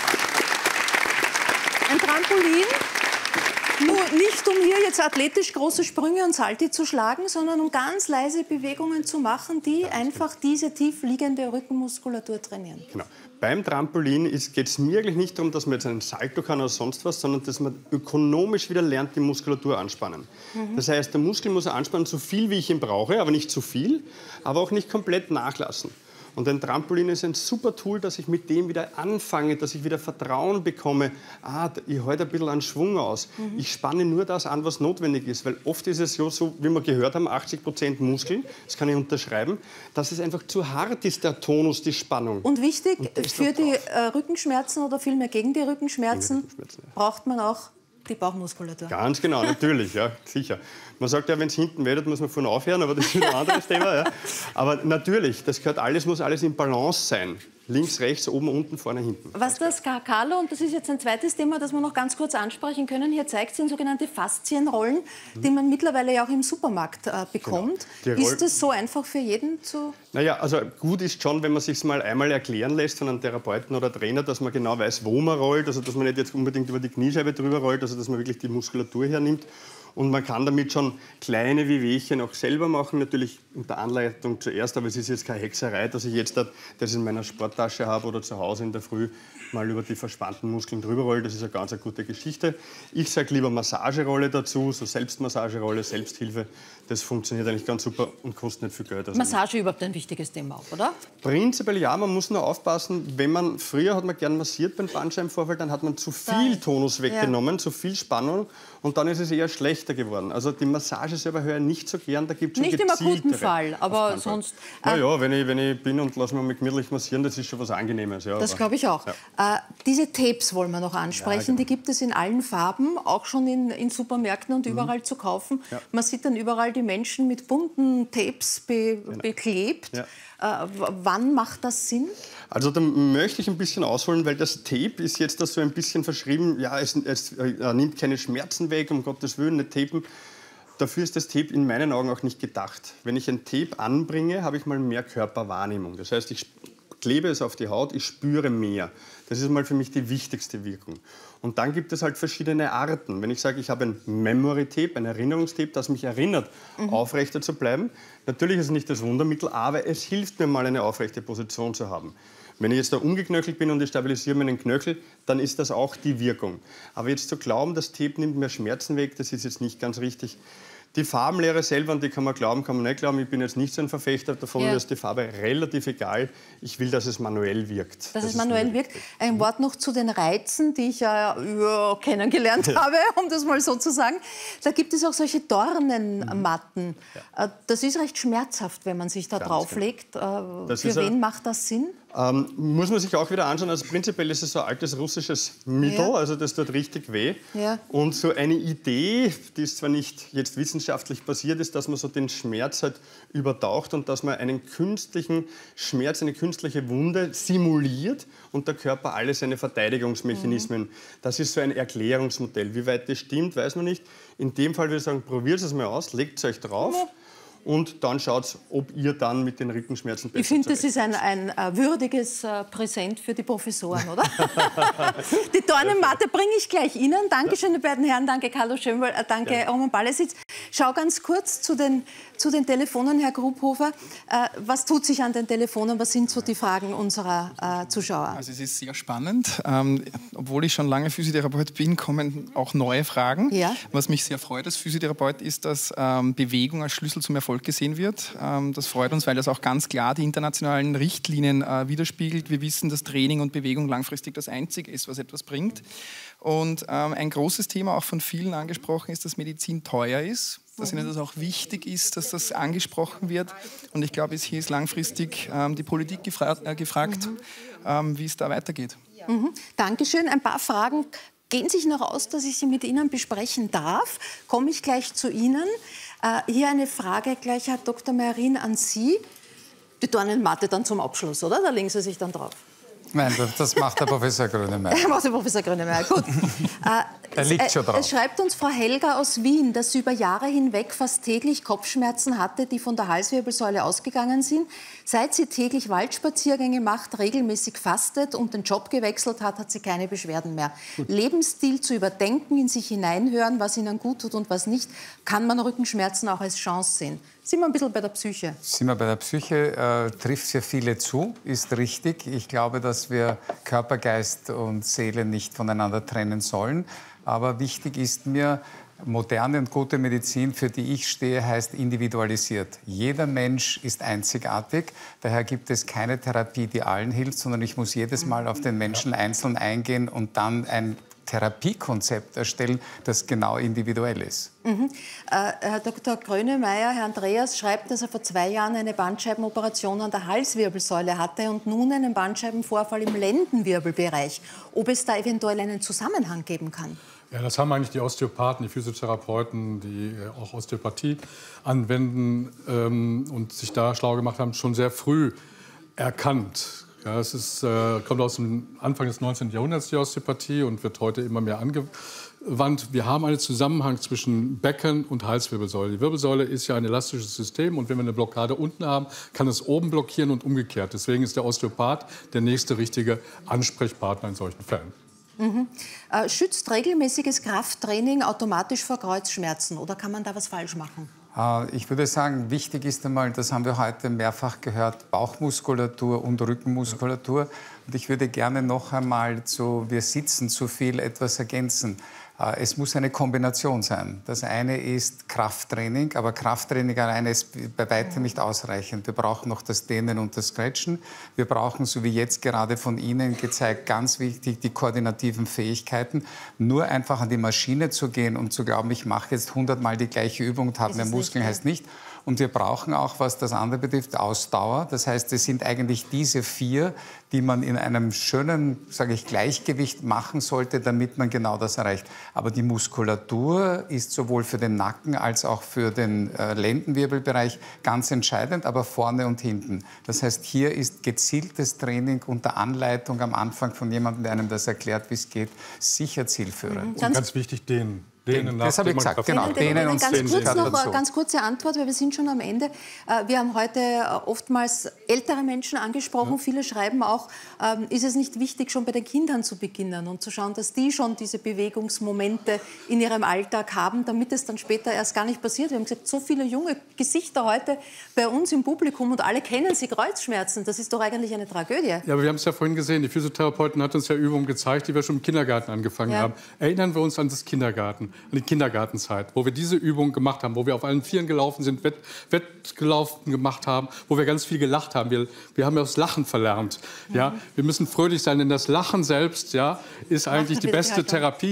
S23: Ein Trampolin, nur nicht um hier jetzt athletisch große Sprünge und Salti zu schlagen, sondern um ganz leise Bewegungen zu machen, die einfach diese tief liegende Rückenmuskulatur trainieren.
S18: Genau. Beim Trampolin geht es mir eigentlich nicht darum, dass man jetzt einen Salto kann oder sonst was, sondern dass man ökonomisch wieder lernt, die Muskulatur anspannen. Mhm. Das heißt, der Muskel muss anspannen, so viel wie ich ihn brauche, aber nicht zu viel, aber auch nicht komplett nachlassen. Und ein Trampolin ist ein super Tool, dass ich mit dem wieder anfange, dass ich wieder Vertrauen bekomme. Ah, ich halte ein bisschen an Schwung aus. Mhm. Ich spanne nur das an, was notwendig ist. Weil oft ist es so, wie wir gehört haben, achtzig Prozent Muskeln, das kann ich unterschreiben, dass es einfach zu hart ist, der Tonus, die Spannung.
S23: Und wichtig, Und für die äh, Rückenschmerzen oder vielmehr gegen die Rückenschmerzen, gegen die Rückenschmerzen ja. braucht man auch die Bauchmuskulatur.
S18: Ganz genau, natürlich, ja, sicher. Man sagt ja, wenn es hinten wehtut, muss man vorne aufhören, aber das ist ein anderes Thema. Ja. Aber natürlich, das gehört alles, muss alles in Balance sein. Links, rechts, oben, unten, vorne, hinten.
S23: Was das Carlo, und das ist jetzt ein zweites Thema, das wir noch ganz kurz ansprechen können, hier zeigt, sind sogenannte Faszienrollen, mhm. die man mittlerweile ja auch im Supermarkt äh, bekommt. Genau. Ist das so einfach für jeden zu...
S18: Naja, also gut ist schon, wenn man sich mal einmal erklären lässt von einem Therapeuten oder Trainer, dass man genau weiß, wo man rollt, also dass man nicht jetzt unbedingt über die Kniescheibe drüber rollt, also dass man wirklich die Muskulatur hernimmt. Und man kann damit schon kleine Wehwehchen auch selber machen, natürlich unter Anleitung zuerst, aber es ist jetzt keine Hexerei, dass ich jetzt das in meiner Sporttasche habe oder zu Hause in der Früh mal über die verspannten Muskeln drüber rolle. Das ist eine ganz eine gute Geschichte. Ich sage lieber Massagerolle dazu, so Selbstmassagerolle, Selbsthilfe. Das funktioniert eigentlich ganz super und kostet nicht viel Geld. Also
S23: Massage überhaupt ein wichtiges Thema auch, oder?
S18: Prinzipiell ja, man muss nur aufpassen, wenn man, früher hat man gern massiert beim Bandscheibenvorfall, dann hat man zu viel Tonus weggenommen, ja. zu viel Spannung und dann ist es eher schlechter geworden. Also die Massage selber höre ich nicht so gern, da gibt es schon
S23: Nicht im akuten Fall, aber sonst...
S18: Äh, naja, wenn ich, wenn ich bin und lasse mich mal gemütlich massieren, das ist schon was Angenehmes. Ja,
S23: das glaube ich auch. Ja. Äh, diese Tapes wollen wir noch ansprechen, ja, genau. Die gibt es in allen Farben, auch schon in, in Supermärkten und mhm. überall zu kaufen. Ja. Man sieht dann überall die Menschen mit bunten Tapes be genau. beklebt. Ja. Äh, wann macht das Sinn?
S18: Also da möchte ich ein bisschen ausholen, weil das Tape ist jetzt da so ein bisschen verschrieben, ja, es, es äh, nimmt keine Schmerzen weg, um Gottes Willen, nicht tapen. Dafür ist das Tape in meinen Augen auch nicht gedacht. Wenn ich ein Tape anbringe, habe ich mal mehr Körperwahrnehmung. Das heißt, ich klebe es auf die Haut, ich spüre mehr. Das ist mal für mich die wichtigste Wirkung. Und dann gibt es halt verschiedene Arten. Wenn ich sage, ich habe ein Memory-Tape, ein Erinnerungstape, das mich erinnert, mhm. aufrechter zu bleiben. Natürlich ist es nicht das Wundermittel, aber es hilft mir mal, eine aufrechte Position zu haben. Wenn ich jetzt da umgeknöchelt bin und ich stabilisiere meinen Knöchel, dann ist das auch die Wirkung. Aber jetzt zu glauben, das Tape nimmt mehr Schmerzen weg, das ist jetzt nicht ganz richtig. Die Farbenlehre selber, an die kann man glauben, kann man nicht glauben. Ich bin jetzt nicht so ein Verfechter davon, ja. Mir ist die Farbe relativ egal. Ich will, dass es manuell wirkt.
S23: Dass das es manuell wirkt. Ein Wort noch zu den Reizen, die ich ja, ja kennengelernt habe, um das mal so zu sagen. Da gibt es auch solche Dornenmatten. Ja. Das ist recht schmerzhaft, wenn man sich da Ganz drauflegt. Genau. Für wen macht das Sinn?
S18: Ähm, muss man sich auch wieder anschauen, also prinzipiell ist es so ein altes russisches Mittel, ja. also das tut richtig weh.
S23: Ja.
S18: Und so eine Idee, die ist zwar nicht jetzt wissenschaftlich basiert, ist, dass man so den Schmerz halt übertaucht und dass man einen künstlichen Schmerz, eine künstliche Wunde simuliert und der Körper alle seine Verteidigungsmechanismen. Mhm. Das ist so ein Erklärungsmodell. Wie weit das stimmt, weiß man nicht. In dem Fall würde ich sagen, probiert es mal aus, legt es euch drauf. Ja. Und dann schaut, ob ihr dann mit den Rückenschmerzen besser
S23: Ich finde, das ist ein, ein uh, würdiges uh, Präsent für die Professoren, oder? Die Dornenmatte bringe ich gleich Ihnen. Dankeschön, die beiden Herren. Danke, Carlo Schönwald. Äh, danke, ja. Roman Ballesitz. Schau ganz kurz zu den, zu den Telefonen, Herr Grubhofer. Äh, was tut sich an den Telefonen? Was sind so die Fragen unserer äh, Zuschauer?
S6: Also es ist sehr spannend. Ähm, obwohl ich schon lange Physiotherapeut bin, kommen auch neue Fragen. Ja. Was mich sehr freut als Physiotherapeut ist, dass ähm, Bewegung als Schlüssel zum Erfolg gesehen wird. Das freut uns, weil das auch ganz klar die internationalen Richtlinien widerspiegelt. Wir wissen, dass Training und Bewegung langfristig das Einzige ist, was etwas bringt. Und ein großes Thema, auch von vielen angesprochen, ist, dass Medizin teuer ist. Dass ihnen das auch wichtig ist, dass das angesprochen wird. Und ich glaube, hier ist langfristig die Politik gefra äh, gefragt, mhm. wie es da weitergeht.
S23: Mhm. Dankeschön. Ein paar Fragen gehen sich noch aus, dass ich sie mit Ihnen besprechen darf. Komme ich gleich zu Ihnen. Äh, hier eine Frage gleich, Herr Doktor Meyrin, an Sie. Die Dornenmatte dann zum Abschluss, oder? Da legen Sie sich dann drauf.
S14: Nein, das macht der Professor Grönemeyer.
S23: Das macht der Professor Grönemeyer, gut. äh,
S14: er liegt schon drauf.
S23: Es schreibt uns Frau Helga aus Wien, dass sie über Jahre hinweg fast täglich Kopfschmerzen hatte, die von der Halswirbelsäule ausgegangen sind. Seit sie täglich Waldspaziergänge macht, regelmäßig fastet und den Job gewechselt hat, hat sie keine Beschwerden mehr. Gut. Lebensstil zu überdenken, in sich hineinhören, was ihnen gut tut und was nicht, kann man Rückenschmerzen auch als Chance sehen. Sind wir ein bisschen bei der Psyche?
S14: Sind wir bei der Psyche, äh, trifft sehr viele zu, ist richtig. Ich glaube, dass wir Körper, Geist und Seele nicht voneinander trennen sollen. Aber wichtig ist mir, moderne und gute Medizin, für die ich stehe, heißt individualisiert. Jeder Mensch ist einzigartig. Daher gibt es keine Therapie, die allen hilft, sondern ich muss jedes Mal auf den Menschen einzeln eingehen und dann ein Therapiekonzept erstellen, das genau individuell ist.
S23: Mhm. Äh, Herr Doktor Grönemeyer, Herr Andreas schreibt, dass er vor zwei Jahren eine Bandscheibenoperation an der Halswirbelsäule hatte und nun einen Bandscheibenvorfall im Lendenwirbelbereich. Ob es da eventuell einen Zusammenhang geben kann?
S15: Ja, das haben eigentlich die Osteopathen, die Physiotherapeuten, die auch Osteopathie anwenden ähm, und sich da schlau gemacht haben, schon sehr früh erkannt. Ja, es ist, äh, kommt aus dem Anfang des neunzehnten Jahrhunderts, die Osteopathie, und wird heute immer mehr angewandt. Wir haben einen Zusammenhang zwischen Becken und Halswirbelsäule. Die Wirbelsäule ist ja ein elastisches System, und wenn wir eine Blockade unten haben, kann es oben blockieren und umgekehrt. Deswegen ist der Osteopath der nächste richtige Ansprechpartner in solchen Fällen.
S23: Mhm. Äh, schützt regelmäßiges Krafttraining automatisch vor Kreuzschmerzen, oder kann man da was falsch machen?
S14: Ich würde sagen, wichtig ist einmal, das haben wir heute mehrfach gehört, Bauchmuskulatur und Rückenmuskulatur. Und ich würde gerne noch einmal zu wir sitzen zu viel etwas ergänzen. Es muss eine Kombination sein. Das eine ist Krafttraining, aber Krafttraining alleine ist bei weitem nicht ausreichend. Wir brauchen noch das Dehnen und das Stretchen. Wir brauchen, so wie jetzt gerade von Ihnen gezeigt, ganz wichtig, die koordinativen Fähigkeiten. Nur einfach an die Maschine zu gehen und zu glauben, ich mache jetzt hundertmal die gleiche Übung und habe mehr Muskeln, heißt nicht. Und wir brauchen auch, was das andere betrifft, Ausdauer. Das heißt, es sind eigentlich diese vier, die man in einem schönen, sage ich, Gleichgewicht machen sollte, damit man genau das erreicht. Aber die Muskulatur ist sowohl für den Nacken als auch für den äh, Lendenwirbelbereich ganz entscheidend, aber vorne und hinten. Das heißt, hier ist gezieltes Training unter Anleitung am Anfang von jemandem, der einem das erklärt, wie es geht, sicher zielführend.
S15: Mhm. Und ganz wichtig, dehnen. Dehnen,
S14: das habe ich gesagt, genau.
S23: Dehnen und ganz kurz noch eine ganz kurze Antwort, weil wir sind schon am Ende. Wir haben heute oftmals ältere Menschen angesprochen. Ja. Viele schreiben auch, ist es nicht wichtig, schon bei den Kindern zu beginnen und zu schauen, dass die schon diese Bewegungsmomente in ihrem Alltag haben, damit es dann später erst gar nicht passiert. Wir haben gesagt, so viele junge Gesichter heute bei uns im Publikum und alle kennen sie Kreuzschmerzen. Das ist doch eigentlich eine Tragödie.
S15: Ja, aber wir haben es ja vorhin gesehen. Die Physiotherapeuten hat uns ja Übungen gezeigt, die wir schon im Kindergarten angefangen ja. haben. Erinnern wir uns an das Kindergarten. An die Kindergartenzeit, wo wir diese Übung gemacht haben, wo wir auf allen Vieren gelaufen sind, Wett, Wettgelaufen gemacht haben, wo wir ganz viel gelacht haben. Wir, wir haben ja das Lachen verlernt. Ja? Wir müssen fröhlich sein, denn das Lachen selbst ja, ist eigentlich die beste Therapie.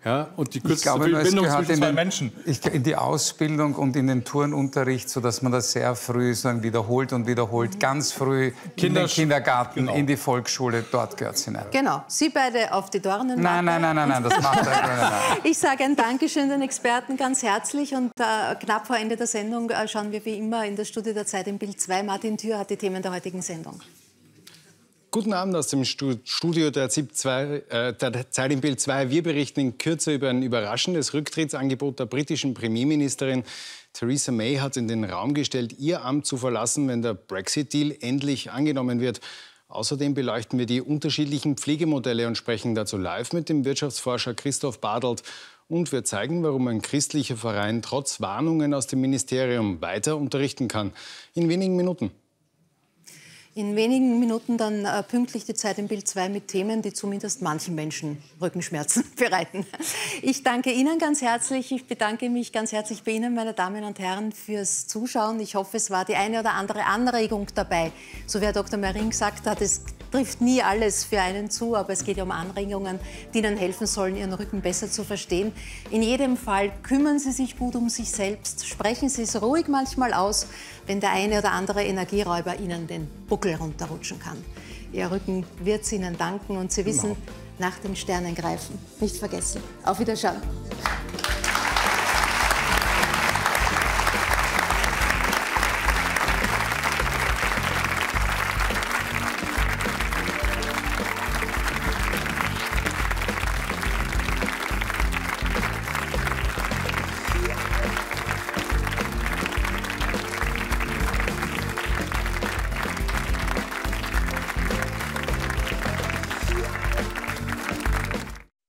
S15: Ja, und die
S14: Ich
S15: kürzeste
S14: glaube, nur, es
S15: Verbindung
S14: gehört
S15: zwischen
S14: in
S15: zwei
S14: den,
S15: Menschen.
S14: ich, in die Ausbildung und in den Turnunterricht, sodass man das sehr früh sagen, wiederholt und wiederholt, ganz früh in den Kindergarten, genau. in die Volksschule, dort gehört es hinein.
S13: Genau, Sie beide auf die Dornenmatte.
S14: Nein, nein, nein, nein, nein, das macht er nicht.
S13: Ich sage ein Dankeschön den Experten ganz herzlich und äh, knapp vor Ende der Sendung äh, schauen wir wie immer in das Studio der Zeit im Bild zwei. Martin Thür hat die Themen der heutigen Sendung.
S2: Guten Abend aus dem Studio der, ZIP zwei, äh, der Zeit im Bild zwei. Wir berichten in Kürze über ein überraschendes Rücktrittsangebot der britischen Premierministerin. Theresa May hat in den Raum gestellt, ihr Amt zu verlassen, wenn der Brexit-Deal endlich angenommen wird. Außerdem beleuchten wir die unterschiedlichen Pflegemodelle und sprechen dazu live mit dem Wirtschaftsforscher Christoph Bartelt. Und wir zeigen, warum ein christlicher Verein trotz Warnungen aus dem Ministerium weiter unterrichten kann. In wenigen Minuten.
S13: In wenigen Minuten dann äh, pünktlich die Zeit im Bild zwei mit Themen, die zumindest manchen Menschen Rückenschmerzen bereiten. Ich danke Ihnen ganz herzlich. Ich bedanke mich ganz herzlich bei Ihnen, meine Damen und Herren, fürs Zuschauen. Ich hoffe, es war die eine oder andere Anregung dabei. So wie Herr Doktor Marin gesagt hat, es trifft nie alles für einen zu, aber es geht ja um Anregungen, die Ihnen helfen sollen, Ihren Rücken besser zu verstehen. In jedem Fall kümmern Sie sich gut um sich selbst, sprechen Sie es ruhig manchmal aus, wenn der eine oder andere Energieräuber Ihnen den Buckel runterrutschen kann. Ihr Rücken wird es Ihnen danken und Sie wissen, nach den Sternen greifen. Nicht vergessen. Auf Wiederschauen.